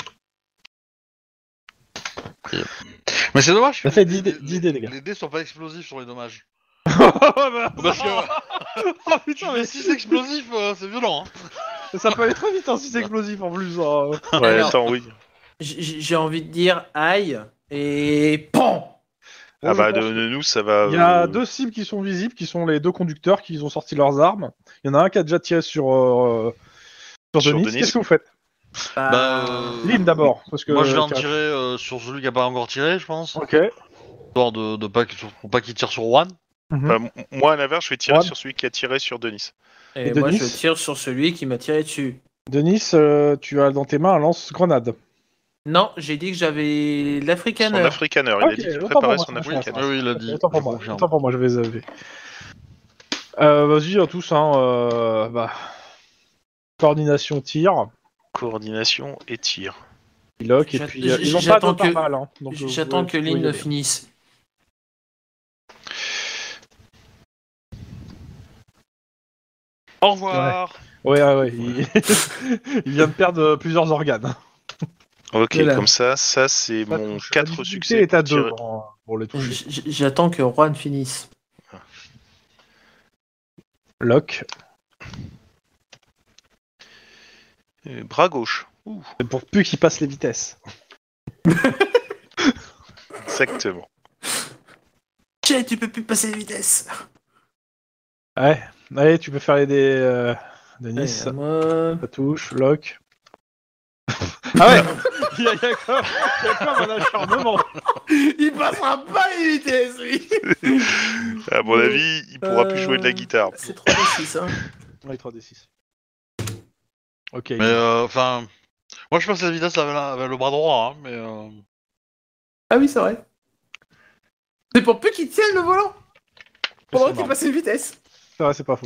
Mais c'est dommage Ça que fait 10 dés, les gars. Les dés sont pas explosifs sur les dommages. Bah, Parce que oh putain, mais 6 explosifs, c'est violent. Hein. ça peut aller très vite, hein, si c'est explosif, en plus. Ouais, Alors- attends, oui. J'ai envie de dire aïe et pan. Bon, Ah je bah, pense de nous, ça va... Il y a 2 cibles qui sont visibles, qui sont les 2 conducteurs qui ont sorti leurs armes. Il y en a un qui a déjà tiré sur Sur Denis. Denis. Qu'est-ce que vous faites? Lynn d'abord, parce que Moi je vais en tirer sur celui qui a pas encore tiré, je pense. Ok. Histoire pour pas qu'il tire sur Juan. Mhm. Bah, moi, à l'inverse, je vais tirer Juan. sur celui qui a tiré sur Denis. Et Et moi, Denis je tire sur celui qui m'a tiré dessus. Denis, tu as dans tes mains un lance-grenade. Non, j'ai dit que j'avais Son l'Africaner. Africaner, il Ok, a dit qu'il autant préparait pour son moi, Africaner. franchement. Oui, il a dit. Autant pour je moi, confirme. autant pour moi, je vais zapper. Vas-y, à tous, hein. Coordination, tir, Coordination et tir. lock, et J'a- puis ils ont pas j'attends de que- pare-balles, hein, donc, J'attends que Lynn Lynn finisse. Au revoir. Ouais, il... il vient de perdre plusieurs organes. Ok, Voilà. comme ça c'est Ça mon touche. La 4 difficulté succès. est à pour 2 tirer. pour les toucher. J'attends que Juan finisse. Lock, Bras gauche. Ouh, c'est pour plus qu'il passe les vitesses. exactement. Tiens, tu peux plus passer les vitesses. Ouais, allez, tu peux faire les dés, Denis. Allez, moi... Ça touche, lock. Ah ouais il y a comme un acharnement. Il passera pas les vitesses, lui. À mon avis, il pourra plus jouer de la guitare. C'est 3d6, hein. Ouais, 3d6. Ok. Mais enfin, moi je passe la vitesse avec le bras droit, hein, mais. Ah oui, c'est vrai. C'est pour peu qu'il tienne le volant. Pendant qu'il marrant. passe les vitesses. C'est vrai, c'est pas faux.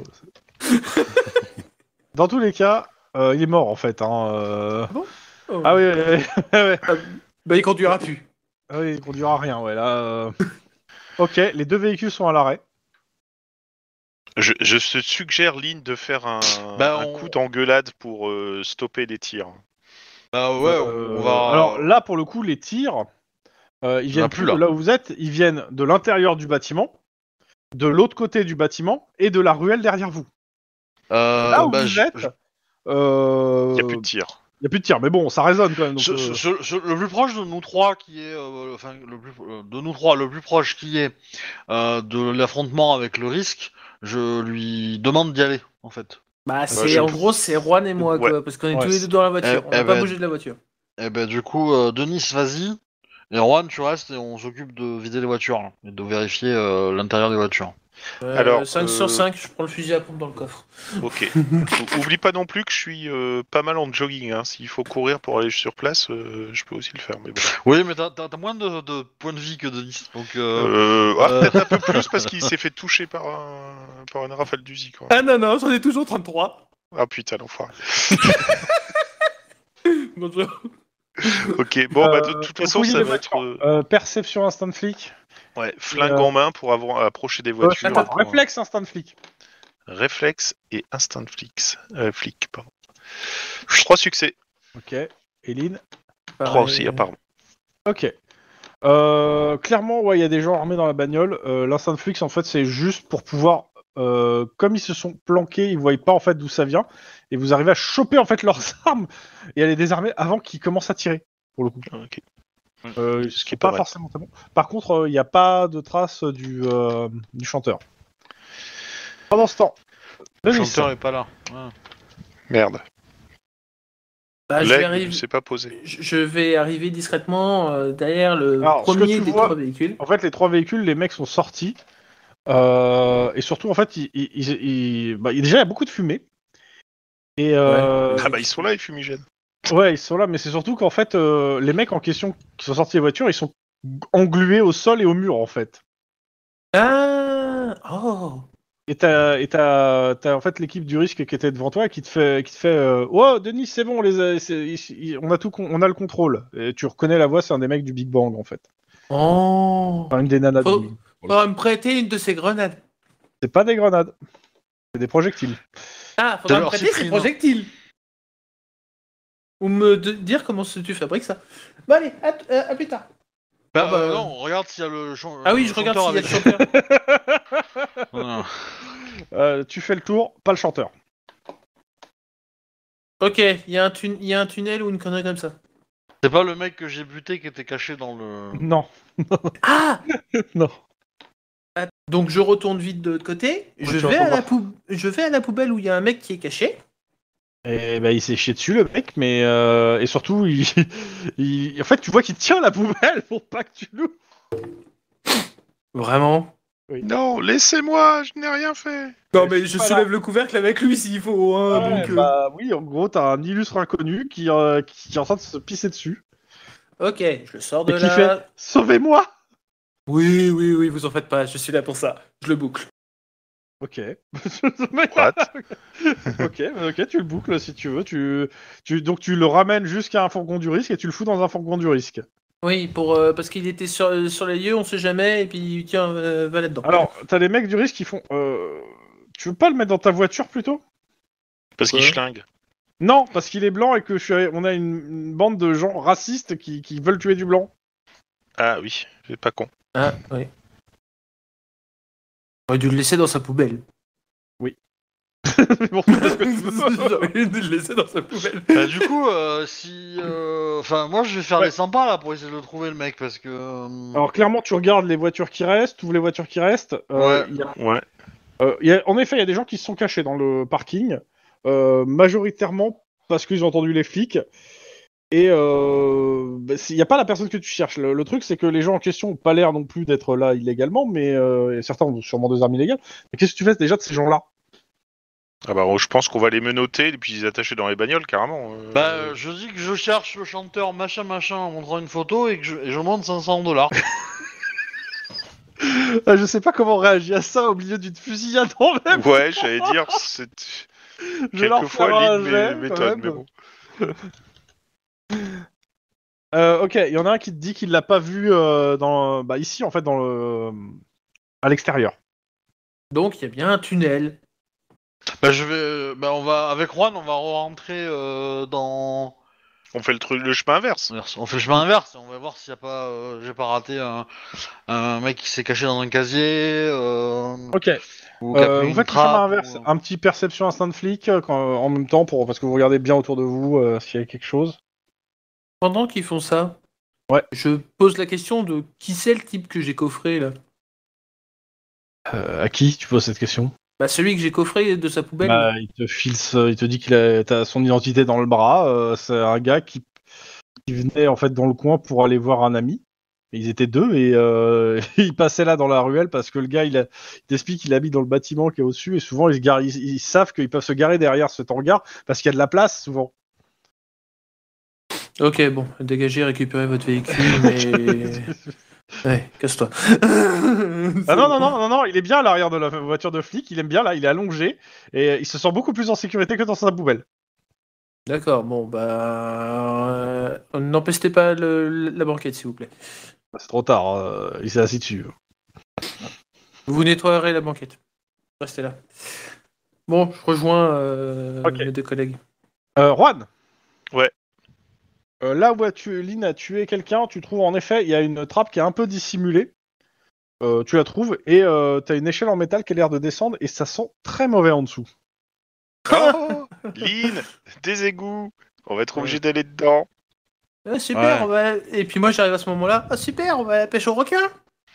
Dans tous les cas, il est mort en fait. Hein. Oh. Ah oui, ouais. Bah, il conduira plus. Ah oui, il conduira rien, ouais, là. Ok, les 2 véhicules sont à l'arrêt. Je te suggère, Lynn, de faire un coup d'engueulade pour stopper les tirs. Bah ouais, on va. Alors là, pour le coup, les tirs, ils viennent plus, plus là. de là où vous êtes, ils viennent de l'intérieur du bâtiment, de l'autre côté du bâtiment et de la ruelle derrière vous. Là où vous êtes, Il n'y a plus de tirs. il n'y a plus de tirs, mais bon, ça résonne quand même. Donc, Le plus proche de nous trois qui est, de nous trois, le plus proche qui est de l'affrontement avec le risque, je lui demande d'y aller en fait. Bah, je- en gros, c'est Juan et moi, Ouais. quoi, parce qu'on est Ouais, tous les deux dans la voiture. Eh On n'a pas ben- bougé de la voiture. Et ben du coup, Denis, vas-y. Et Juan, tu restes et on s'occupe de vider les voitures là, et de vérifier l'intérieur des voitures. Alors, 5 sur 5, je prends le fusil à pompe dans le coffre. Ok. Oublie pas non plus que je suis pas mal en jogging. Hein. S'il faut courir pour aller sur place, je peux aussi le faire. Mais bon. Oui, mais t'as moins de points de vie que Denis. Donc, Peut-être un peu plus parce qu'il s'est fait toucher par une rafale d'uzi. Quoi. Ah non, j'en ai toujours 33. Ah putain, l'enfoiré. Bonjour. Ok, bon, bah, de toute façon, fouiller ça les va être perception instant flic. flingue en main pour approcher des voitures. Attends, pour- réflexe instant flic. Réflexe et instant flic, pardon. 3 succès. Ok. Eline. 3 aussi, apparemment. Ok. Clairement, ouais, il y a des gens armés dans la bagnole. L'instant flic, en fait, c'est juste pour pouvoir, comme ils se sont planqués, ils voient pas en fait d'où ça vient, et vous arrivez à choper en fait leurs armes et à les désarmer avant qu'ils commencent à tirer. Pour le coup. Ok. Ce qui est pas forcément très bon. Par contre, il n'y a pas de trace du chanteur. Pendant ce temps, le Denis. chanteur est pas là. Ouais. Merde. Bah, L'aigle ne s'est pas posé. je vais arriver discrètement derrière le Alors, ce que premier tu des vois- 3 véhicules. En fait, les 3 véhicules, les mecs sont sortis. Et surtout, en fait, déjà, il y a beaucoup de fumée. Et Ah bah, ils sont là, les fumigènes. ouais, ils sont là, mais c'est surtout qu'en fait, les mecs en question qui sont sortis des voitures, ils sont englués au sol et au mur, en fait. Ah oh. Et t'as en fait l'équipe du risque qui était devant toi et qui te fait oh Denis, c'est bon, on a le contrôle. Et tu reconnais la voix, c'est un des mecs du Big Bang, en fait. Oh. Enfin, une des nanas du Faut- Big Bang. Faudra me prêter une de ces grenades. C'est pas des grenades, c'est des projectiles. Ah, faudra me leur prêter Cyprine, ces projectiles. Ou me dire comment tu fabriques ça. Bon allez, à plus tard. Bah, bah, non, regarde s'il y a le Ah oui, je regarde s'il y a le chanteur. Voilà. Tu fais le tour, pas le chanteur. Ok, il y a un tunnel ou une connerie comme ça. C'est pas le mec que j'ai buté qui était caché dans le... Non, Ah non. Donc je retourne vite de l'autre côté, Ouais, je tu vais retournes je vais à la poubelle où il y a un mec qui est caché. Et il s'est chié dessus le mec, mais et surtout en fait tu vois qu'il tient la poubelle pour pas que tu l'ouvres. Vraiment? Non, laissez-moi, je n'ai rien fait. Non mais je Voilà. soulève le couvercle avec lui s'il faut. Hein, Ouais, donc, bah oui, en gros t'as un illustre inconnu qui est en train de se pisser dessus Ok, je le sors de et qui là. fait sauvez-moi. Oui, vous en faites pas, je suis là pour ça. Je le boucle. Ok. What ok, tu le boucles si tu veux. Donc tu le ramènes jusqu'à un fourgon du risque et tu le fous dans un fourgon du risque. Oui, parce qu'il était sur les lieux, on sait jamais, et puis tiens, va là-dedans. Alors, t'as les mecs du risque qui font tu veux pas le mettre dans ta voiture plutôt? Parce qu'il Pourquoi schlingue. Non, parce qu'il est blanc et que on a une bande de gens racistes qui veulent tuer du blanc. Ah oui, c'est pas con. Ah, oui. On aurait dû le laisser dans sa poubelle. Bon, parce que tu veux. J'aurais dû le laisser dans sa poubelle. Bah, du coup, Enfin, moi, je vais faire Ouais. les 100 pas, là, pour essayer de le trouver, le mec, parce que... Alors clairement, tu regardes les voitures qui restent, tu ouvres les voitures qui restent. Ouais. Ouais. En effet, il y a des gens qui se sont cachés dans le parking, majoritairement parce qu'ils ont entendu les flics. Et il n'y a pas la personne que tu cherches. Le truc, c'est que les gens en question n'ont pas l'air non plus d'être là illégalement, mais et certains ont sûrement des armes illégales. Mais qu'est-ce que tu fais déjà de ces gens-là? Ah bah, je pense qu'on va les menotter et puis les attacher dans les bagnoles, carrément. Bah, je dis que je cherche le chanteur machin en montrant une photo et que je monte $500. Je sais pas comment réagir à ça au milieu d'une fusillade en même. Ouais, j'allais dire, c'est... Je vais leur Quelquefois, faire un l'île jet, m'étonne, quand mais même. bon. Ok, il y en a un qui te dit qu'il l'a pas vu ici en fait à l'extérieur. Donc il y a bien un tunnel. Bah, on va... Avec Juan, on va rentrer dans... On fait le chemin inverse. On fait le chemin inverse, on va voir s'il y a pas... j'ai pas raté un mec qui s'est caché dans un casier, Ok. ou qui a pris Vous une faites le chemin trappe, inverse, ou- un petit perception instant de flic en même temps parce que vous regardez bien autour de vous s'il y a quelque chose. Pendant qu'ils font ça, Ouais. je pose la question de qui c'est le type que j'ai coffré là. À qui tu poses cette question? Bah celui que j'ai coffré de sa poubelle. Bah, il te dit t'as son identité dans le bras. C'est un gars qui venait en fait dans le coin pour aller voir un ami. Ils étaient 2 et ils passaient là dans la ruelle parce que le gars, il t'explique qu'il habite dans le bâtiment qui est au-dessus et souvent ils savent qu'ils peuvent se garer derrière cet hangar parce qu'il y a de la place souvent. Ok, bon, dégagez, récupérez votre véhicule, mais... Ouais, casse-toi. Ah non, il est bien à l'arrière de la voiture de flic, il aime bien là, il est allongé et il se sent beaucoup plus en sécurité que dans sa poubelle. D'accord, bon, bah... n'empestez pas la banquette, s'il vous plaît. C'est trop tard, il s'est assis dessus. Vous nettoierez la banquette. Restez là. Bon, je rejoins Ok. mes deux collègues. Juan. Ouais. Là où Lynn a tué quelqu'un, tu trouves en effet, il y a une trappe qui est un peu dissimulée. Tu la trouves et t'as une échelle en métal qui a l'air de descendre et ça sent très mauvais en dessous. Oh, Lynn, des égouts. On va être obligé d'aller dedans. Ah, super, Ouais. on va... Et puis moi, j'arrive à ce moment-là. Ah, super, on va à la pêche au requin.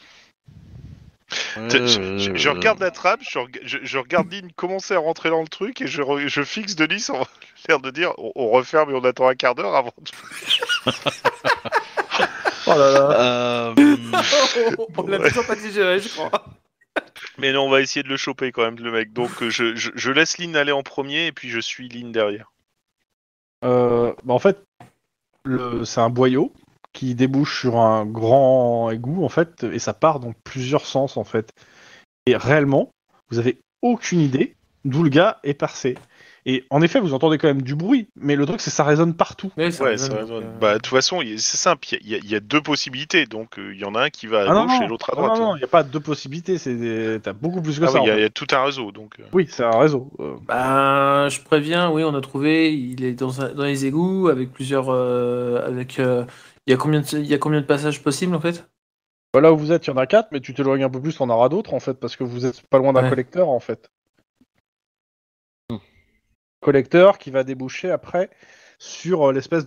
Je regarde la trappe, je regarde Lynn commencer à rentrer dans le truc et je fixe Denis en l'air de dire on referme et on attend un quart d'heure avant de... Oh là là. On l'a Ouais. toujours pas digéré, je crois. Mais non, on va essayer de le choper quand même, le mec. Donc je laisse Lynn aller en premier et puis je suis Lynn derrière. En fait, c'est un boyau qui débouche sur un grand égout en fait et ça part dans plusieurs sens en fait. Et réellement, vous avez aucune idée d'où le gars est passé. Et en effet, vous entendez quand même du bruit, mais le truc c'est que ça résonne partout. Ouais, ça Ouais, résonne, ça donc, résonne. Bah, de toute façon, c'est simple. Il y a deux possibilités. Donc il y en a un qui va à Ah gauche et l'autre à droite. non, il n'y a pas deux possibilités, t'as beaucoup plus que Ah ça. oui, en fait. il y a tout un réseau. Donc Oui, c'est un réseau. Bah, je préviens, oui, on a trouvé, il est dans les égouts avec plusieurs... il y a combien de passages possibles en fait? Là où vous êtes, il y en a 4, mais tu t'éloignes un peu plus, on aura d'autres en fait, parce que vous êtes pas loin d'un Ouais. collecteur en fait. Collecteur qui va déboucher après sur l'espèce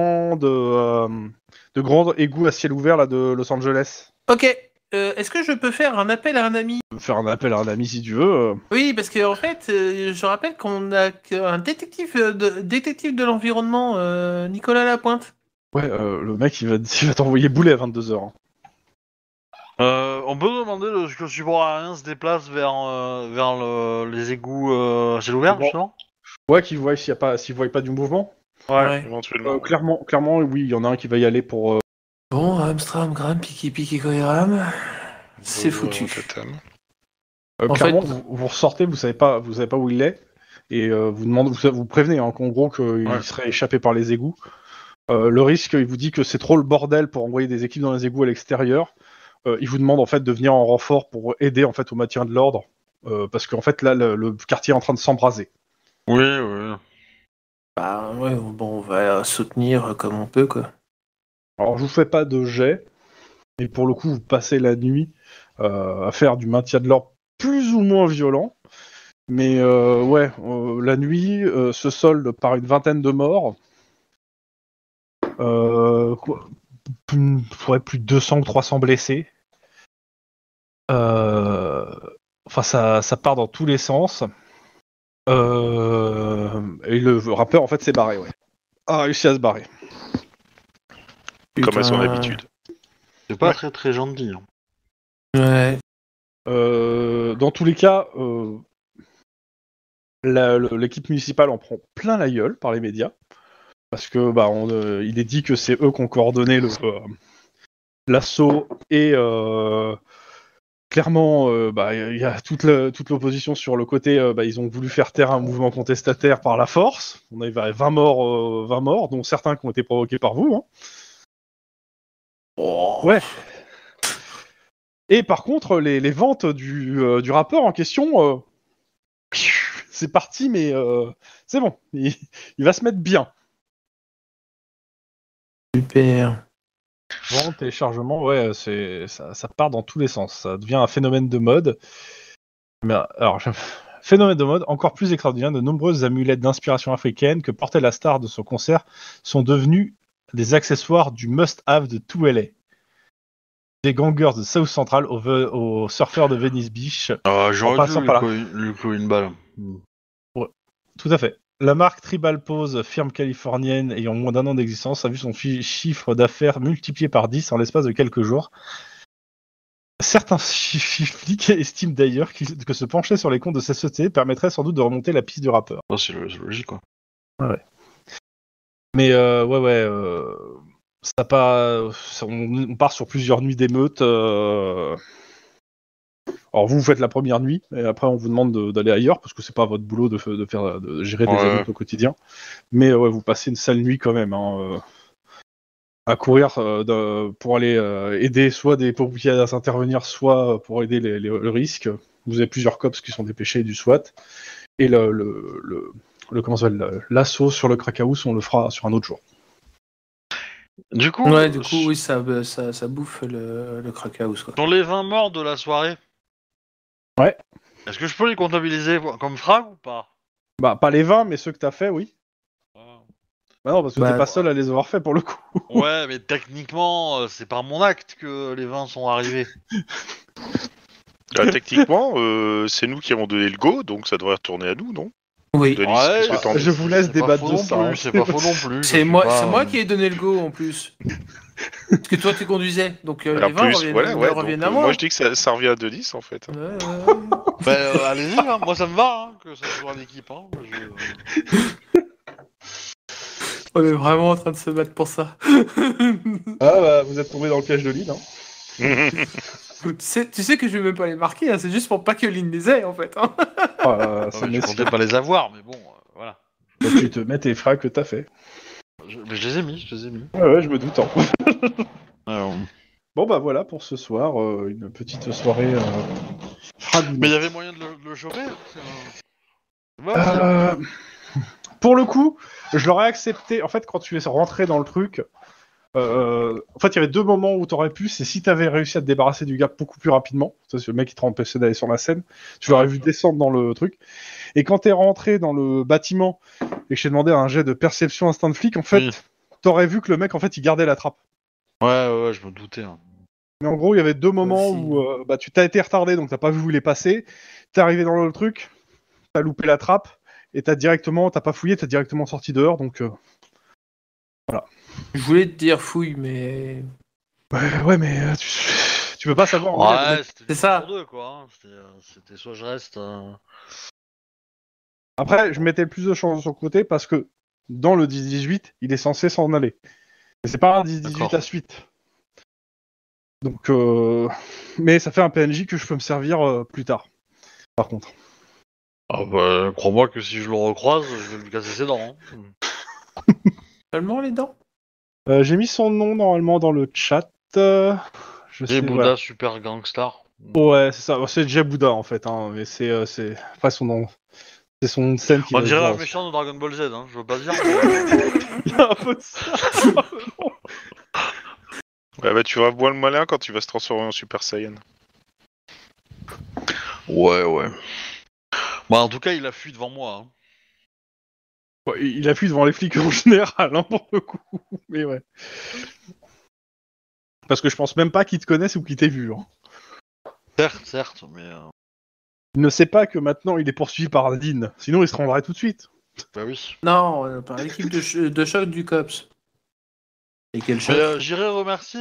de grande égout à ciel ouvert là de Los Angeles. Ok, est-ce que je peux faire un appel à un ami? Tu peux faire un appel à un ami si tu veux. Oui, parce que en fait, je rappelle qu'on a un détective de l'environnement, Nicolas Lapointe. Ouais, le mec il va t'envoyer boulet à 22h. On peut demander que le support aérien se déplace vers les égouts à ciel ouvert, Bon. justement. Ouais, qu'il voit s'il voit pas du mouvement. Ouais. éventuellement. Clairement, oui, il y en a un qui va y aller pour. Bon, Amstram, Gram, Piki, Koiram, c'est foutu. Totem. En Clairement, fait- vous ressortez, vous savez pas où il est, et vous demandez, vous prévenez qu'en gros qu'il serait échappé par les égouts. Le risque, il vous dit que c'est trop le bordel pour envoyer des équipes dans les égouts à l'extérieur. Il vous demande en fait de venir en renfort pour aider en fait au maintien de l'ordre, parce qu'en fait là le quartier est en train de s'embraser. Oui, oui. Bah ouais, bon, on va soutenir comme on peut, quoi. Alors je vous fais pas de jet, et pour le coup vous passez la nuit à faire du maintien de l'ordre plus ou moins violent. Mais la nuit se solde par une vingtaine de morts. Plus de 200 ou 300 blessés. Enfin, ça part dans tous les sens. Et le rappeur, en fait, s'est barré, ouais. A réussi à se barrer. Comme à son Putain. habitude. C'est pas Ouais. très très gentil. Hein. Ouais. Dans tous les cas, l'équipe municipale en prend plein la gueule par les médias. Parce que il est dit que c'est eux qui ont coordonné l'assaut et clairement il y a toute l'opposition sur le côté ils ont voulu faire taire un mouvement contestataire par la force. On avait 20 morts, dont certains qui ont été provoqués par vous. Hein. Ouais. Et par contre les ventes du rappeur en question c'est parti mais c'est bon, il va se mettre bien. Super. Vente, téléchargement, ouais, ça part dans tous les sens. Ça devient un phénomène de mode. Mais alors, phénomène de mode encore plus extraordinaire. De nombreuses amulettes d'inspiration africaine que portait la star de son concert sont devenues des accessoires du must-have de tout LA. Des gangers de South Central aux surfeurs de Venice Beach. J'aurais passant dû par lui clouer une balle. Tout à fait. La marque Tribal Pose, firme californienne ayant moins d'un an d'existence, a vu son chiffre d'affaires multiplié par 10 en l'espace de quelques jours. Certains flics estiment d'ailleurs que se pencher sur les comptes de cette société permettrait sans doute de remonter la piste du rappeur. Oh, c'est logique, quoi. Ouais. Mais ça pas, on part sur plusieurs nuits d'émeutes. Alors vous faites la première nuit, et après on vous demande d'aller ailleurs parce que c'est pas votre boulot de gérer des émeutes au quotidien. Mais vous passez une sale nuit quand même. À courir pour aller aider soit des pompiers à intervenir, soit pour aider le risque. Vous avez plusieurs cops qui sont dépêchés du SWAT. Et comment ça s'appelle, l'assaut sur le Crackhouse, on le fera sur un autre jour. Du coup, oui, ça bouffe le Crackhouse, quoi. Sur les 20 morts de la soirée. Ouais. Est-ce que je peux les comptabiliser comme frag ou pas? Bah, pas les 20, mais ceux que t'as fait, oui. Bah non, parce que t'es pas seul à les avoir fait pour le coup. Ouais, mais techniquement, c'est par mon acte que les 20 sont arrivés. Techniquement, c'est nous qui avons donné le go, donc ça devrait retourner à nous, non? Oui. Denis, Ouais, qu'est-ce que t'en dis? Je vous laisse débattre de C'est ça. pas faux non hein. plus, c'est pas faux non plus. C'est moi qui ai donné le go en plus. Parce que toi tu conduisais, donc les En 20 plus, reviennent à moi. moi je dis que ça revient à Denis en fait. Bah, allez-y, hein. Moi ça me va, que ça soit en équipe. Hein. On est vraiment en train de se battre pour ça. Ah bah, vous êtes tombé dans le piège de Lynn. Hein. Tu sais que je vais même pas les marquer, hein, c'est juste pour pas que Lynn les ait en fait. Hein. Je comptais pas les avoir, mais bon, voilà. Bah, tu te mets tes frags que t'as fait. Mais je les ai mis. Ouais, je me doute. Hein. Alors... Bon bah voilà pour ce soir, une petite soirée fragmentée. Mais il y avait moyen de le choper Pour le coup, je l'aurais accepté. En fait, quand tu es rentré dans le truc, en fait, il y avait deux moments où t'aurais pu. C'est si t'avais réussi à te débarrasser du gars beaucoup plus rapidement. C'est le mec qui te empêchait d'aller sur la scène. Tu l'aurais vu descendre dans le truc. Et quand t'es rentré dans le bâtiment et que je t'ai demandé un jet de perception instinct de flic, en fait, t'aurais vu que le mec, en fait, il gardait la trappe. Ouais, je me doutais. Hein. Mais en gros, il y avait deux moments où tu t'as été retardé, donc t'as pas vu où il est passé. T'es arrivé dans le truc, t'as loupé la trappe, et t'as pas fouillé, t'as directement sorti dehors, donc voilà. Je voulais te dire fouille, mais... Ouais, mais tu peux pas savoir. Ouais, c'est ça. Pour deux, quoi. Hein. C'était soit je reste... Après, je mettais le plus de chance sur le côté, parce que dans le 10-18, il est censé s'en aller. Mais c'est pas un 10-18 à suite. Donc, mais ça fait un PNJ que je peux me servir plus tard, par contre. Ah bah, crois-moi que si je le recroise, je vais lui casser ses dents. Hein. Seulement les dents. J'ai mis son nom normalement dans le chat. Je sais, Bouddha voilà. Super Gangstar. Ouais, c'est ça. C'est déjà Bouddha en fait, hein, mais c'est enfin son nom. C'est son scène qui. On dirait un méchant de Dragon Ball Z, hein. Je veux pas dire. Il y a un peu de ça. Ouais, bah tu vas voir le malin quand tu vas se transformer en Super Saiyan. Ouais. Bah en tout cas, il a fui devant moi. Hein. Ouais, il a fui devant les flics en général, hein, pour le coup. Mais ouais. Parce que je pense même pas qu'il te connaisse ou qu'il t'ait vu. Hein. Certes, mais... Il ne sait pas que maintenant il est poursuivi par Dean. Sinon il se rendrait tout de suite. Bah oui. Non, par l'équipe de choc du COPS. Et quel chef? J'irai remercier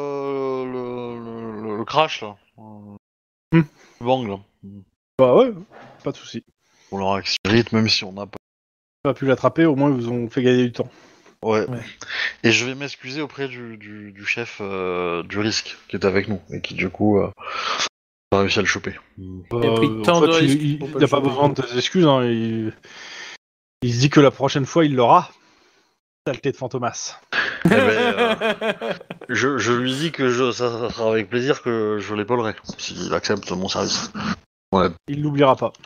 le crash, là. Bang, là. Bah ouais, pas de souci. Pour leur action rythme, même si on n'a Pas pu l'attraper, au moins ils vous ont fait gagner du temps. Ouais. Et je vais m'excuser auprès du chef du risque qui est avec nous et qui du coup a réussi à le choper. Il a pris tant de risques. Il n'a pas besoin de tes excuses. Hein, il se dit que la prochaine fois il l'aura. Saleté de Fantomas. Eh ben, je lui dis que ça sera avec plaisir que je l'épaulerai s'il accepte mon service. Ouais. Il l'oubliera pas.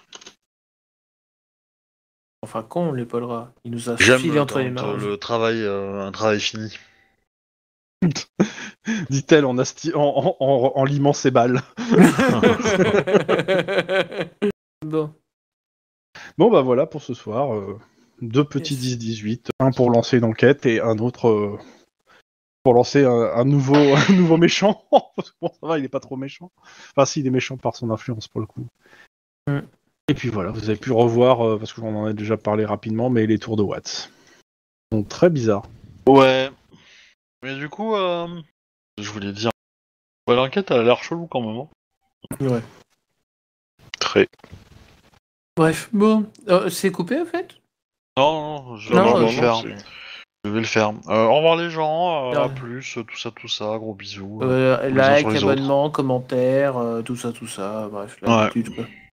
Enfin, quand on l'épaulera, il nous a J'aime filé entre les mains. le travail, un travail fini. Dit-elle en limant ses balles. Bon. Bon bah voilà pour ce soir. Deux petits 10-18. Un pour lancer une enquête et un autre pour lancer un nouveau méchant. Bon ça va, il est pas trop méchant. Enfin si, il est méchant par son influence pour le coup. Et puis voilà, vous avez pu revoir, parce que j'en en ai déjà parlé rapidement, mais les tours de Watts. Donc très bizarre. Ouais. Mais du coup, je voulais dire... Ouais, l'enquête, elle a l'air chelou quand même. Hein. Ouais. Très. Bref, bon. C'est coupé en fait? Non, je Non, vais le ok. faire. Je vais le faire. Au revoir les gens, à Ouais. plus, tout ça, gros bisous. Les uns sur Like, les autres. abonnement, commentaire, tout ça, bref, l'habitude quoi.